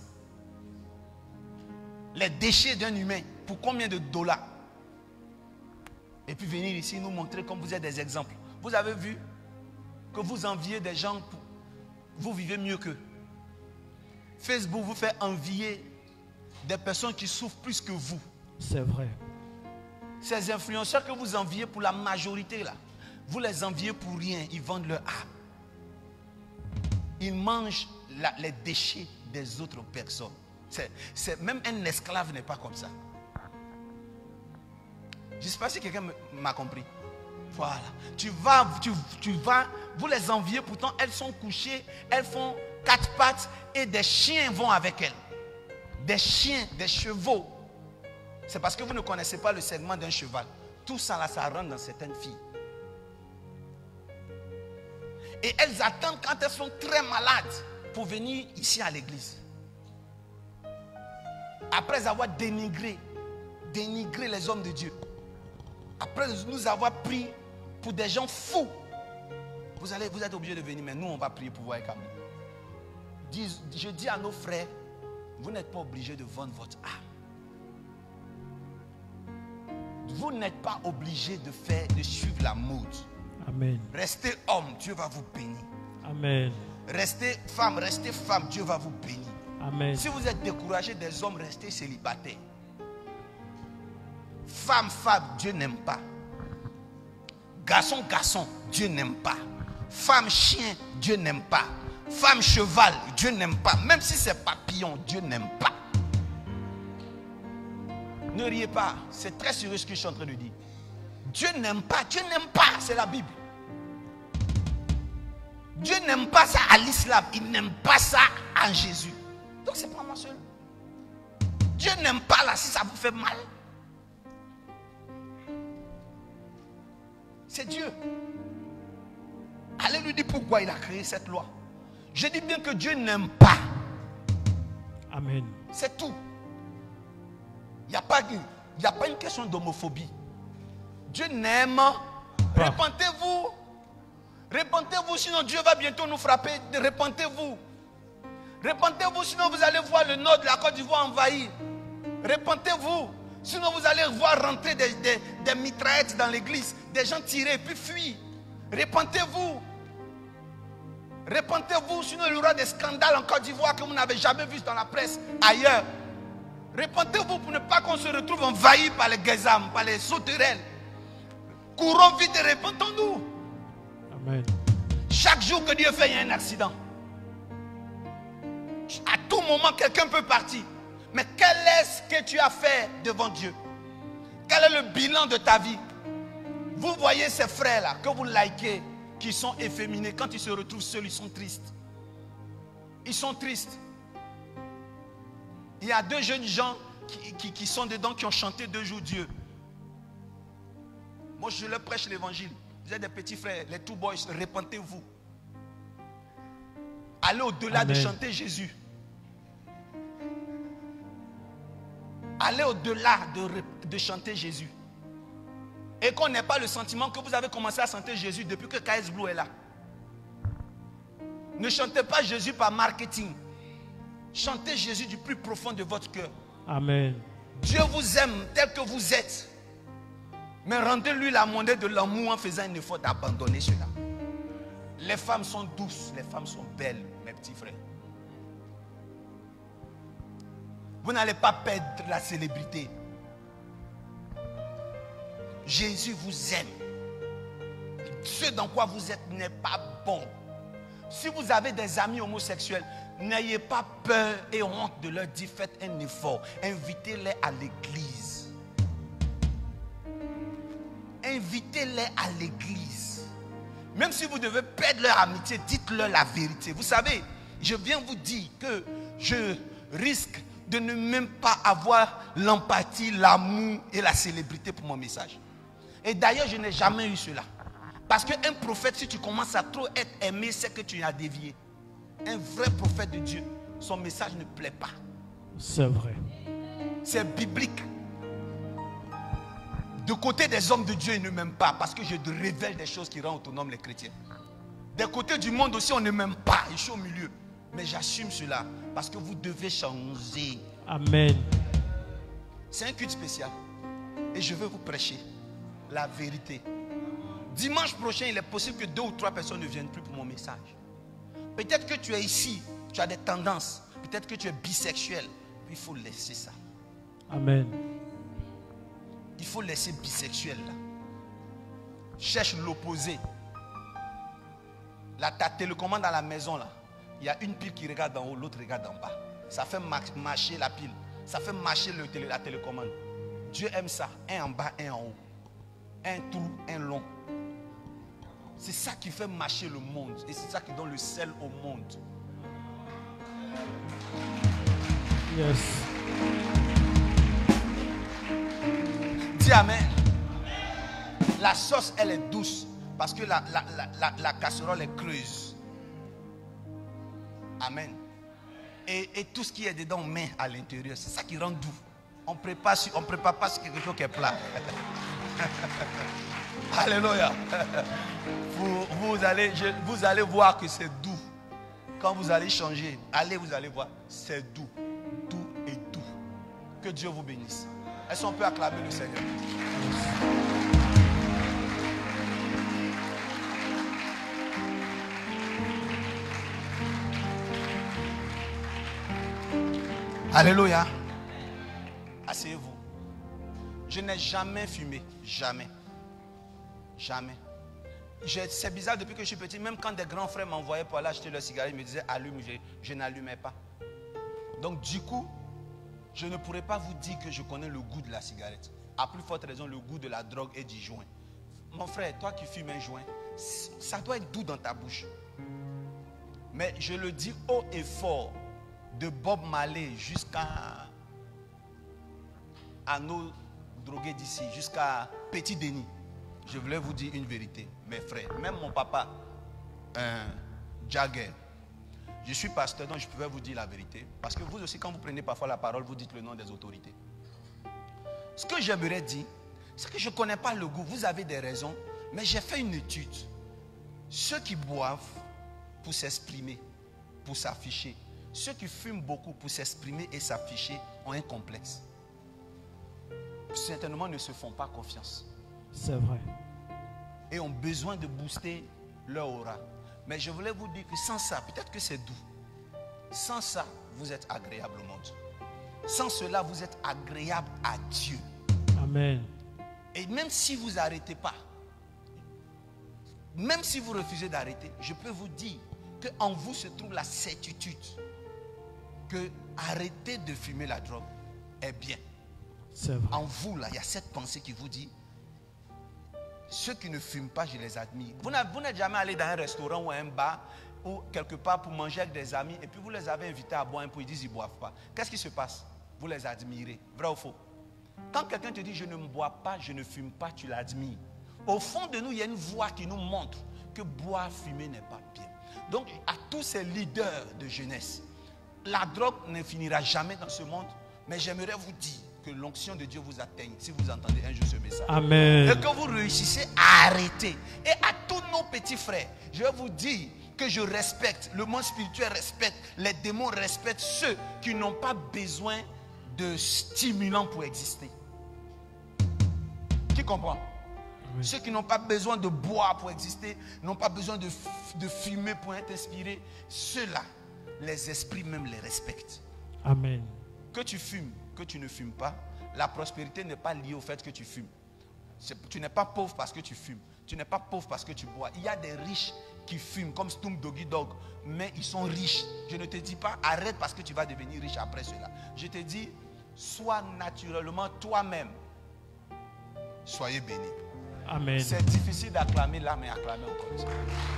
Les déchets d'un humain. Pour combien de dollars? Et puis venir ici nous montrer comme vous êtes des exemples. Vous avez vu que vous enviez des gens, pour, vous vivez mieux qu'eux. Facebook vous fait envier des personnes qui souffrent plus que vous. C'est vrai. Ces influenceurs que vous enviez pour la majorité là, vous les enviez pour rien, ils vendent leur âme. Ils mangent la, les déchets des autres personnes. C'est, c'est, même un esclave n'est pas comme ça. Je ne sais pas si quelqu'un m'a compris. Voilà. Tu vas, tu, tu vas, vous les enviez, pourtant elles sont couchées, elles font quatre pattes et des chiens vont avec elles. Des chiens, des chevaux. C'est parce que vous ne connaissez pas le segment d'un cheval. Tout ça là, ça rentre dans certaines filles. Et elles attendent quand elles sont très malades pour venir ici à l'église. Après avoir dénigré, dénigré les hommes de Dieu. Après nous avoir pris pour des gens fous. Vous, allez, vous êtes obligés de venir, mais nous on va prier pour vous avec amour. Dis, je dis à nos frères, vous n'êtes pas obligés de vendre votre âme. vous n'êtes pas obligé de faire, de suivre la mode. Amen. Restez homme, Dieu va vous bénir. Amen. Restez femme, restez femme, Dieu va vous bénir. Amen. Si vous êtes découragé des hommes, restez célibataires. Femme, femme, Dieu n'aime pas. Garçon, garçon, Dieu n'aime pas. Femme, chien, Dieu n'aime pas. Femme, cheval, Dieu n'aime pas. Même si c'est papillon, Dieu n'aime pas. Ne riez pas, c'est très sérieux ce que je suis en train de dire. Dieu n'aime pas, Dieu n'aime pas, c'est la Bible. Dieu n'aime pas ça à l'islam, il n'aime pas ça en Jésus. Donc c'est pas moi seul. Dieu n'aime pas là si ça vous fait mal. C'est Dieu. Allez lui dire pourquoi il a créé cette loi. Je dis bien que Dieu n'aime pas. Amen. C'est tout. Il n'y a pas, il n'y a pas une question d'homophobie. Dieu n'aime. Répentez-vous. Répentez-vous, sinon Dieu va bientôt nous frapper. Répentez-vous. Répentez-vous, sinon vous allez voir le nord de la Côte d'Ivoire envahi. Répentez-vous. Sinon vous allez voir rentrer des, des, des mitraillettes dans l'église. Des gens tirés puis fuir. Répentez-vous. Répentez-vous, sinon il y aura des scandales en Côte d'Ivoire que vous n'avez jamais vus dans la presse ailleurs. Répentez-vous pour ne pas qu'on se retrouve envahi par les Gazam, par les sauterelles. Courons vite et répentons-nous. Amen. Chaque jour que Dieu fait, il y a un accident. À tout moment, quelqu'un peut partir. Mais quel est-ce que tu as fait devant Dieu? Quel est le bilan de ta vie? Vous voyez ces frères-là que vous likez, qui sont efféminés. Quand ils se retrouvent seuls, ils sont tristes. Ils sont tristes. Il y a deux jeunes gens qui, qui, qui sont dedans, qui ont chanté deux jours Dieu. Moi, je leur prêche l'évangile. Vous êtes des petits frères, les two boys, répentez-vous. Allez au-delà de chanter Jésus. Allez au-delà de, de chanter Jésus. Et qu'on n'ait pas le sentiment que vous avez commencé à chanter Jésus depuis que K S Blue est là. Ne chantez pas Jésus par marketing. Chantez Jésus du plus profond de votre cœur. Amen. Dieu vous aime tel que vous êtes. Mais rendez-lui la monnaie de l'amour en faisant un effort d'abandonner cela. Les femmes sont douces, les femmes sont belles, mes petits frères. Vous n'allez pas perdre la célébrité. Jésus vous aime. Ce dans quoi vous êtes n'est pas bon. Si vous avez des amis homosexuels, n'ayez pas peur et honte de leur dire, faites un effort. Invitez-les à l'église. Invitez-les à l'église. Même si vous devez perdre leur amitié, dites-leur la vérité. Vous savez, je viens vous dire que je risque de ne même pas avoir l'empathie, l'amour et la célébrité pour mon message. Et d'ailleurs, je n'ai jamais eu cela. Parce qu'un prophète, si tu commences à trop être aimé, c'est que tu as dévié. Un vrai prophète de Dieu, son message ne plaît pas. C'est vrai. C'est biblique. De côté des hommes de Dieu, ils ne m'aiment pas parce que je révèle des choses qui rendent autonomes les chrétiens. Des côtés du monde aussi, on ne m'aime pas. Je suis au milieu. Mais j'assume cela parce que vous devez changer. Amen. C'est un culte spécial. Et je veux vous prêcher la vérité. Dimanche prochain, il est possible que deux ou trois personnes ne viennent plus pour mon message. Peut-être que tu es ici, tu as des tendances. Peut-être que tu es bisexuel. Il faut laisser ça. Amen. Il faut laisser bisexuel là. Cherche l'opposé. Là, ta télécommande à la maison là. Il y a une pile qui regarde en haut, l'autre regarde en bas. Ça fait marcher la pile. Ça fait marcher le télé, la télécommande. Dieu aime ça. Un en bas, un en haut. Un trou, un long. C'est ça qui fait marcher le monde. Et c'est ça qui donne le sel au monde. Yes. Dis amen. La sauce, elle est douce. Parce que la, la, la, la, la casserole est creuse. Amen. Et, et tout ce qui est dedans, on met à l'intérieur. C'est ça qui rend doux. On prépare, on prépare pas sur quelque chose qui est plat. Alléluia. Vous, vous, allez, je, vous allez voir que c'est doux. Quand vous allez changer, allez, vous allez voir. C'est doux. Doux et doux. Que Dieu vous bénisse. Est-ce qu'on peut acclamer le Seigneur? Alléluia. Asseyez-vous. Je n'ai jamais fumé. Jamais. Jamais. C'est bizarre depuis que je suis petit. Même quand des grands frères m'envoyaient pour aller acheter leur cigarette, ils me disaient allume. Je, je n'allumais pas. Donc du coup, je ne pourrais pas vous dire que je connais le goût de la cigarette. À plus forte raison, le goût de la drogue et du joint. Mon frère, toi qui fumes un joint, ça doit être doux dans ta bouche. Mais je le dis haut et fort, de Bob Marley jusqu'à à nos drogués d'ici, jusqu'à Petit Denis. Je voulais vous dire une vérité, mes frères. Même mon papa, un Jagger. Je suis pasteur, donc je pouvais vous dire la vérité. Parce que vous aussi, quand vous prenez parfois la parole, vous dites le nom des autorités. Ce que j'aimerais dire, c'est que je ne connais pas le goût. Vous avez des raisons, mais j'ai fait une étude. Ceux qui boivent pour s'exprimer, pour s'afficher, ceux qui fument beaucoup pour s'exprimer et s'afficher ont un complexe. Certainement ne se font pas confiance. C'est vrai. Et ont besoin de booster leur aura. Mais je voulais vous dire que sans ça, peut-être que c'est doux. Sans ça, vous êtes agréable au monde. Sans cela, vous êtes agréable à Dieu. Amen. Et même si vous n'arrêtez pas, même si vous refusez d'arrêter, je peux vous dire qu'en vous se trouve la certitude que arrêter de fumer la drogue est bien. C'est vrai. En vous, là, il y a cette pensée qui vous dit, ceux qui ne fument pas, je les admire. Vous n'êtes jamais allé dans un restaurant ou un bar ou quelque part pour manger avec des amis et puis vous les avez invités à boire un peu, ils disent qu'ils ne boivent pas. Qu'est-ce qui se passe? Vous les admirez. Vrai ou faux? Quand quelqu'un te dit je ne bois pas, je ne fume pas, tu l'admires. Au fond de nous, il y a une voix qui nous montre que boire, fumer n'est pas bien. Donc, à tous ces leaders de jeunesse, la drogue ne finira jamais dans ce monde, mais j'aimerais vous dire que l'onction de Dieu vous atteigne si vous entendez un jour ce message. Amen. Et que vous réussissez à arrêter. Et à tous nos petits frères, je vais vous dire que je respecte, le monde spirituel respecte, les démons respectent ceux qui n'ont pas besoin de stimulants pour exister. Qui comprend? Oui. Ceux qui n'ont pas besoin de boire pour exister, n'ont pas besoin de, de fumer pour être inspirés, ceux-là, les esprits même les respectent. Amen. Que tu fumes, que tu ne fumes pas, la prospérité n'est pas liée au fait que tu fumes. Tu n'es pas pauvre parce que tu fumes. Tu n'es pas pauvre parce que tu bois. Il y a des riches qui fument comme Snoop Doggy Dogg, mais ils sont riches. Je ne te dis pas arrête parce que tu vas devenir riche après cela. Je te dis sois naturellement toi-même. Soyez bénis. Amen. C'est difficile d'acclamer là, mais acclamer encore ça.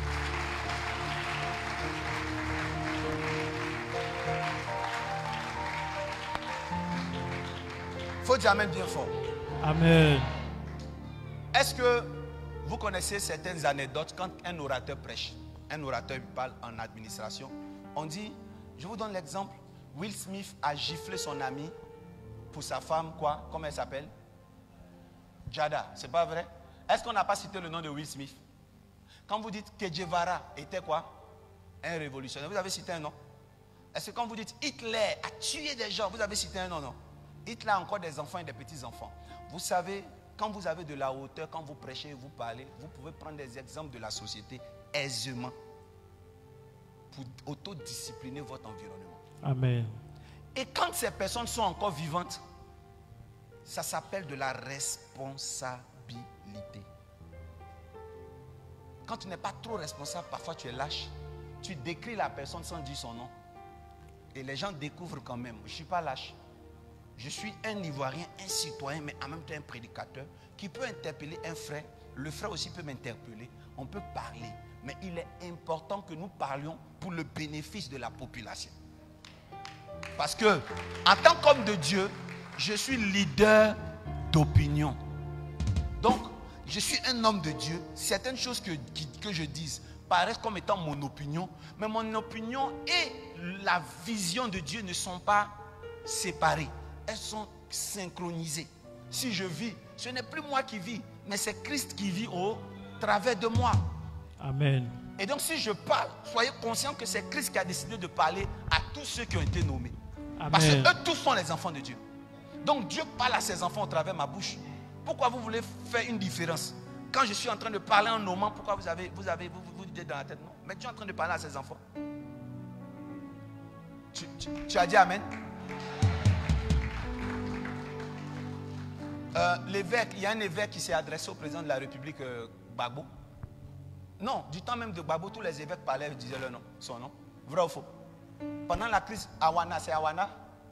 Faut dire amen bien fort. Amen. Est-ce que vous connaissez certaines anecdotes quand un orateur prêche? Un orateur parle en administration. On dit, je vous donne l'exemple, Will Smith a giflé son ami pour sa femme, quoi? Comment elle s'appelle? Jada, c'est pas vrai? Est-ce qu'on n'a pas cité le nom de Will Smith? Quand vous dites que Guevara était quoi? Un révolutionnaire, vous avez cité un nom? Est-ce que quand vous dites Hitler a tué des gens, vous avez cité un nom? Non. Hitler a encore des enfants et des petits-enfants. Vous savez, quand vous avez de la hauteur, quand vous prêchez, vous parlez, vous pouvez prendre des exemples de la société aisément pour autodiscipliner votre environnement. Amen. Et quand ces personnes sont encore vivantes, ça s'appelle de la responsabilité. Quand tu n'es pas trop responsable, parfois tu es lâche. Tu décris la personne sans dire son nom. Et les gens découvrent quand même. Je ne suis pas lâche. Je suis un Ivoirien, un citoyen, mais en même temps un prédicateur qui peut interpeller un frère. Le frère aussi peut m'interpeller. On peut parler. Mais il est important que nous parlions pour le bénéfice de la population. Parce que, en tant qu'homme de Dieu, je suis leader d'opinion. Donc, je suis un homme de Dieu. Certaines choses que, que je dise paraissent comme étant mon opinion. Mais mon opinion et la vision de Dieu ne sont pas séparées. Elles sont synchronisées. Si je vis, ce n'est plus moi qui vis, mais c'est Christ qui vit au travers de moi. Amen. Et donc si je parle, soyez conscients que c'est Christ qui a décidé de parler à tous ceux qui ont été nommés. Amen. Parce que eux tous sont les enfants de Dieu. Donc Dieu parle à ses enfants au travers de ma bouche. Pourquoi vous voulez faire une différence? Quand je suis en train de parler en nommant, pourquoi vous avez, vous avez, vous, vous, vous dites dans la tête non? Mais Dieu est en train de parler à ses enfants. Tu, tu, tu as dit amen? Euh, l'évêque, il y a un évêque qui s'est adressé au président de la République, euh, Gbagbo. Non, du temps même de Gbagbo, tous les évêques parlaient, disaient leur nom, son nom. Vrai ou faux? Pendant la crise, Awana, c'est Awana?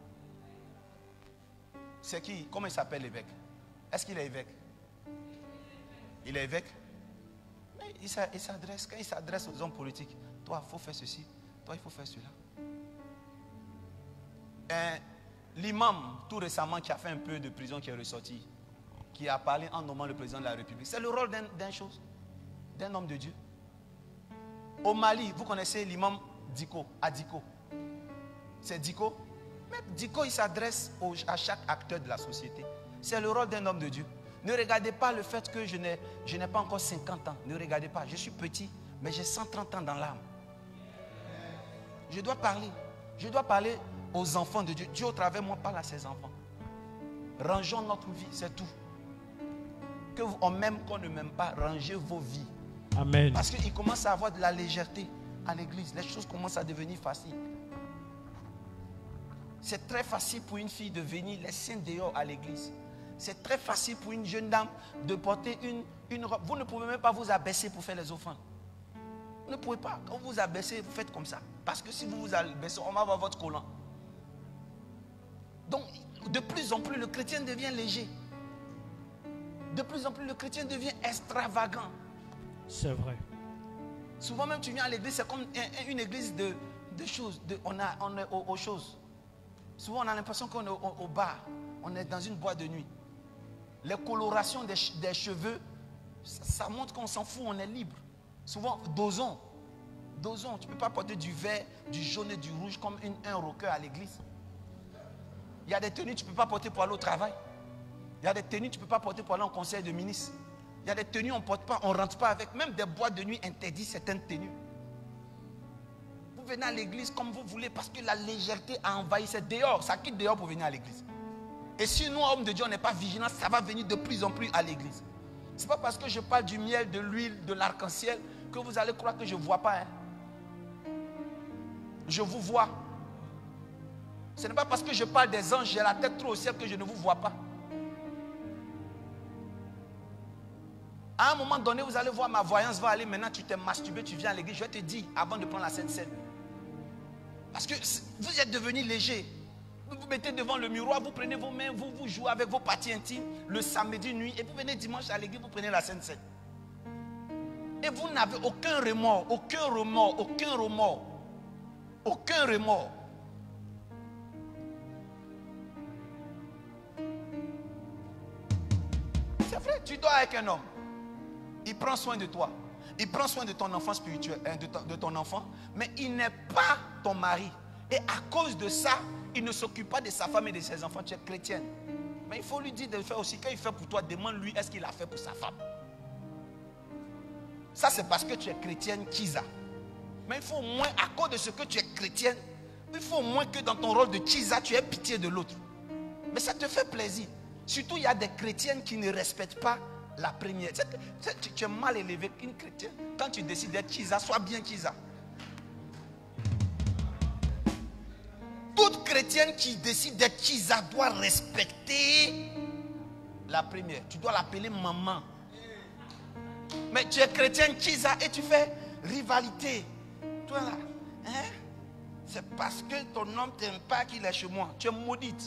C'est qui? Comment il s'appelle l'évêque? Est-ce qu'il est évêque? Il est évêque? Mais il s'adresse, quand il s'adresse aux hommes politiques, toi, il faut faire ceci, toi, il faut faire cela. L'imam, tout récemment, qui a fait un peu de prison, qui est ressorti, qui a parlé en nommant le président de la République, c'est le rôle d'un chose, d'un homme de Dieu. Au Mali, vous connaissez l'imam Diko, Adiko. C'est Diko. Mais Diko, il s'adresse à chaque acteur de la société. C'est le rôle d'un homme de Dieu. Ne regardez pas le fait que je n'ai je n'ai pas encore cinquante ans. Ne regardez pas. Je suis petit, mais j'ai cent trente ans dans l'âme. Je dois parler. Je dois parler aux enfants de Dieu. Dieu au travers de moi parle à ses enfants. Rangeons notre vie, c'est tout. Que on m'aime, qu'on ne m'aime pas, rangez vos vies. Amen. Parce qu'il commence à avoir de la légèreté à l'église. Les choses commencent à devenir faciles. C'est très facile pour une fille de venir les seins dehors à l'église. C'est très facile pour une jeune dame de porter une, une robe. Vous ne pouvez même pas vous abaisser pour faire les offrandes. Vous ne pouvez pas. Quand vous vous abaissez, vous faites comme ça. Parce que si vous vous abaissez, on va voir votre collant. Donc, de plus en plus, le chrétien devient léger. De plus en plus, le chrétien devient extravagant. C'est vrai. Souvent même, tu viens à l'église, c'est comme une église de, de choses. De, on, a, on est aux, aux choses. Souvent, on a l'impression qu'on est au, au bar. On est dans une boîte de nuit. Les colorations des, des cheveux, ça, ça montre qu'on s'en fout, on est libre. Souvent, dosons. Dosons. Tu ne peux pas porter du vert, du jaune et du rouge comme une, un rocker à l'église. Il y a des tenues que tu ne peux pas porter pour aller au travail. Il y a des tenues que tu ne peux pas porter pour aller en conseil de ministre. Il y a des tenues on ne porte pas, on ne rentre pas avec. Même des boîtes de nuit interdisent certaines tenues. Vous venez à l'église comme vous voulez parce que la légèreté a envahi. C'est dehors, ça quitte dehors pour venir à l'église. Et si nous, hommes de Dieu, on n'est pas vigilants, ça va venir de plus en plus à l'église. Ce n'est pas parce que je parle du miel, de l'huile, de l'arc-en-ciel que vous allez croire que je ne vois pas. Hein. Je vous vois. Ce n'est pas parce que je parle des anges, j'ai la tête trop au ciel que je ne vous vois pas. À un moment donné, vous allez voir, ma voyance va aller. Maintenant, tu t'es masturbé, tu viens à l'église. Je vais te dire avant de prendre la Sainte Seine. Parce que vous êtes devenu léger. Vous vous mettez devant le miroir, vous prenez vos mains, vous, vous jouez avec vos parties intimes le samedi nuit. Et vous venez dimanche à l'église, vous prenez la Sainte Seine. Et vous n'avez aucun remords, aucun remords, aucun remords. Aucun remords. C'est vrai, tu dors avec un homme. Il prend soin de toi. Il prend soin de ton enfant spirituel, de ton, de ton enfant, mais il n'est pas ton mari. Et à cause de ça, il ne s'occupe pas de sa femme et de ses enfants. Tu es chrétienne. Mais il faut lui dire de le faire aussi. Quand il fait pour toi, demande-lui est-ce qu'il a fait pour sa femme. Ça, c'est parce que tu es chrétienne, Kiza. Mais il faut au moins, à cause de ce que tu es chrétienne, il faut au moins que dans ton rôle de Kiza, tu aies pitié de l'autre. Mais ça te fait plaisir. Surtout, il y a des chrétiennes qui ne respectent pas la première. Tu, tu es mal élevé qu'une chrétienne. Quand tu décides d'être Kiza, sois bien Kiza. Toute chrétienne qui décide d'être Kiza doit respecter la première. Tu dois l'appeler maman. Mais tu es chrétienne Kiza et tu fais rivalité. Toi là, hein? C'est parce que ton homme ne t'aime pas qu'il est chez moi. Tu es maudite.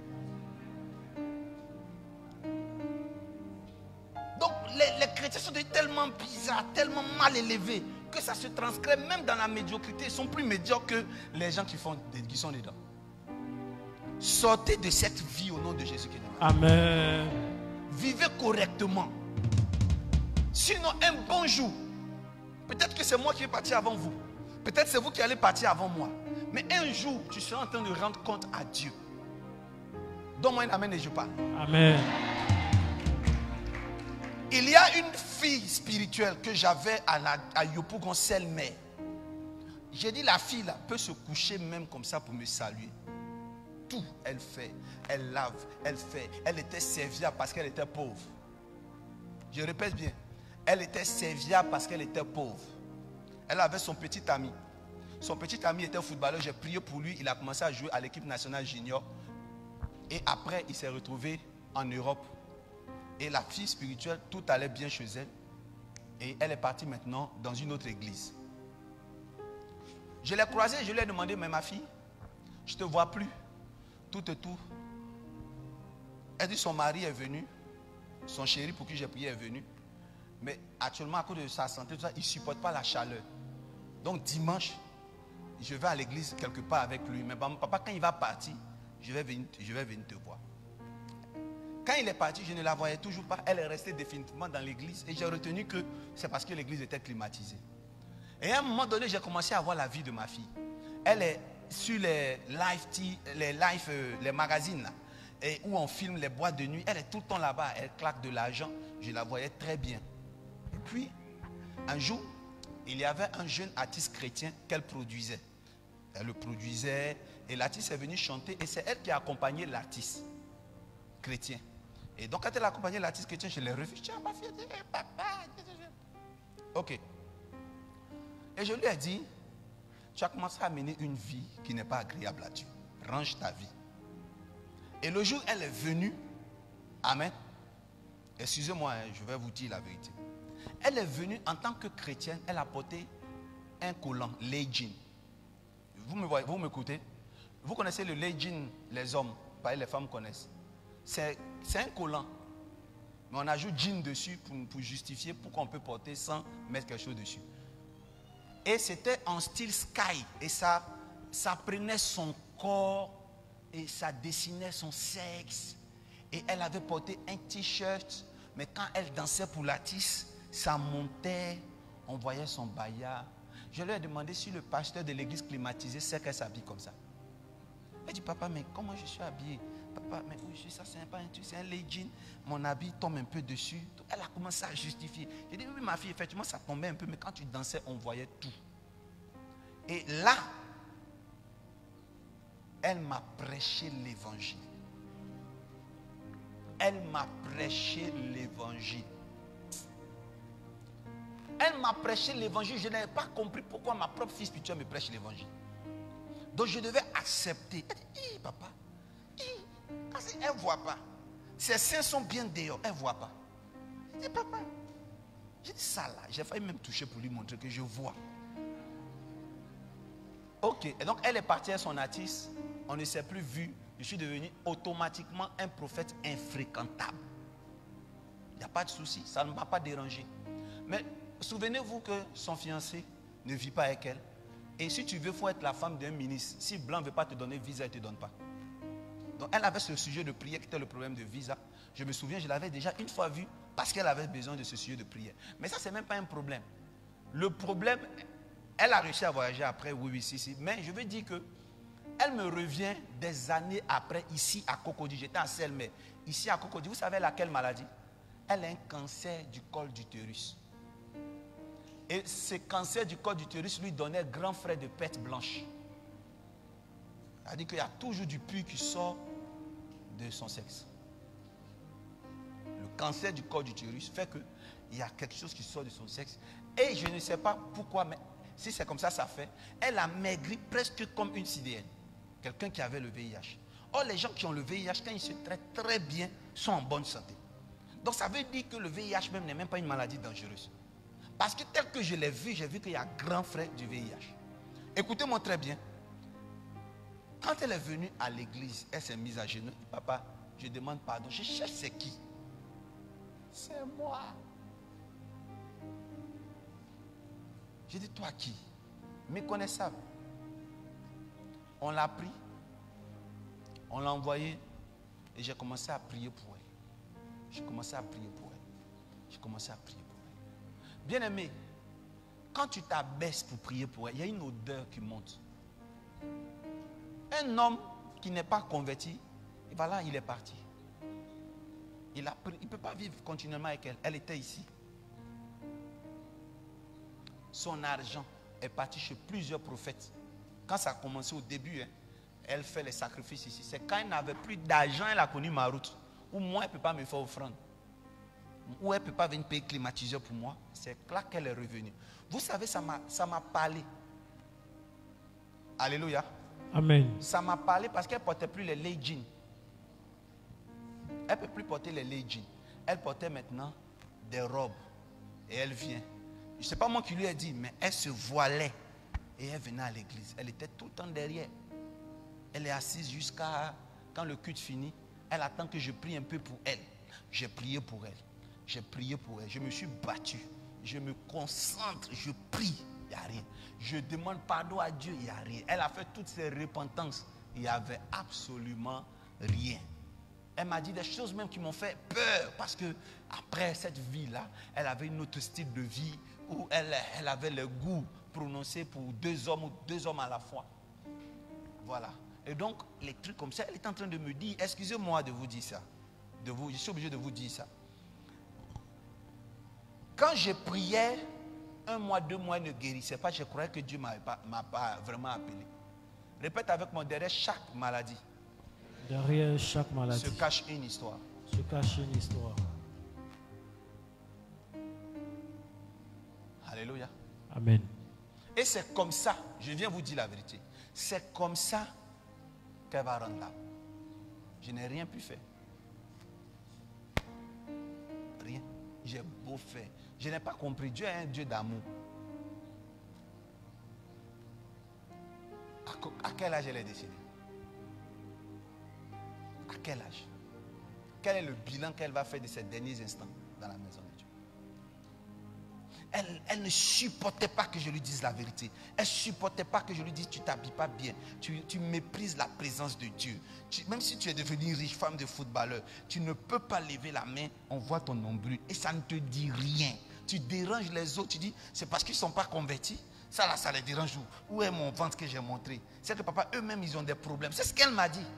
Donc les, les chrétiens sont tellement bizarres, tellement mal élevés, que ça se transcrit même dans la médiocrité. Ils sont plus médiocres que les gens qui, font, qui sont dedans. Sortez de cette vie au nom de Jésus-Christ. Amen. Vivez correctement. Sinon, un bon jour, peut-être que c'est moi qui vais partir avant vous. Peut-être c'est vous qui allez partir avant moi. Mais un jour, tu seras en train de rendre compte à Dieu. Donne-moi un amen et je parle. Amen. Il y a une fille spirituelle que j'avais à, la, à Yopougon Selmer. J'ai dit la fille là peut se coucher même comme ça pour me saluer. Tout elle fait, elle lave, elle fait. Elle était serviable parce qu'elle était pauvre. Je répète bien, elle était serviable parce qu'elle était pauvre. Elle avait son petit ami. Son petit ami était footballeur, j'ai prié pour lui, il a commencé à jouer à l'équipe nationale junior. Et après il s'est retrouvé en Europe Et la fille spirituelle, tout allait bien chez elle. Et elle est partie maintenant dans une autre église. Je l'ai croisée, je lui ai demandé, mais ma fille, je ne te vois plus. Tout et tout. Elle dit, son mari est venu. Son chéri pour qui j'ai prié est venu. Mais actuellement, à cause de sa santé, tout ça, il ne supporte pas la chaleur. Donc dimanche, je vais à l'église quelque part avec lui. Mais mon papa, quand il va partir, je vais venir, je vais venir te voir. Quand il est parti, je ne la voyais toujours pas. Elle est restée définitivement dans l'église. Et j'ai retenu que c'est parce que l'église était climatisée. Et à un moment donné, j'ai commencé à voir la vie de ma fille. Elle est sur les live, les, live, euh, les magazines là, et où on filme les boîtes de nuit. Elle est tout le temps là-bas. Elle claque de l'argent. Je la voyais très bien. Et puis, un jour, il y avait un jeune artiste chrétien qu'elle produisait. Elle le produisait et l'artiste est venu chanter et c'est elle qui a accompagné l'artiste chrétien. Et donc quand elle a accompagné l'artiste chrétien, je l'ai revu. Je dis, ah, ma fille, hey, papa. Ok. Et je lui ai dit, tu as commencé à mener une vie qui n'est pas agréable à Dieu. Range ta vie. Et le jour où elle est venue, amen. Excusez-moi, je vais vous dire la vérité. Elle est venue en tant que chrétienne, elle a porté un collant, les jeans. Vous me voyez, vous m'écoutez? Vous connaissez le les jeans, les hommes, pas les femmes connaissent. C'est un collant. Mais on ajoute jean dessus pour, pour justifier pourquoi on peut porter sans mettre quelque chose dessus. Et c'était en style sky. Et ça, ça prenait son corps et ça dessinait son sexe. Et elle avait porté un t-shirt. Mais quand elle dansait pour l'artiste, ça montait. On voyait son baya. Je lui ai demandé si le pasteur de l'église climatisée sait qu'elle s'habille comme ça. Elle dit, papa, mais comment je suis habillé? Papa, mais oui, ça c'est pas un truc, c'est un legging. Mon habit tombe un peu dessus. Elle a commencé à justifier. J'ai dit, oui, ma fille, effectivement, ça tombait un peu, mais quand tu dansais, on voyait tout. Et là, elle m'a prêché l'évangile. Elle m'a prêché l'évangile. Elle m'a prêché l'évangile. Je n'avais pas compris pourquoi ma propre fille spirituelle me prêche l'évangile. Donc je devais accepter. Elle dit, hey, papa, hey. Elle ne voit pas. Ses seins sont bien dehors. Elle ne voit pas. Je dis, papa, j'ai dit ça là. J'ai failli même toucher pour lui montrer que je vois. Ok. Et donc elle est partie à son artiste. On ne s'est plus vu. Je suis devenu automatiquement un prophète infréquentable. Il n'y a pas de souci. Ça ne m'a pas dérangé. Mais souvenez-vous que son fiancé ne vit pas avec elle. Et si tu veux, il faut être la femme d'un ministre. Si Blanc ne veut pas te donner visa, il ne te donne pas. Donc elle avait ce sujet de prière qui était le problème de visa. Je me souviens, je l'avais déjà une fois vu parce qu'elle avait besoin de ce sujet de prière. Mais ça, ce n'est même pas un problème. Le problème, elle a réussi à voyager après, oui, oui, si, si. Mais je veux dire que elle me revient des années après, ici à Cocody. J'étais à Selmer. Ici à Cocody, vous savez laquelle maladie? Elle a un cancer du col d'utérus. Et ce cancer du col d'utérus lui donnait grand frais de pète blanche. C'est-à-dire qu'il y a toujours du pus qui sort de son sexe. Le cancer du col d'utérus fait qu'il y a quelque chose qui sort de son sexe. Et je ne sais pas pourquoi, mais si c'est comme ça, ça fait. Elle a maigri presque comme une C D N. Quelqu'un qui avait le V I H. Or, les gens qui ont le V I H, quand ils se traitent très bien, sont en bonne santé. Donc, ça veut dire que le V I H même n'est même pas une maladie dangereuse. Parce que tel que je l'ai vu, j'ai vu qu'il y a grand frère du V I H. Écoutez-moi très bien. Quand elle est venue à l'église, elle s'est mise à genoux. Papa, je demande pardon. Je cherche c'est qui? C'est moi. J'ai dit, toi qui? Méconnaissable. On l'a pris. On l'a envoyé. Et j'ai commencé à prier pour elle. J'ai commencé à prier pour elle. J'ai commencé à prier pour elle. Bien-aimé, quand tu t'abaisses pour prier pour elle, il y a une odeur qui monte. Un homme qui n'est pas converti, et voilà, il est parti. Il a pris, il ne peut pas vivre continuellement avec elle. Elle était ici. Son argent est parti chez plusieurs prophètes. Quand ça a commencé au début, hein, elle fait les sacrifices ici. C'est quand elle n'avait plus d'argent, elle a connu ma route. Ou moi, elle ne peut pas me faire offrande. Ou elle ne peut pas venir payer climatiseur pour moi. C'est là qu'elle est revenue. Vous savez, ça m'a parlé. Alléluia. Amen. Ça m'a parlé parce qu'elle ne portait plus les leggings. Elle ne peut plus porter les leggings. Elle portait maintenant des robes. Et elle vient. Je ne sais pas moi qui lui ai dit, mais elle se voilait. Et elle venait à l'église. Elle était tout le temps derrière. Elle est assise jusqu'à quand le culte finit. Elle attend que je prie un peu pour elle. J'ai prié pour elle. J'ai prié pour elle. Je me suis battu. Je me concentre. Je prie. Il n'y a rien. Je demande pardon à Dieu. Il n'y a rien. Elle a fait toutes ses repentances. Il n'y avait absolument rien. Elle m'a dit des choses même qui m'ont fait peur. Parce que après cette vie-là, elle avait une autre style de vie où elle, elle avait le goût prononcé pour deux hommes ou deux hommes à la fois. Voilà. Et donc, les trucs comme ça, elle est en train de me dire, excusez-moi de vous dire ça. De vous, je suis obligé de vous dire ça. Quand je priais, un mois, deux mois, elle ne guérissait pas. Je croyais que Dieu ne m'a pas, m'a pas vraiment appelé. Répète avec moi, derrière chaque maladie, Derrière chaque maladie se cache une histoire. se cache une histoire. Alléluia. Amen. Et c'est comme ça, je viens vous dire la vérité, c'est comme ça qu'elle va rendre là. Je n'ai rien pu faire. Rien. J'ai beau faire. Je n'ai pas compris. Dieu est un Dieu d'amour. À quel âge elle est décédée? À quel âge? Quel est le bilan qu'elle va faire de ces derniers instants dans la maison de Dieu? Elle, elle ne supportait pas que je lui dise la vérité. Elle ne supportait pas que je lui dise tu ne t'habilles pas bien. Tu, tu méprises la présence de Dieu. Tu, même si tu es devenue riche femme de footballeur, tu ne peux pas lever la main, on voit ton nombril et ça ne te dit rien. Tu déranges les autres, tu dis c'est parce qu'ils ne sont pas convertis. Ça là, ça les dérange. Où, où est mon ventre que j'ai montré? C'est que papa, eux-mêmes, ils ont des problèmes. C'est ce qu'elle m'a dit.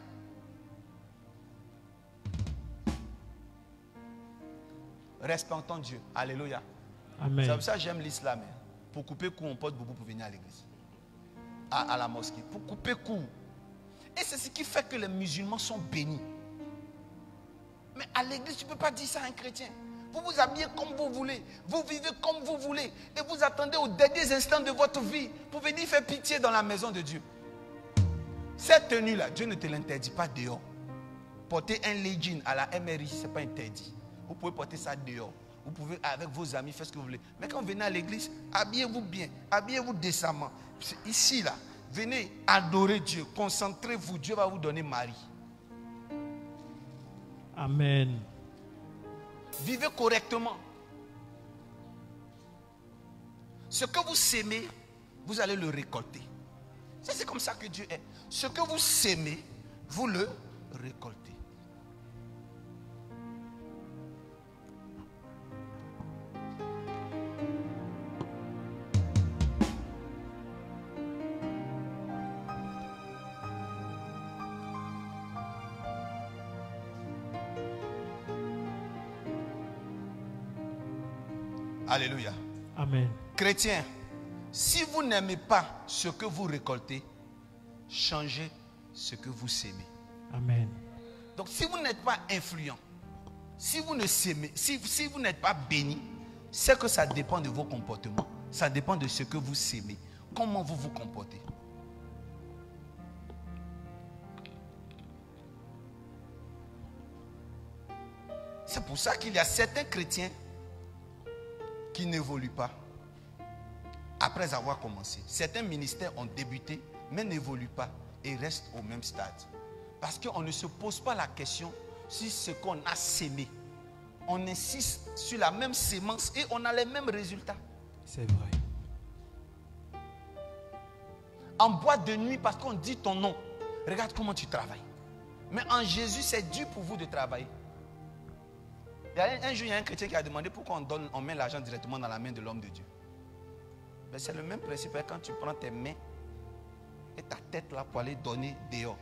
Respectons Dieu. Alléluia. Amen. C'est comme ça que j'aime l'islam. Pour couper court, on porte beaucoup pour venir à l'église. À, à la mosquée. Pour couper court. Et c'est ce qui fait que les musulmans sont bénis. Mais à l'église, tu ne peux pas dire ça à un chrétien. Vous vous habillez comme vous voulez. Vous vivez comme vous voulez. Et vous attendez aux derniers instants de votre vie pour venir faire pitié dans la maison de Dieu. Cette tenue-là, Dieu ne te l'interdit pas dehors. Porter un legging à la M R I, ce n'est pas interdit. Vous pouvez porter ça dehors. Vous pouvez avec vos amis faire ce que vous voulez. Mais quand vous venez à l'église, habillez-vous bien. Habillez-vous décemment. Ici, là, venez adorer Dieu. Concentrez-vous. Dieu va vous donner mari. Amen. Vivez correctement. Ce que vous sémez, vous allez le récolter. C'est comme ça que Dieu est. Ce que vous sémez, vous le récoltez. Alléluia. Amen. Chrétiens, si vous n'aimez pas ce que vous récoltez, changez ce que vous sémez. Amen. Donc si vous n'êtes pas influent, si vous ne sémez, si, si vous n'êtes pas béni, c'est que ça dépend de vos comportements. Ça dépend de ce que vous sémez. Comment vous vous comportez. C'est pour ça qu'il y a certains chrétiens qui n'évoluent pas après avoir commencé. Certains ministères ont débuté mais n'évoluent pas et restent au même stade. Parce qu'on ne se pose pas la question si ce qu'on a sémé. On insiste sur la même sémence et on a les mêmes résultats. C'est vrai. En boîte de nuit parce qu'on dit ton nom. Regarde comment tu travailles. Mais en Jésus, c'est dur pour vous de travailler. Il y a un, un jour, il y a un chrétien qui a demandé pourquoi on, donne, on met l'argent directement dans la main de l'homme de Dieu. Mais c'est le même principe quand tu prends tes mains et ta tête là pour aller donner dehors.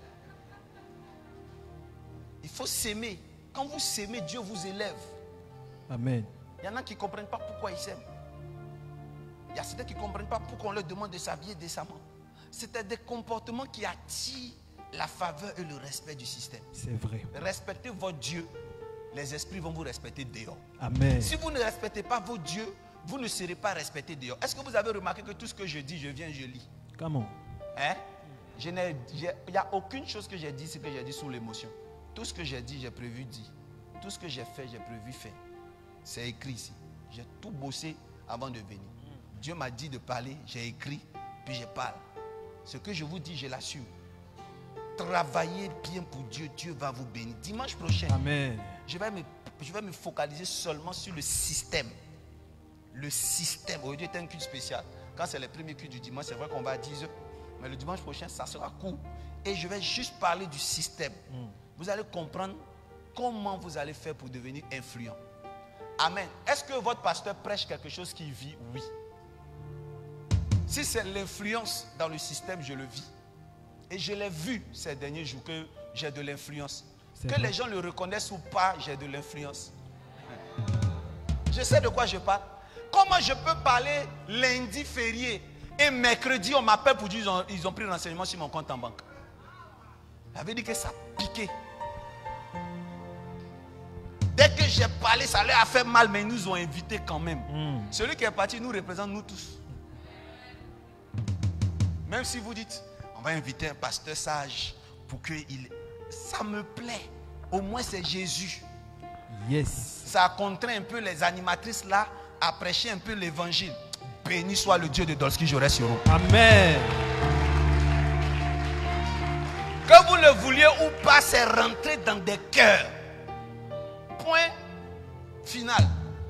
Il faut s'aimer. Quand vous s'aimez, Dieu vous élève. Amen. Il y en a qui ne comprennent pas pourquoi ils s'aiment. Il y a certains qui ne comprennent pas pourquoi on leur demande de s'habiller décemment. C'est des comportements qui attirent la faveur et le respect du système. C'est vrai. Respectez votre Dieu. Les esprits vont vous respecter dehors. Amen. Si vous ne respectez pas vos dieux, vous ne serez pas respecté dehors. Est-ce que vous avez remarqué que tout ce que je dis, je viens, je lis? Comment? Hein? Je n'ai, il n'y a aucune chose que j'ai dit, c'est que j'ai dit sous l'émotion. Tout ce que j'ai dit, j'ai prévu dit. Tout ce que j'ai fait, j'ai prévu faire. C'est écrit ici. J'ai tout bossé avant de venir. Dieu m'a dit de parler, j'ai écrit, puis je parle. Ce que je vous dis, je l'assume. Travaillez bien pour Dieu, Dieu va vous bénir. Dimanche prochain, Amen. je vais me, je vais me focaliser seulement sur le système. Le système. Aujourd'hui est un culte spécial. Quand c'est le premier culte du dimanche, c'est vrai qu'on va à dix heures. Mais le dimanche prochain, ça sera court. Et je vais juste parler du système. Mm. Vous allez comprendre comment vous allez faire pour devenir influent. Amen. Est-ce que votre pasteur prêche quelque chose qui vit? Oui. Si c'est l'influence dans le système, je le vis. Et je l'ai vu ces derniers jours que j'ai de l'influence. Que vrai. Les gens le reconnaissent ou pas, j'ai de l'influence. Je sais de quoi je parle. Comment je peux parler lundi férié et mercredi on m'appelle pour dire qu'ils ont, ils ont pris renseignement sur mon compte en banque? Ça veut dire que ça a piqué. Dès que j'ai parlé, ça leur a fait mal, mais ils nous ont invités quand même. Mm. Celui qui est parti nous représente nous tous. Même si vous dites, on va inviter un pasteur sage pour qu'il... Ça me plaît. Au moins c'est Jésus. Yes. Ça a contraint un peu les animatrices là à prêcher un peu l'évangile. Béni soit le Dieu de Dolski Joré sur vous. Amen. Que vous le vouliez ou pas, c'est rentrer dans des cœurs. Point final.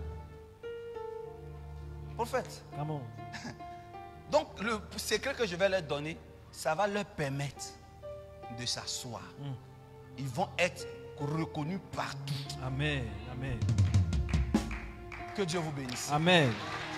Prophète. Come on. Donc le secret que je vais leur donner, ça va leur permettre de s'asseoir. Mm. Ils vont être reconnus partout. Amen. Amen. Que Dieu vous bénisse. Amen.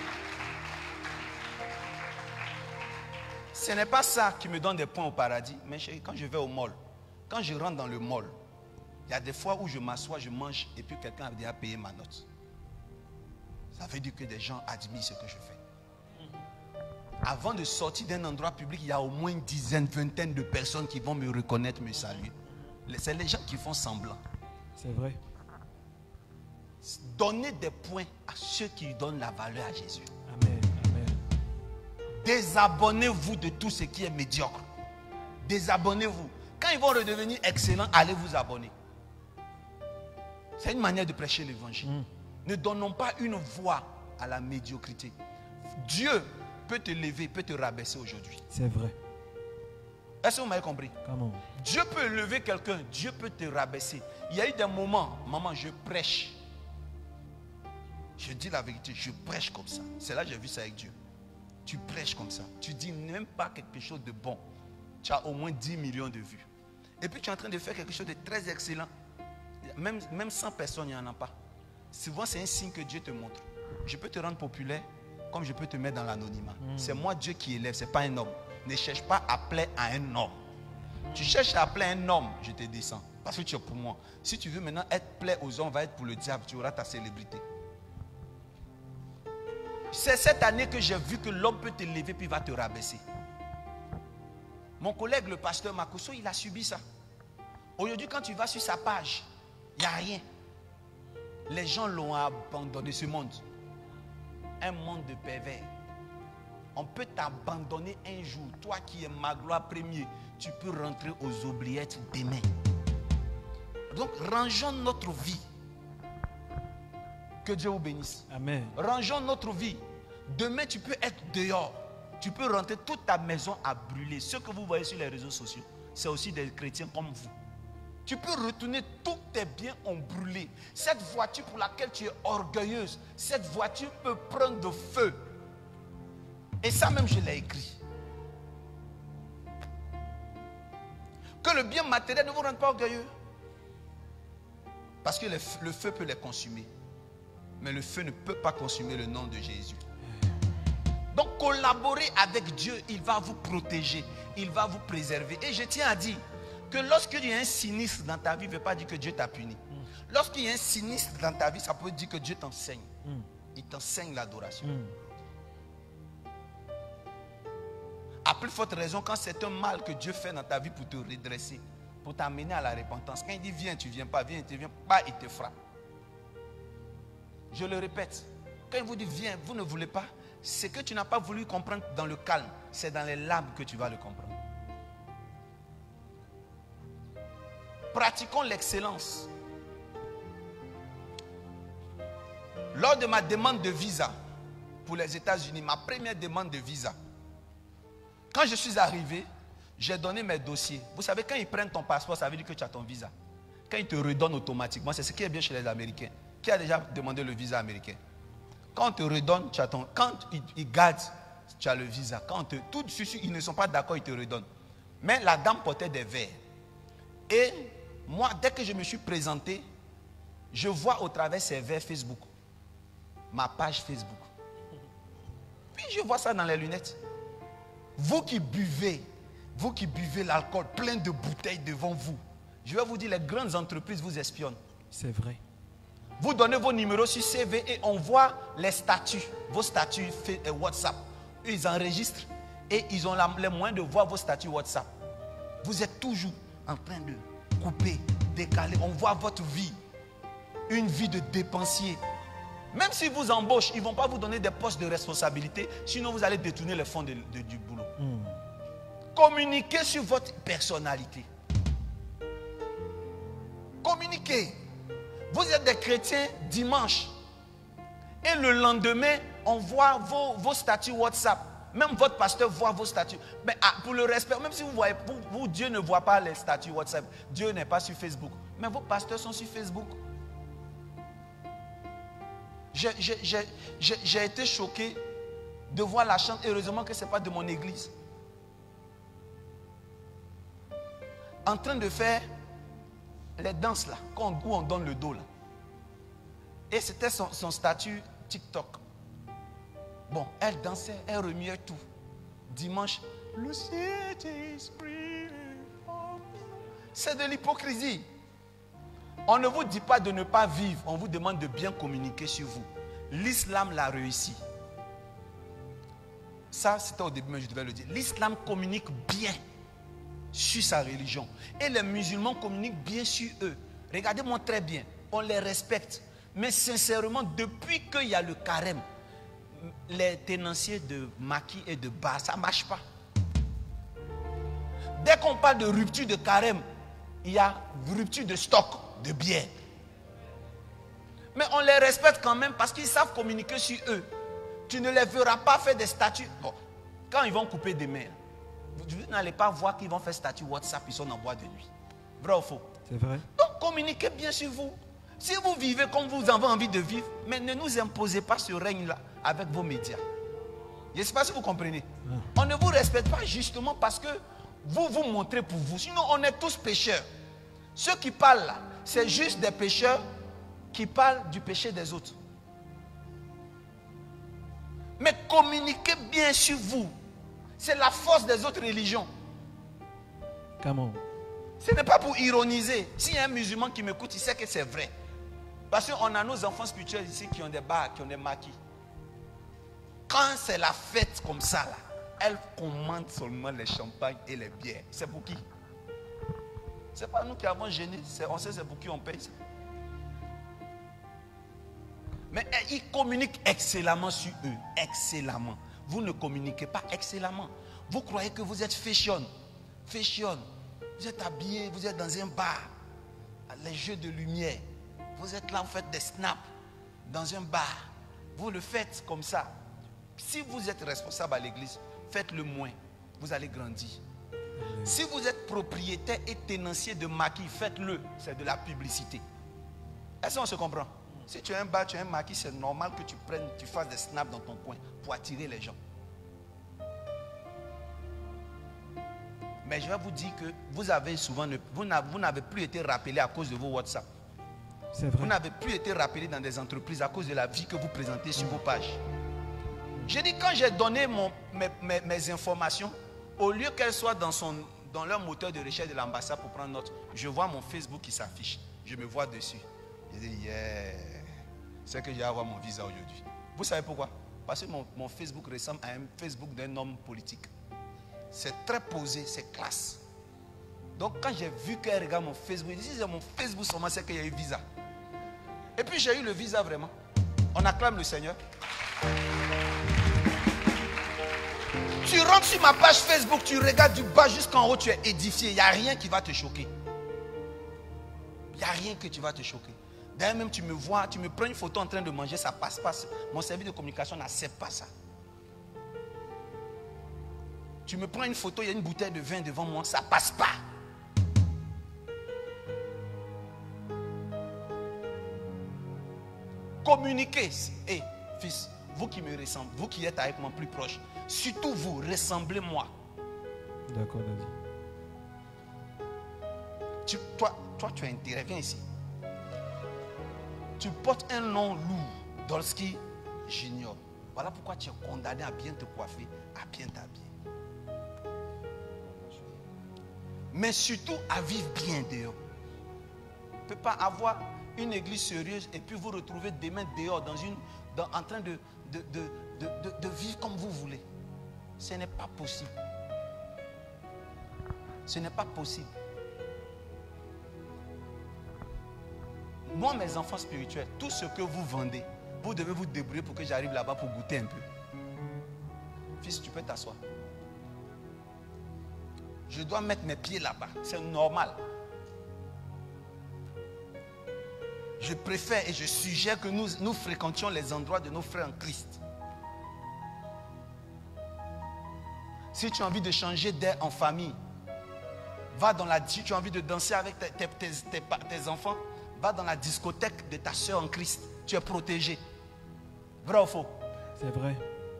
Ce n'est pas ça qui me donne des points au paradis. Mais quand je vais au mall, quand je rentre dans le mall, il y a des fois où je m'assois, je mange et puis quelqu'un a déjà payé ma note. Ça veut dire que des gens admirent ce que je fais. Avant de sortir d'un endroit public, il y a au moins une dizaine, vingtaine de personnes qui vont me reconnaître, me saluer. C'est les gens qui font semblant. C'est vrai. Donnez des points à ceux qui donnent la valeur à Jésus. Amen. Amen. Désabonnez-vous de tout ce qui est médiocre. Désabonnez-vous. Quand ils vont redevenir excellents, allez vous abonner. C'est une manière de prêcher l'évangile. Mm. Ne donnons pas une voix à la médiocrité. Dieu peut te lever, peut te rabaisser aujourd'hui. C'est vrai. Est-ce que vous m'avez compris? Comment? Dieu peut lever quelqu'un, Dieu peut te rabaisser. Il y a eu des moments, maman, je prêche. Je dis la vérité, je prêche comme ça. C'est là que j'ai vu ça avec Dieu. Tu prêches comme ça. Tu dis même pas quelque chose de bon. Tu as au moins dix millions de vues. Et puis tu es en train de faire quelque chose de très excellent. Même, même cent personnes, il n'y en a pas. Souvent, c'est un signe que Dieu te montre. Je peux te rendre populaire comme je peux te mettre dans l'anonymat. Mmh. C'est moi Dieu qui élève, ce n'est pas un homme. Ne cherche pas à plaire à un homme. Mmh. Tu cherches à plaire à un homme, je te descends. Parce que tu es pour moi. Si tu veux maintenant être plaire aux hommes, va être pour le diable, tu auras ta célébrité. C'est cette année que j'ai vu que l'homme peut te lever puis va te rabaisser. Mon collègue, le pasteur Makoso, il a subi ça. Aujourd'hui, quand tu vas sur sa page, il n'y a rien. Les gens l'ont abandonné, ce monde. Un monde de pervers. On peut t'abandonner un jour. Toi qui es ma gloire premier, tu peux rentrer aux oubliettes demain. Donc, rangeons notre vie. Que Dieu vous bénisse. Amen. Rangeons notre vie. Demain, tu peux être dehors. Tu peux rentrer, toute ta maison à brûler. Ce que vous voyez sur les réseaux sociaux, c'est aussi des chrétiens comme vous. Tu peux retourner, tous tes biens ont brûlé. Cette voiture pour laquelle tu es orgueilleuse, cette voiture peut prendre de feu. Et ça même, je l'ai écrit. Que le bien matériel ne vous rende pas orgueilleux. Parce que le feu, le feu peut les consumer. Mais le feu ne peut pas consumer le nom de Jésus. Donc collaborez avec Dieu, il va vous protéger, il va vous préserver. Et je tiens à dire que lorsqu'il y a un sinistre dans ta vie, ne veut pas dire que Dieu t'a puni. Mm. Lorsqu'il y a un sinistre dans ta vie, ça peut dire que Dieu t'enseigne. Mm. Il t'enseigne l'adoration. Mm. À plus forte raison, quand c'est un mal que Dieu fait dans ta vie pour te redresser, pour t'amener à la repentance. Quand il dit viens, tu ne viens pas, viens, tu ne viens pas, il te frappe. Je le répète, quand il vous dit viens, vous ne voulez pas, c'est que tu n'as pas voulu comprendre dans le calme. C'est dans les larmes que tu vas le comprendre. Pratiquons l'excellence. Lors de ma demande de visa pour les États-Unis, ma première demande de visa, quand je suis arrivé, j'ai donné mes dossiers. Vous savez, quand ils prennent ton passeport, ça veut dire que tu as ton visa. Quand ils te redonnent automatiquement, c'est ce qui est bien chez les Américains. Qui a déjà demandé le visa américain? Quand on te redonne, tu as ton... Quand ils, ils gardent, tu as le visa. Quand on te... Tout de suite, ils ne sont pas d'accord, ils te redonnent. Mais la dame portait des verres. Et moi, dès que je me suis présenté, je vois au travers ces verres Facebook, ma page Facebook. Puis je vois ça dans les lunettes. Vous qui buvez, vous qui buvez l'alcool, plein de bouteilles devant vous, je vais vous dire, les grandes entreprises vous espionnent. C'est vrai. Vous donnez vos numéros sur C V et on voit les statuts, vos statuts WhatsApp. Ils enregistrent et ils ont les moyens de voir vos statuts WhatsApp. Vous êtes toujours en train de couper, décaler. On voit votre vie, une vie de dépensier. Même si vous embauchent, ils ne vont pas vous donner des postes de responsabilité, sinon vous allez détourner les fonds de, de, du boulot. Mm. Communiquez sur votre personnalité. Communiquez. Vous êtes des chrétiens dimanche. Et le lendemain, on voit vos, vos statuts WhatsApp. Même votre pasteur voit vos statuts. Mais ah, pour le respect, même si vous voyez, vous, vous, Dieu ne voit pas les statuts WhatsApp. Dieu n'est pas sur Facebook. Mais vos pasteurs sont sur Facebook. J'ai été choqué de voir la chante. Heureusement que ce n'est pas de mon église. En train de faire les danses là, où on donne le dos là. Et c'était son, son statut TikTok. Bon, elle dansait, elle remuait tout. Dimanche, c'est de l'hypocrisie. On ne vous dit pas de ne pas vivre, on vous demande de bien communiquer sur vous. L'islam l'a réussi. Ça, c'était au début, mais je devais le dire. L'islam communique bien sur sa religion. Et les musulmans communiquent bien sur eux. Regardez-moi très bien. On les respecte. Mais sincèrement, depuis qu'il y a le carême, les tenanciers de maquis et de bar, ça ne marche pas. Dès qu'on parle de rupture de carême, il y a rupture de stock de bière. Mais on les respecte quand même parce qu'ils savent communiquer sur eux. Tu ne les verras pas faire des statuts. Bon, quand ils vont couper des mains, vous n'allez pas voir qu'ils vont faire statut WhatsApp, ils sont en boîte de nuit. Vrai ou faux? C'est vrai. Donc communiquez bien sur vous. Si vous vivez comme vous avez envie de vivre, mais ne nous imposez pas ce règne-là avec vos médias. Je ne sais pas si vous comprenez. Ah. On ne vous respecte pas justement parce que vous vous montrez pour vous. Sinon, on est tous pécheurs. Ceux qui parlent là, c'est juste des pécheurs qui parlent du péché des autres. Mais communiquez bien sur vous. C'est la force des autres religions. Comment? Ce n'est pas pour ironiser. S'il y a un musulman qui m'écoute, il sait que c'est vrai. Parce qu'on a nos enfants spirituels ici qui ont des bars, qui ont des maquis. Quand c'est la fête comme ça, là, elles commandent seulement les champagnes et les bières. C'est pour qui? Ce n'est pas nous qui avons gêné. On sait c'est pour qui on paye ça. Mais ils communiquent excellemment sur eux. Excellemment. Vous ne communiquez pas excellemment. Vous croyez que vous êtes fashion. Fashion. Vous êtes habillé, vous êtes dans un bar. Les jeux de lumière. Vous êtes là, vous faites des snaps. Dans un bar. Vous le faites comme ça. Si vous êtes responsable à l'église, faites-le moins. Vous allez grandir. Si vous êtes propriétaire et tenancier de maquis, faites-le. C'est de la publicité. Est-ce qu'on se comprend? Si tu as un bar, tu as un maquis, c'est normal que tu prennes, tu fasses des snaps dans ton coin pour attirer les gens. Mais je vais vous dire que vous avez souvent, vous n'avez plus été rappelé à cause de vos WhatsApp. C'est vrai. Vous n'avez plus été rappelé dans des entreprises à cause de la vie que vous présentez sur vos pages. J'ai dit, quand j'ai donné mon, mes, mes, mes informations, au lieu qu'elles soient dans, son, dans leur moteur de recherche de l'ambassade pour prendre note, je vois mon Facebook qui s'affiche. Je me vois dessus. Je dis, yeah, c'est que j'ai à avoir mon visa aujourd'hui. Vous savez pourquoi? Parce que mon, mon Facebook ressemble à un Facebook d'un homme politique. C'est très posé, c'est classe. Donc quand j'ai vu qu'elle regarde mon Facebook, je dis, c'est mon Facebook seulement, c'est qu'il y a eu visa. Et puis j'ai eu le visa vraiment. On acclame le Seigneur. Tu rentres sur ma page Facebook, tu regardes du bas jusqu'en haut, tu es édifié. Il n'y a rien qui va te choquer. Il n'y a rien que tu vas te choquer. D'ailleurs, même tu me vois, tu me prends une photo en train de manger, ça passe pas. Mon service de communication n'accepte pas ça. Tu me prends une photo, il y a une bouteille de vin devant moi, ça passe pas. Communiquez. Et hey, fils, vous qui me ressemblez, vous qui êtes avec moi plus proche, surtout vous, ressemblez-moi. D'accord, Daddy. Tu, toi, toi, tu as intérêt, viens ici. Tu portes un nom lourd, Dolski Junior. Voilà pourquoi tu es condamné à bien te coiffer, à bien t'habiller. Mais surtout à vivre bien dehors. On ne peut pas avoir une église sérieuse et puis vous retrouver demain dehors dans une, dans, en train de, de, de, de, de, de vivre comme vous voulez. Ce n'est pas possible. Ce n'est pas possible. Moi, mes enfants spirituels, tout ce que vous vendez, vous devez vous débrouiller pour que j'arrive là-bas pour goûter un peu. Fils, tu peux t'asseoir. Je dois mettre mes pieds là-bas. C'est normal. Je préfère et je suggère que nous, nous fréquentions les endroits de nos frères en Christ. Si tu as envie de changer d'air en famille, va dans la... Si tu as envie de danser avec tes, tes, tes, tes, tes enfants, va dans la discothèque de ta soeur en Christ. Tu es protégé. Vrai ou faux? C'est vrai.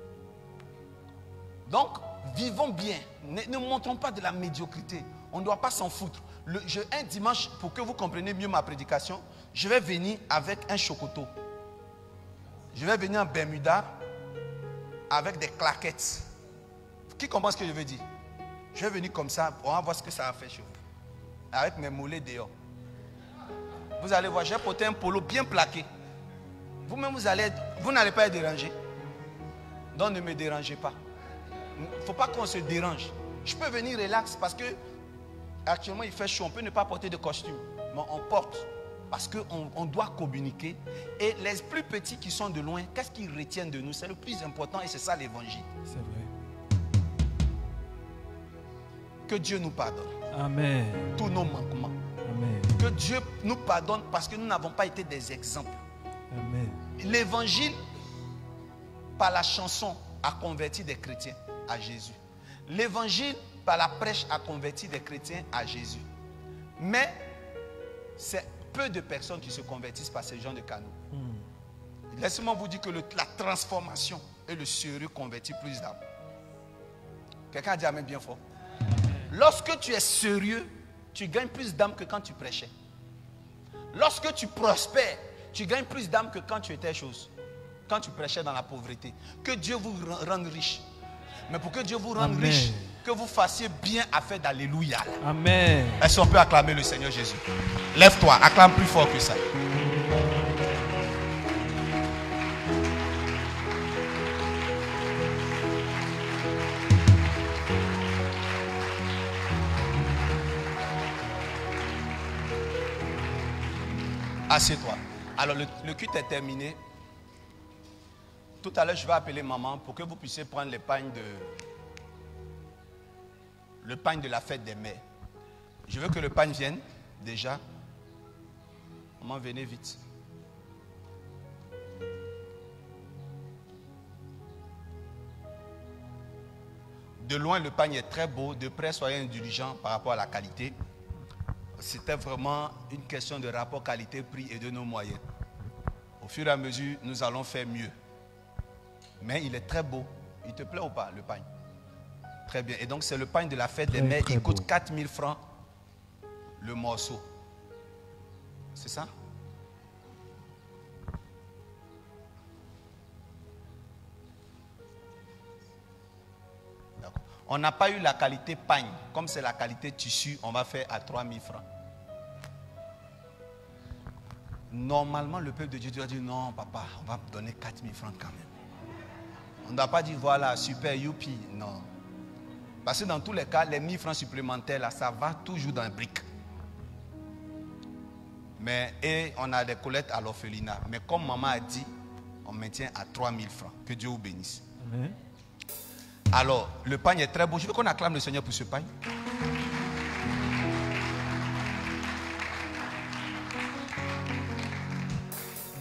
Donc, vivons bien. Ne, ne montrons pas de la médiocrité. On ne doit pas s'en foutre. Le, je, un dimanche, pour que vous compreniez mieux ma prédication, je vais venir avec un chocoto. Je vais venir en Bermuda avec des claquettes. Qui comprend ce que je veux dire? Je vais venir comme ça. On va voir ce que ça va faire chez vous. Avec mes mollets dehors. Vous allez voir, j'ai porté un polo bien plaqué. Vous-même, vous allez, vous n'allez pas être dérangé. Donc, ne me dérangez pas. Il ne faut pas qu'on se dérange. Je peux venir relax parce que actuellement il fait chaud. On peut ne pas porter de costume. Mais on porte parce qu'on on doit communiquer. Et les plus petits qui sont de loin, qu'est-ce qu'ils retiennent de nous? C'est le plus important et c'est ça l'évangile. C'est vrai. Que Dieu nous pardonne. Amen. Tous nos manquements. Amen. Que Dieu nous pardonne parce que nous n'avons pas été des exemples. Amen. L'évangile, par la chanson, a converti des chrétiens à Jésus. L'évangile, par la prêche, a converti des chrétiens à Jésus. Mais c'est peu de personnes qui se convertissent par ces gens de canaux. Mm. Laissez-moi vous dire que le, la transformation et le sérieux convertit plus d'âmes. Quelqu'un a dit amen bien fort. Lorsque tu es sérieux, tu gagnes plus d'âmes que quand tu prêchais. Lorsque tu prospères, tu gagnes plus d'âmes que quand tu étais chose. Quand tu prêchais dans la pauvreté. Que Dieu vous rende riche. Mais pour que Dieu vous rende Amen. riche, que vous fassiez bien affaire d'alléluia. Amen. Est-ce qu'on peut acclamer le Seigneur Jésus? Lève-toi, acclame plus fort que ça. Assieds-toi. Alors le, le culte est terminé. Tout à l'heure, je vais appeler maman pour que vous puissiez prendre le pain de, le pain de la fête des mères. Je veux que le pain vienne déjà. Maman, venez vite. De loin, le pain est très beau. De près, soyez indulgents par rapport à la qualité. C'était vraiment une question de rapport qualité-prix et de nos moyens. Au fur et à mesure, nous allons faire mieux. Mais il est très beau. Il te plaît ou pas, le pain? Très bien. Et donc, c'est le pain de la fête Très, des mères. très Il coûte beau. quatre mille francs le morceau. C'est ça? D'accord. On n'a pas eu la qualité pagne. Comme c'est la qualité tissu, on va faire à trois mille francs. Normalement, le peuple de Dieu doit dire non, papa, on va donner quatre mille francs quand même. On ne doit pas dire voilà, super, youpi. Non. Parce que dans tous les cas, les mille francs supplémentaires, là, ça va toujours dans un brick. Mais et on a des collectes à l'orphelinat. Mais comme maman a dit, on maintient à trois mille francs. Que Dieu vous bénisse. Amen. Alors, le pain est très beau. Je veux qu'on acclame le Seigneur pour ce pain.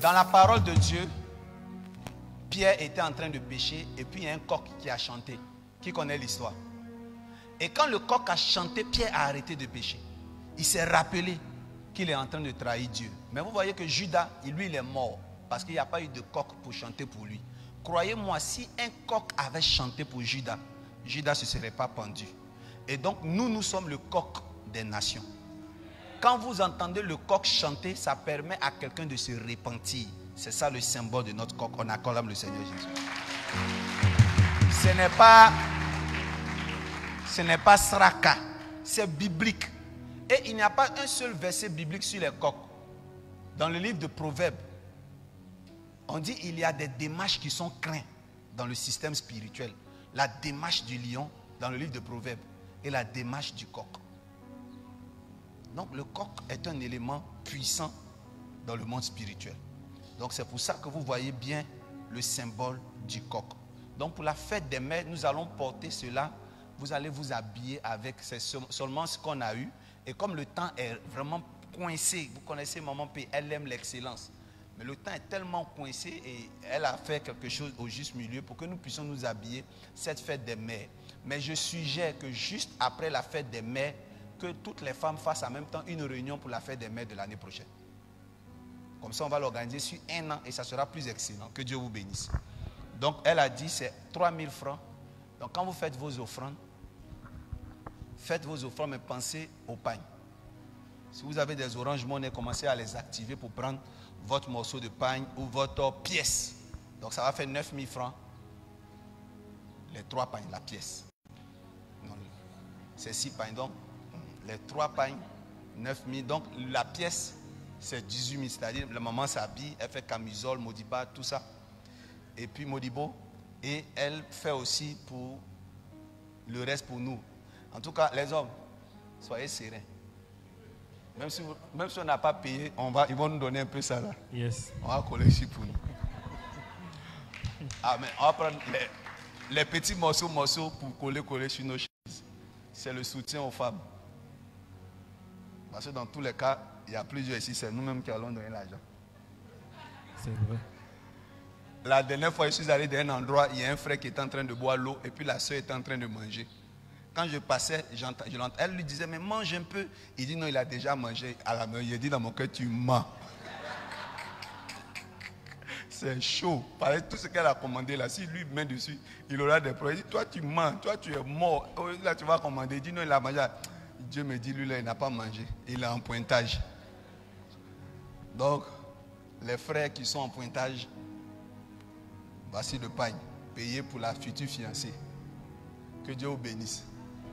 Dans la parole de Dieu, Pierre était en train de pêcher et puis il y a un coq qui a chanté. Qui connaît l'histoire? Et quand le coq a chanté, Pierre a arrêté de pêcher. Il s'est rappelé qu'il est en train de trahir Dieu. Mais vous voyez que Judas, lui, il est mort parce qu'il n'y a pas eu de coq pour chanter pour lui. Croyez-moi, si un coq avait chanté pour Judas, Judas ne se serait pas pendu. Et donc, nous, nous sommes le coq des nations. Quand vous entendez le coq chanter, ça permet à quelqu'un de se repentir. C'est ça le symbole de notre coq. On acclame le Seigneur Jésus. Ce n'est pas, ce n'est pas sraka, c'est biblique. Et il n'y a pas un seul verset biblique sur les coqs. Dans le livre de Proverbes, on dit qu'il y a des démarches qui sont craintes dans le système spirituel. La démarche du lion dans le livre de Proverbes et la démarche du coq. Donc le coq est un élément puissant dans le monde spirituel. Donc c'est pour ça que vous voyez bien le symbole du coq. Donc pour la fête des mères, nous allons porter cela. Vous allez vous habiller avec, c'est seulement ce qu'on a eu. Et comme le temps est vraiment coincé, vous connaissez Maman P, elle aime l'excellence. Mais le temps est tellement coincé et elle a fait quelque chose au juste milieu pour que nous puissions nous habiller cette fête des mères. Mais je suggère que juste après la fête des mères, que toutes les femmes fassent en même temps une réunion pour la fête des mères de l'année prochaine. Comme ça, on va l'organiser sur un an et ça sera plus excellent. Que Dieu vous bénisse. Donc, elle a dit, c'est trois mille francs. Donc, quand vous faites vos offrandes, faites vos offrandes, mais pensez au pain. Si vous avez des oranges monnaie, commencez à les activer pour prendre votre morceau de pain ou votre pièce. Donc, ça va faire neuf mille francs. Les trois pains, la pièce. C'est six pains. Donc, les trois pains, neuf mille. Donc, la pièce, c'est dix-huit mille. C'est-à-dire, la maman s'habille, elle fait camisole, modiba, tout ça. Et puis, modibo. Et elle fait aussi pour le reste pour nous. En tout cas, les hommes, soyez sereins. Même si, vous, même si on n'a pas payé, on va, ils vont nous donner un peu ça là. Yes. On va coller ici pour nous. Ah, mais on va prendre les, les petits morceaux, morceaux pour coller, coller sur nos chaises. C'est le soutien aux femmes. Parce que dans tous les cas, il y a plusieurs ici, c'est nous-mêmes qui allons donner l'argent. C'est vrai. La dernière fois, je suis allé dans un endroit, il y a un frère qui était en train de boire l'eau et puis la soeur était en train de manger. Quand je passais, je l'entends. Elle lui disait, mais mange un peu. Il dit, non, il a déjà mangé à la main. Il dit dans mon cœur, tu mens. C'est chaud. Pareil, tout ce qu'elle a commandé là, si lui met dessus, il aura des problèmes. Il dit, toi, tu mens. Toi, tu es mort. Là, tu vas commander. Il dit, non, il a mangé. Dieu me dit, lui, là, il n'a pas mangé. Il est en pointage. Donc, les frères qui sont en pointage, voici le pain payé pour la future fiancée. Que Dieu vous bénisse.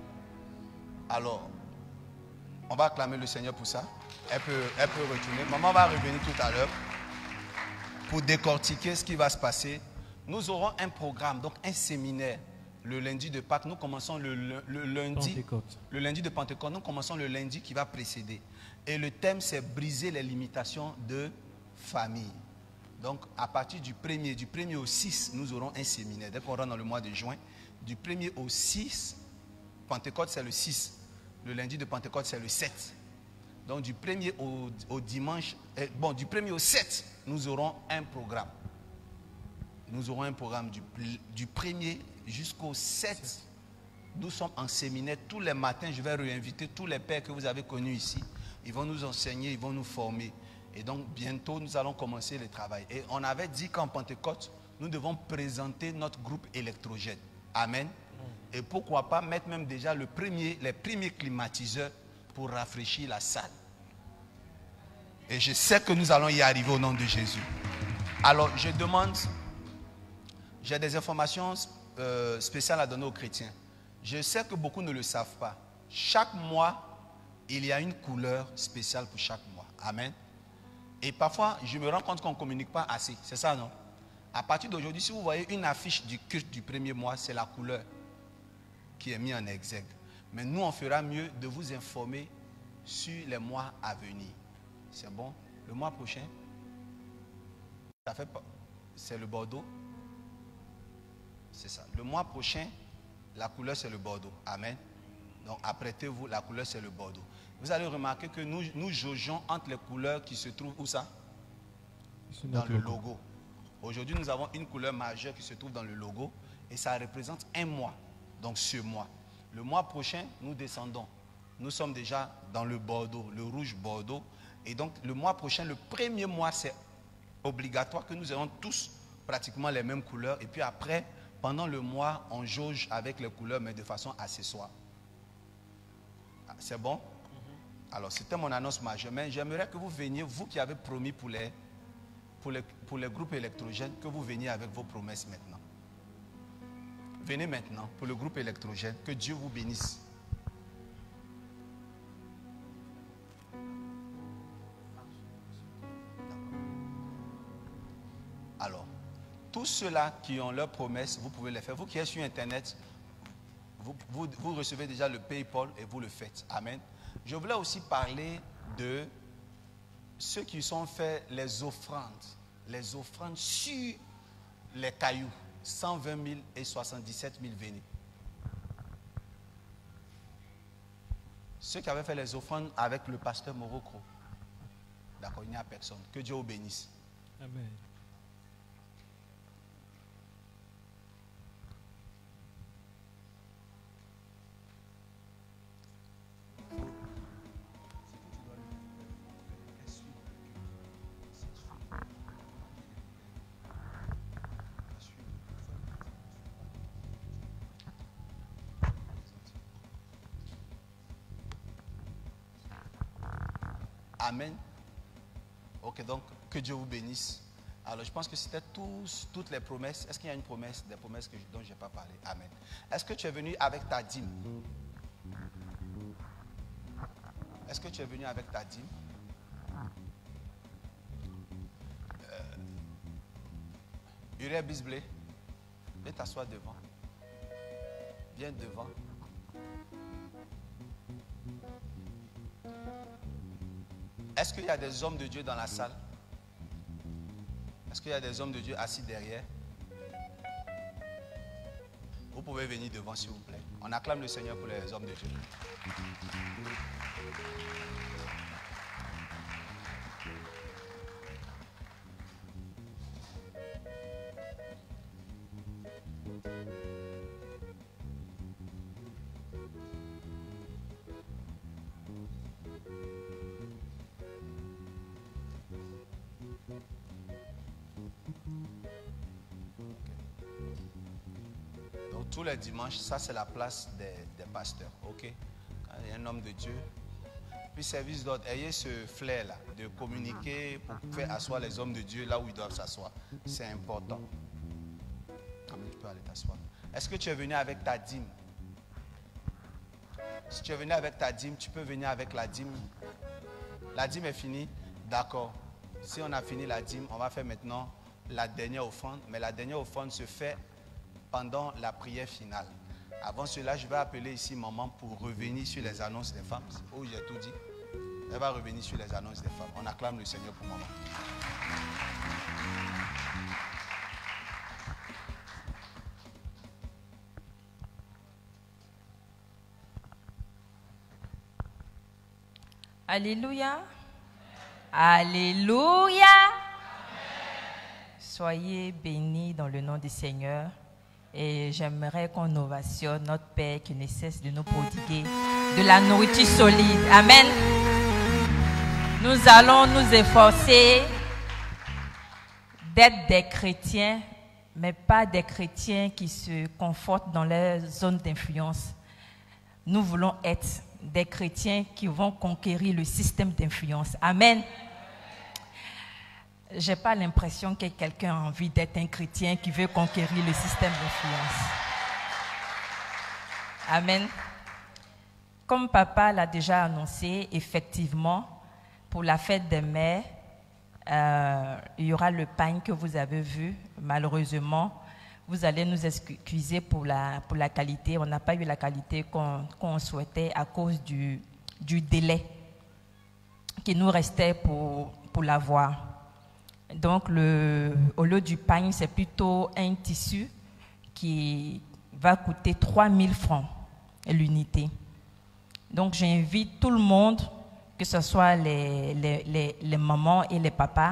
Alors, on va acclamer le Seigneur pour ça. Elle peut, elle peut retourner. Maman va revenir tout à l'heure pour décortiquer ce qui va se passer. Nous aurons un programme, donc un séminaire, le lundi de Pâques. Nous commençons le, le, le lundi. Pentecôte. Le lundi de Pentecôte. Nous commençons le lundi qui va précéder. Et le thème, c'est briser les limitations de famille. Donc, à partir du premier, du premier au six, nous aurons un séminaire. Dès qu'on rentre dans le mois de juin, du premier au six, Pentecôte, c'est le six. Le lundi de Pentecôte, c'est le sept. Donc, du premier au, au dimanche, eh, bon, du premier au sept, nous aurons un programme. Nous aurons un programme du, du premier jusqu'au sept. Nous sommes en séminaire. Tous les matins, je vais réinviter tous les pères que vous avez connus ici. Ils vont nous enseigner, ils vont nous former. Et donc, bientôt, nous allons commencer le travail. Et on avait dit qu'en Pentecôte, nous devons présenter notre groupe électrogène. Amen. Et pourquoi pas mettre même déjà le premier, les premiers climatiseurs pour rafraîchir la salle. Et je sais que nous allons y arriver au nom de Jésus. Alors, je demande, j'ai des informations euh, spéciales à donner aux chrétiens. Je sais que beaucoup ne le savent pas. Chaque mois, il y a une couleur spéciale pour chaque mois. Amen. Et parfois, je me rends compte qu'on ne communique pas assez. C'est ça, non? À partir d'aujourd'hui, si vous voyez une affiche du culte du premier mois, c'est la couleur qui est mise en exergue. Mais nous, on fera mieux de vous informer sur les mois à venir. C'est bon? Le mois prochain, ça fait pas. C'est le Bordeaux. C'est ça. Le mois prochain, la couleur, c'est le Bordeaux. Amen. Donc, apprêtez-vous, la couleur, c'est le Bordeaux. Vous allez remarquer que nous, nous jaugeons entre les couleurs qui se trouvent où ça? dans le logo. Aujourd'hui, nous avons une couleur majeure qui se trouve dans le logo et ça représente un mois, donc ce mois. Le mois prochain, nous descendons. Nous sommes déjà dans le bordeaux, le rouge bordeaux. Et donc, le mois prochain, le premier mois, c'est obligatoire que nous ayons tous pratiquement les mêmes couleurs. Et puis après, pendant le mois, on jauge avec les couleurs, mais de façon accessoire. C'est bon? Mm-hmm. Alors, c'était mon annonce majeure. Mais j'aimerais que vous veniez, vous qui avez promis pour les, pour les, pour les groupes électrogènes, que vous veniez avec vos promesses maintenant. Venez maintenant pour le groupe électrogène. Que Dieu vous bénisse. Alors, tous ceux-là qui ont leurs promesses, vous pouvez les faire. Vous qui êtes sur Internet, vous, vous, vous recevez déjà le PayPal et vous le faites. Amen. Je voulais aussi parler de ceux qui sont fait les offrandes. Les offrandes sur les cailloux. cent vingt mille et soixante-dix-sept mille venez. Ceux qui avaient fait les offrandes avec le pasteur Morocco. D'accord, il n'y a personne. Que Dieu vous bénisse. Amen. Amen. Ok, donc que Dieu vous bénisse. Alors je pense que c'était tous, toutes les promesses. Est-ce qu'il y a une promesse, des promesses que, dont je n'ai pas parlé? Amen. Est-ce que tu es venu avec ta dîme? Est-ce que tu es venu avec ta dîme? Euh, Uriel Bisblé, viens t'asseoir devant. Viens devant. Est-ce qu'il y a des hommes de Dieu dans la salle? Est-ce qu'il y a des hommes de Dieu assis derrière? Vous pouvez venir devant, s'il vous plaît. On acclame le Seigneur pour les hommes de Dieu. Tous les dimanches, ça c'est la place des, des pasteurs, ok? Quand il y a un homme de Dieu, puis service d'ordre, ayez ce flair-là de communiquer pour faire asseoir les hommes de Dieu là où ils doivent s'asseoir. C'est important. Tu peux aller t'asseoir. Est-ce que tu es venu avec ta dîme? Si tu es venu avec ta dîme, tu peux venir avec la dîme. La dîme est finie? D'accord. Si on a fini la dîme, on va faire maintenant la dernière offrande. Mais la dernière offrande se fait pendant la prière finale. Avant cela, je vais appeler ici maman pour revenir sur les annonces des femmes. Oh, j'ai tout dit. Elle va revenir sur les annonces des femmes. On acclame le Seigneur pour maman. Alléluia. Alléluia. Soyez bénis dans le nom du Seigneur. Et j'aimerais qu'on ovationne notre Père qui ne cesse de nous prodiguer de la nourriture solide. Amen. Nous allons nous efforcer d'être des chrétiens, mais pas des chrétiens qui se confortent dans leur zone d'influence. Nous voulons être des chrétiens qui vont conquérir le système d'influence. Amen. Je n'ai pas l'impression que quelqu'un a envie d'être un chrétien qui veut conquérir le système d'influence. Amen. Comme papa l'a déjà annoncé, effectivement, pour la fête des mères, euh, il y aura le pain que vous avez vu. Malheureusement, vous allez nous excuser pour la, pour la qualité. On n'a pas eu la qualité qu'on qu'on souhaitait à cause du, du délai qui nous restait pour, pour l'avoir. Donc, le, au lieu du pain, c'est plutôt un tissu qui va coûter trois mille francs l'unité. Donc, j'invite tout le monde, que ce soit les, les, les, les mamans et les papas,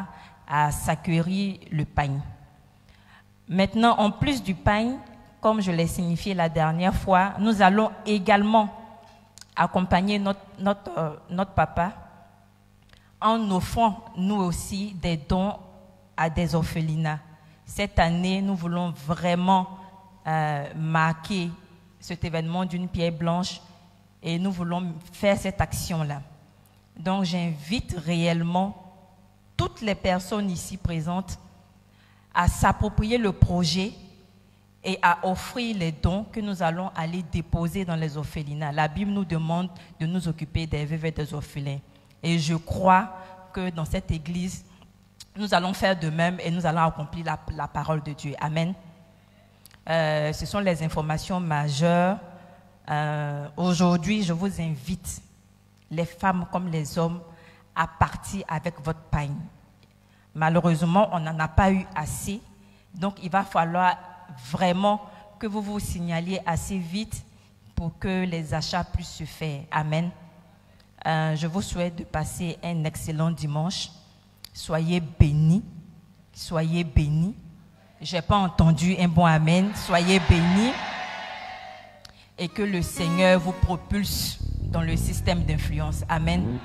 à s'acquérir le pain. Maintenant, en plus du pain, comme je l'ai signifié la dernière fois, nous allons également accompagner notre, notre, euh, notre papa en offrant, nous aussi, des dons à des orphelinats. Cette année, nous voulons vraiment euh, marquer cet événement d'une pierre blanche et nous voulons faire cette action-là. Donc, j'invite réellement toutes les personnes ici présentes à s'approprier le projet et à offrir les dons que nous allons aller déposer dans les orphelinats. La Bible nous demande de nous occuper des veuves et des orphelins. Et je crois que dans cette église, nous allons faire de même et nous allons accomplir la, la parole de Dieu. Amen. Euh, ce sont les informations majeures. Euh, aujourd'hui, je vous invite, les femmes comme les hommes, à partir avec votre pain. Malheureusement, on n'en a pas eu assez. Donc, il va falloir vraiment que vous vous signaliez assez vite pour que les achats puissent se faire. Amen. Euh, je vous souhaite de passer un excellent dimanche. Soyez bénis. Soyez bénis. Je n'ai pas entendu un bon amen. Soyez bénis. Et que le Seigneur vous propulse dans le système d'influence. Amen.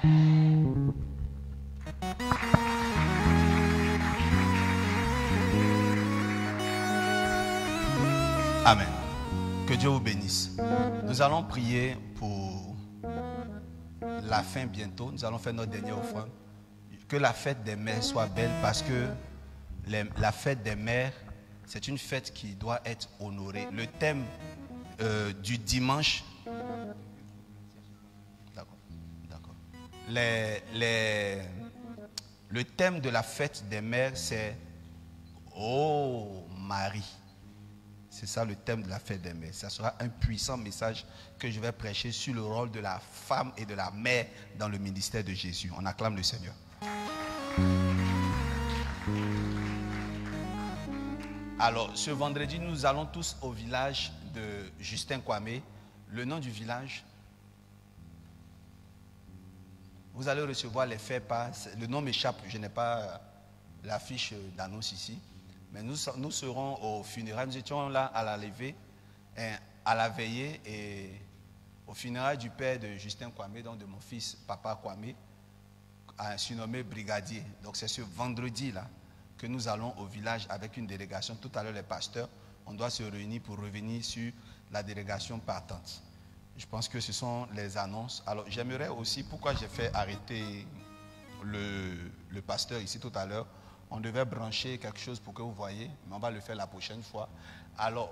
Amen. Que Dieu vous bénisse. Nous allons prier pour la fin bientôt. Nous allons faire notre dernière offrande. Que la fête des mères soit belle parce que les, la fête des mères, c'est une fête qui doit être honorée. Le thème euh, du dimanche, d'accord, d'accord. Les, les, le thème de la fête des mères, c'est Oh Marie. C'est ça le thème de la fête des mères. Ça sera un puissant message que je vais prêcher sur le rôle de la femme et de la mère dans le ministère de Jésus. On acclame le Seigneur. Alors, ce vendredi, nous allons tous au village de Justin Kwame. Le nom du village, vous allez recevoir les faits pas. Le nom m'échappe, je n'ai pas l'affiche d'annonce ici. Mais nous, nous serons au funérailles. Nous étions là à la levée, à la veillée et au funérailles du père de Justin Kwame, donc de mon fils, Papa Kwame, surnommé brigadier. Donc c'est ce vendredi-là que nous allons au village avec une délégation. Tout à l'heure, les pasteurs, on doit se réunir pour revenir sur la délégation partante. Je pense que ce sont les annonces. Alors j'aimerais aussi, pourquoi j'ai fait arrêter le, le pasteur ici tout à l'heure. On devait brancher quelque chose pour que vous voyez, mais on va le faire la prochaine fois. Alors,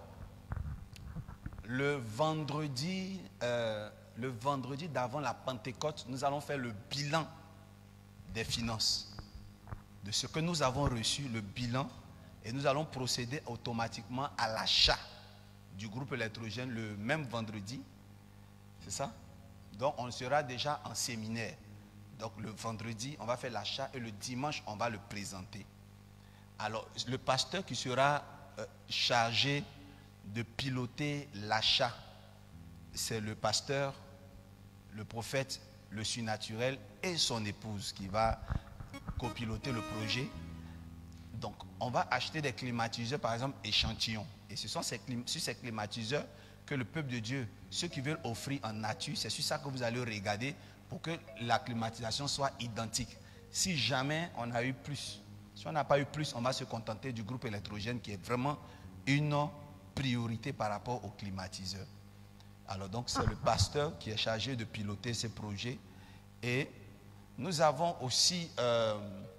le vendredi, euh, le vendredi d'avant la Pentecôte, nous allons faire le bilan des finances, de ce que nous avons reçu, le bilan, et nous allons procéder automatiquement à l'achat du groupe électrogène le même vendredi. C'est ça? Donc, on sera déjà en séminaire. Donc le vendredi, on va faire l'achat et le dimanche, on va le présenter. Alors, le pasteur qui sera euh, chargé de piloter l'achat, c'est le pasteur, le prophète, le surnaturel et son épouse qui va copiloter le projet. Donc, on va acheter des climatiseurs, par exemple, échantillons. Et ce sont ces, sur ces climatiseurs que le peuple de Dieu, ceux qui veulent offrir en nature, c'est sur ça que vous allez regarder pour que la climatisation soit identique. Si jamais on a eu plus, si on n'a pas eu plus, on va se contenter du groupe électrogène qui est vraiment une priorité par rapport au climatiseur. Alors donc c'est le pasteur qui est chargé de piloter ces projets. Et nous avons aussi euh,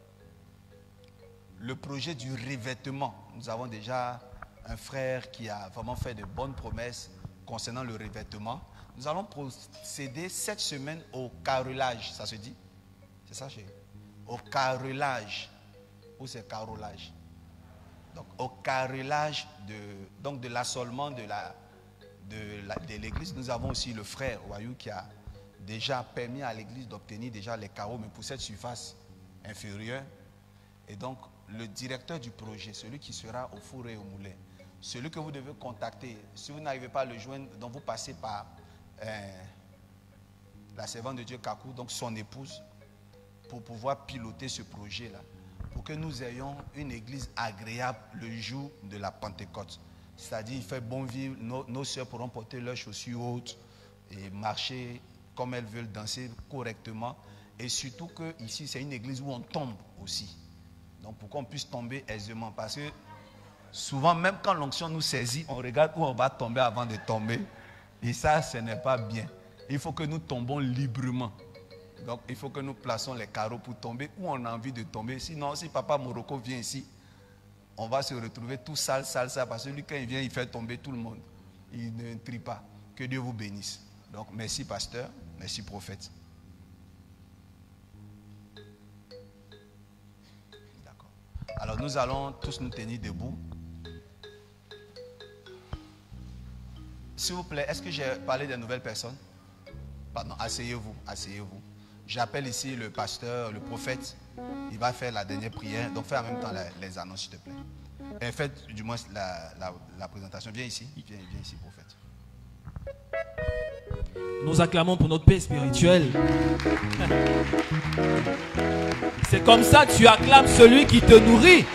le projet du revêtement. Nous avons déjà un frère qui a vraiment fait de bonnes promesses concernant le revêtement. Nous allons procéder cette semaine au carrelage, ça se dit? C'est ça, chérie? Au carrelage. Où c'est carrelage? Donc, au carrelage de, donc de l'assolement de la, de la, de l'église. Nous avons aussi le frère Wayou qui a déjà permis à l'église d'obtenir déjà les carreaux, mais pour cette surface inférieure. Et donc, le directeur du projet, celui qui sera au four et au moulin, celui que vous devez contacter, si vous n'arrivez pas à le joindre, donc vous passez par euh, la servante de Dieu Kakou, donc son épouse, pour pouvoir piloter ce projet-là. pour que nous ayons une église agréable le jour de la Pentecôte. C'est-à-dire, il fait bon vivre, nos, nos soeurs pourront porter leurs chaussures hautes et marcher comme elles veulent, danser correctement. Et surtout que ici, c'est une église où on tombe aussi. Donc, pour qu'on puisse tomber aisément. Parce que souvent, même quand l'onction nous saisit, on regarde où on va tomber avant de tomber. Et ça, ce n'est pas bien. Il faut que nous tombons librement. Donc, il faut que nous plaçons les carreaux pour tomber où on a envie de tomber. Sinon, si Papa Morocco vient ici, on va se retrouver tout sale, sale, sale. Parce que lui, quand il vient, il fait tomber tout le monde. Il ne trie pas. Que Dieu vous bénisse. Donc, merci, pasteur. Merci, prophète. D'accord. Alors, nous allons tous nous tenir debout. S'il vous plaît, est-ce que j'ai parlé des nouvelles personnes? Pardon, asseyez-vous, asseyez-vous. J'appelle ici le pasteur, le prophète. Il va faire la dernière prière. Donc, fais en même temps les, les annonces, s'il te plaît. Et faites du moins la, la, la présentation. Viens ici, viens, viens ici, prophète. Nous acclamons pour notre paix spirituelle. C'est comme ça que tu acclames celui qui te nourrit.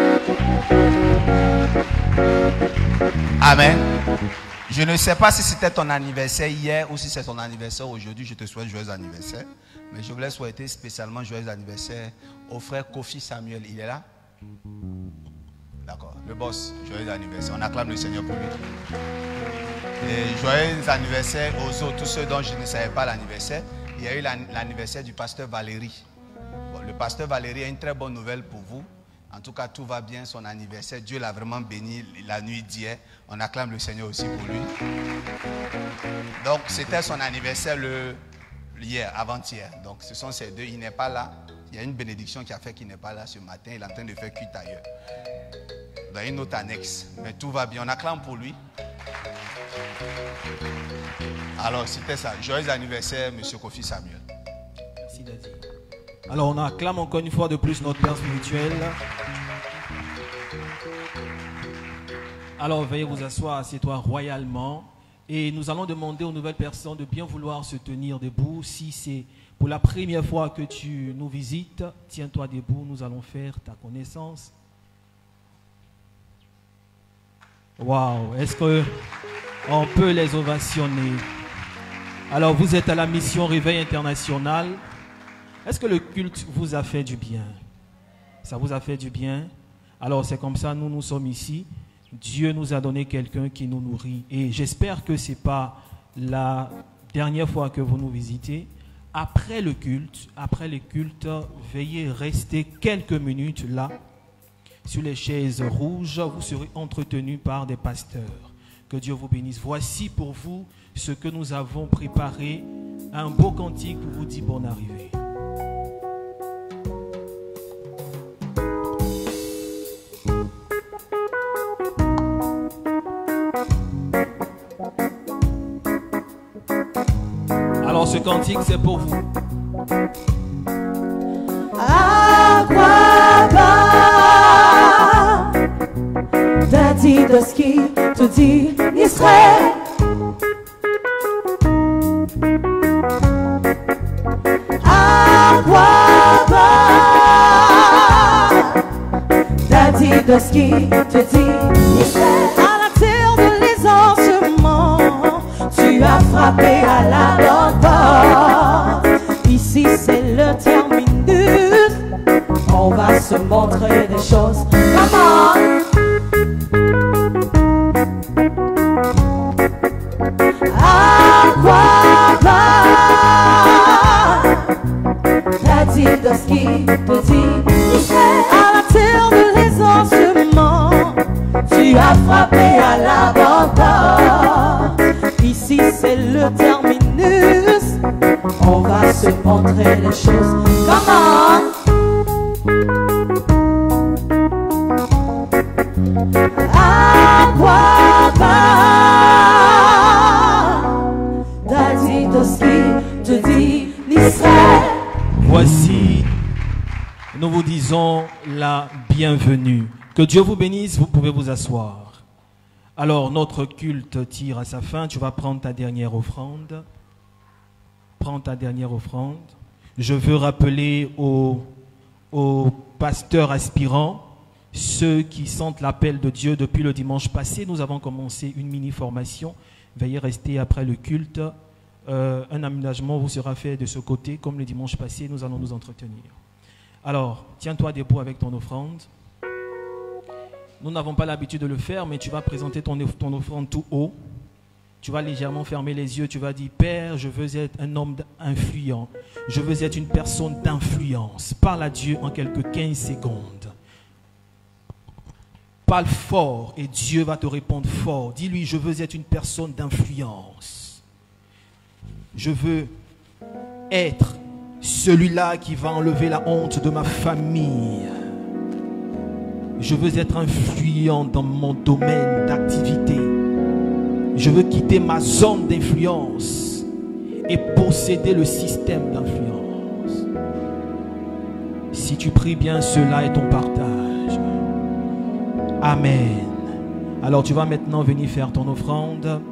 Amen. Je ne sais pas si c'était ton anniversaire hier ou si c'est ton anniversaire aujourd'hui. Je te souhaite joyeux anniversaire. Mais je voulais souhaiter spécialement joyeux anniversaire au frère Kofi Samuel. Il est là? D'accord. Le boss, joyeux anniversaire. On acclame le Seigneur pour lui. Et joyeux anniversaire aux autres, tous ceux dont je ne savais pas l'anniversaire. Il y a eu l'anniversaire du pasteur Valérie. Bon, le pasteur Valérie a une très bonne nouvelle pour vous. En tout cas, tout va bien, son anniversaire. Dieu l'a vraiment béni la nuit d'hier. On acclame le Seigneur aussi pour lui. Donc, c'était son anniversaire le, hier, avant-hier. Donc, ce sont ces deux. Il n'est pas là. Il y a une bénédiction qui a fait qu'il n'est pas là ce matin. Il est en train de faire cuite ailleurs. Dans une autre annexe. Mais tout va bien. On acclame pour lui. Alors, c'était ça. Joyeux anniversaire, monsieur Kofi Samuel. Merci Daddy. Alors, on acclame encore une fois de plus notre Père spirituel. Alors, veuillez vous asseoir, assieds-toi royalement. Et nous allons demander aux nouvelles personnes de bien vouloir se tenir debout. Si c'est pour la première fois que tu nous visites, tiens-toi debout, nous allons faire ta connaissance. Waouh, est-ce qu'on peut les ovationner? Alors, vous êtes à la mission Réveil International. Est-ce que le culte vous a fait du bien? Ça vous a fait du bien? Alors, c'est comme ça, nous, nous sommes ici. Dieu nous a donné quelqu'un qui nous nourrit. Et j'espère que ce n'est pas la dernière fois que vous nous visitez. Après le culte, après le culte, veuillez rester quelques minutes là, sur les chaises rouges. Vous serez entretenus par des pasteurs. Que Dieu vous bénisse. Voici pour vous ce que nous avons préparé. Un beau cantique pour vous dire bonne arrivée. Alors ce cantique c'est pour vous. Aquaba, Daddy de ski, te dit Israël. Aquaba, Daddy de ski, te dit Israël. À la terre de licenciement, tu as frappé à la bonne porte. Ici c'est le terminus. On va se montrer des choses. Come on. Aquaba, Daddy de ski, petit Israël. À la terre de licenciement, tu as frappé à la bonne porte. Ici c'est le terminus. On va se montrer les choses. Come on. Aquaba, Daddy de ski, te dit l'Israël. Voici, nous vous disons la bienvenue. Que Dieu vous bénisse, vous pouvez vous asseoir. Alors, notre culte tire à sa fin. Tu vas prendre ta dernière offrande. Prends ta dernière offrande. Je veux rappeler aux, aux pasteurs aspirants, ceux qui sentent l'appel de Dieu. Depuis le dimanche passé, nous avons commencé une mini-formation. Veuillez rester après le culte. Euh, un aménagement vous sera fait de ce côté, comme le dimanche passé, nous allons nous entretenir. Alors, tiens-toi debout avec ton offrande. Nous n'avons pas l'habitude de le faire, mais tu vas présenter ton, ton offrande tout haut. Tu vas légèrement fermer les yeux, tu vas dire, Père, je veux être un homme influent. Je veux être une personne d'influence. Parle à Dieu en quelques quinze secondes. Parle fort et Dieu va te répondre fort. Dis-lui, je veux être une personne d'influence. Je veux être celui-là qui va enlever la honte de ma famille. Je veux être influent dans mon domaine d'activité. Je veux quitter ma zone d'influence et posséder le système d'influence. Si tu pries bien, cela est ton partage. Amen. Alors tu vas maintenant venir faire ton offrande.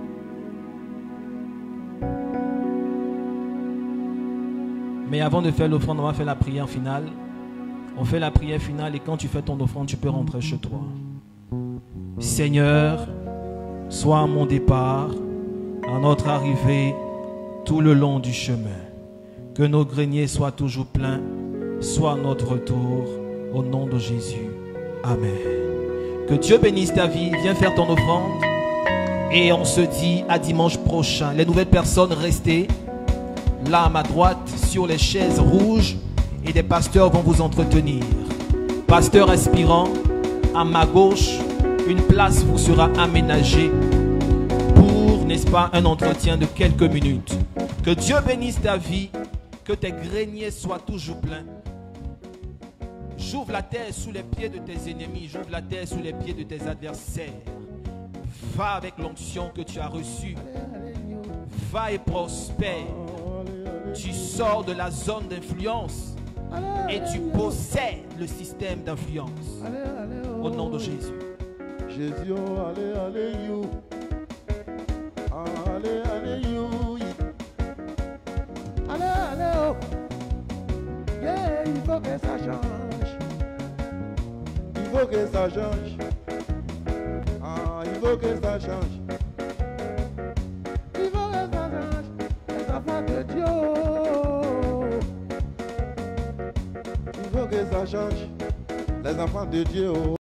Mais avant de faire l'offrande, on va faire la prière finale. On fait la prière finale et quand tu fais ton offrande, tu peux rentrer chez toi. Seigneur, sois à mon départ, à notre arrivée, tout le long du chemin. Que nos greniers soient toujours pleins, soit notre retour, au nom de Jésus. Amen. Que Dieu bénisse ta vie. Viens faire ton offrande. Et on se dit à dimanche prochain. Les nouvelles personnes, restez là à ma droite sur les chaises rouges et des pasteurs vont vous entretenir. Pasteur aspirant, à ma gauche, une place vous sera aménagée pour, n'est-ce pas, un entretien de quelques minutes. Que Dieu bénisse ta vie, que tes greniers soient toujours pleins. J'ouvre la terre sous les pieds de tes ennemis, j'ouvre la terre sous les pieds de tes adversaires. Va avec l'onction que tu as reçue. Va et prospère. Tu sors de la zone d'influence et tu possèdes le système d'influence. Au nom de Jésus. Jésus, allez, allez, you. Allez, allez, you. Allez, allez, oh. Yeah, il faut que ça change. Il faut que ça change. Ah, il faut que ça change. Il faut que ça change. Les enfants de Dieu. Il faut que ça change. Les enfants de Dieu.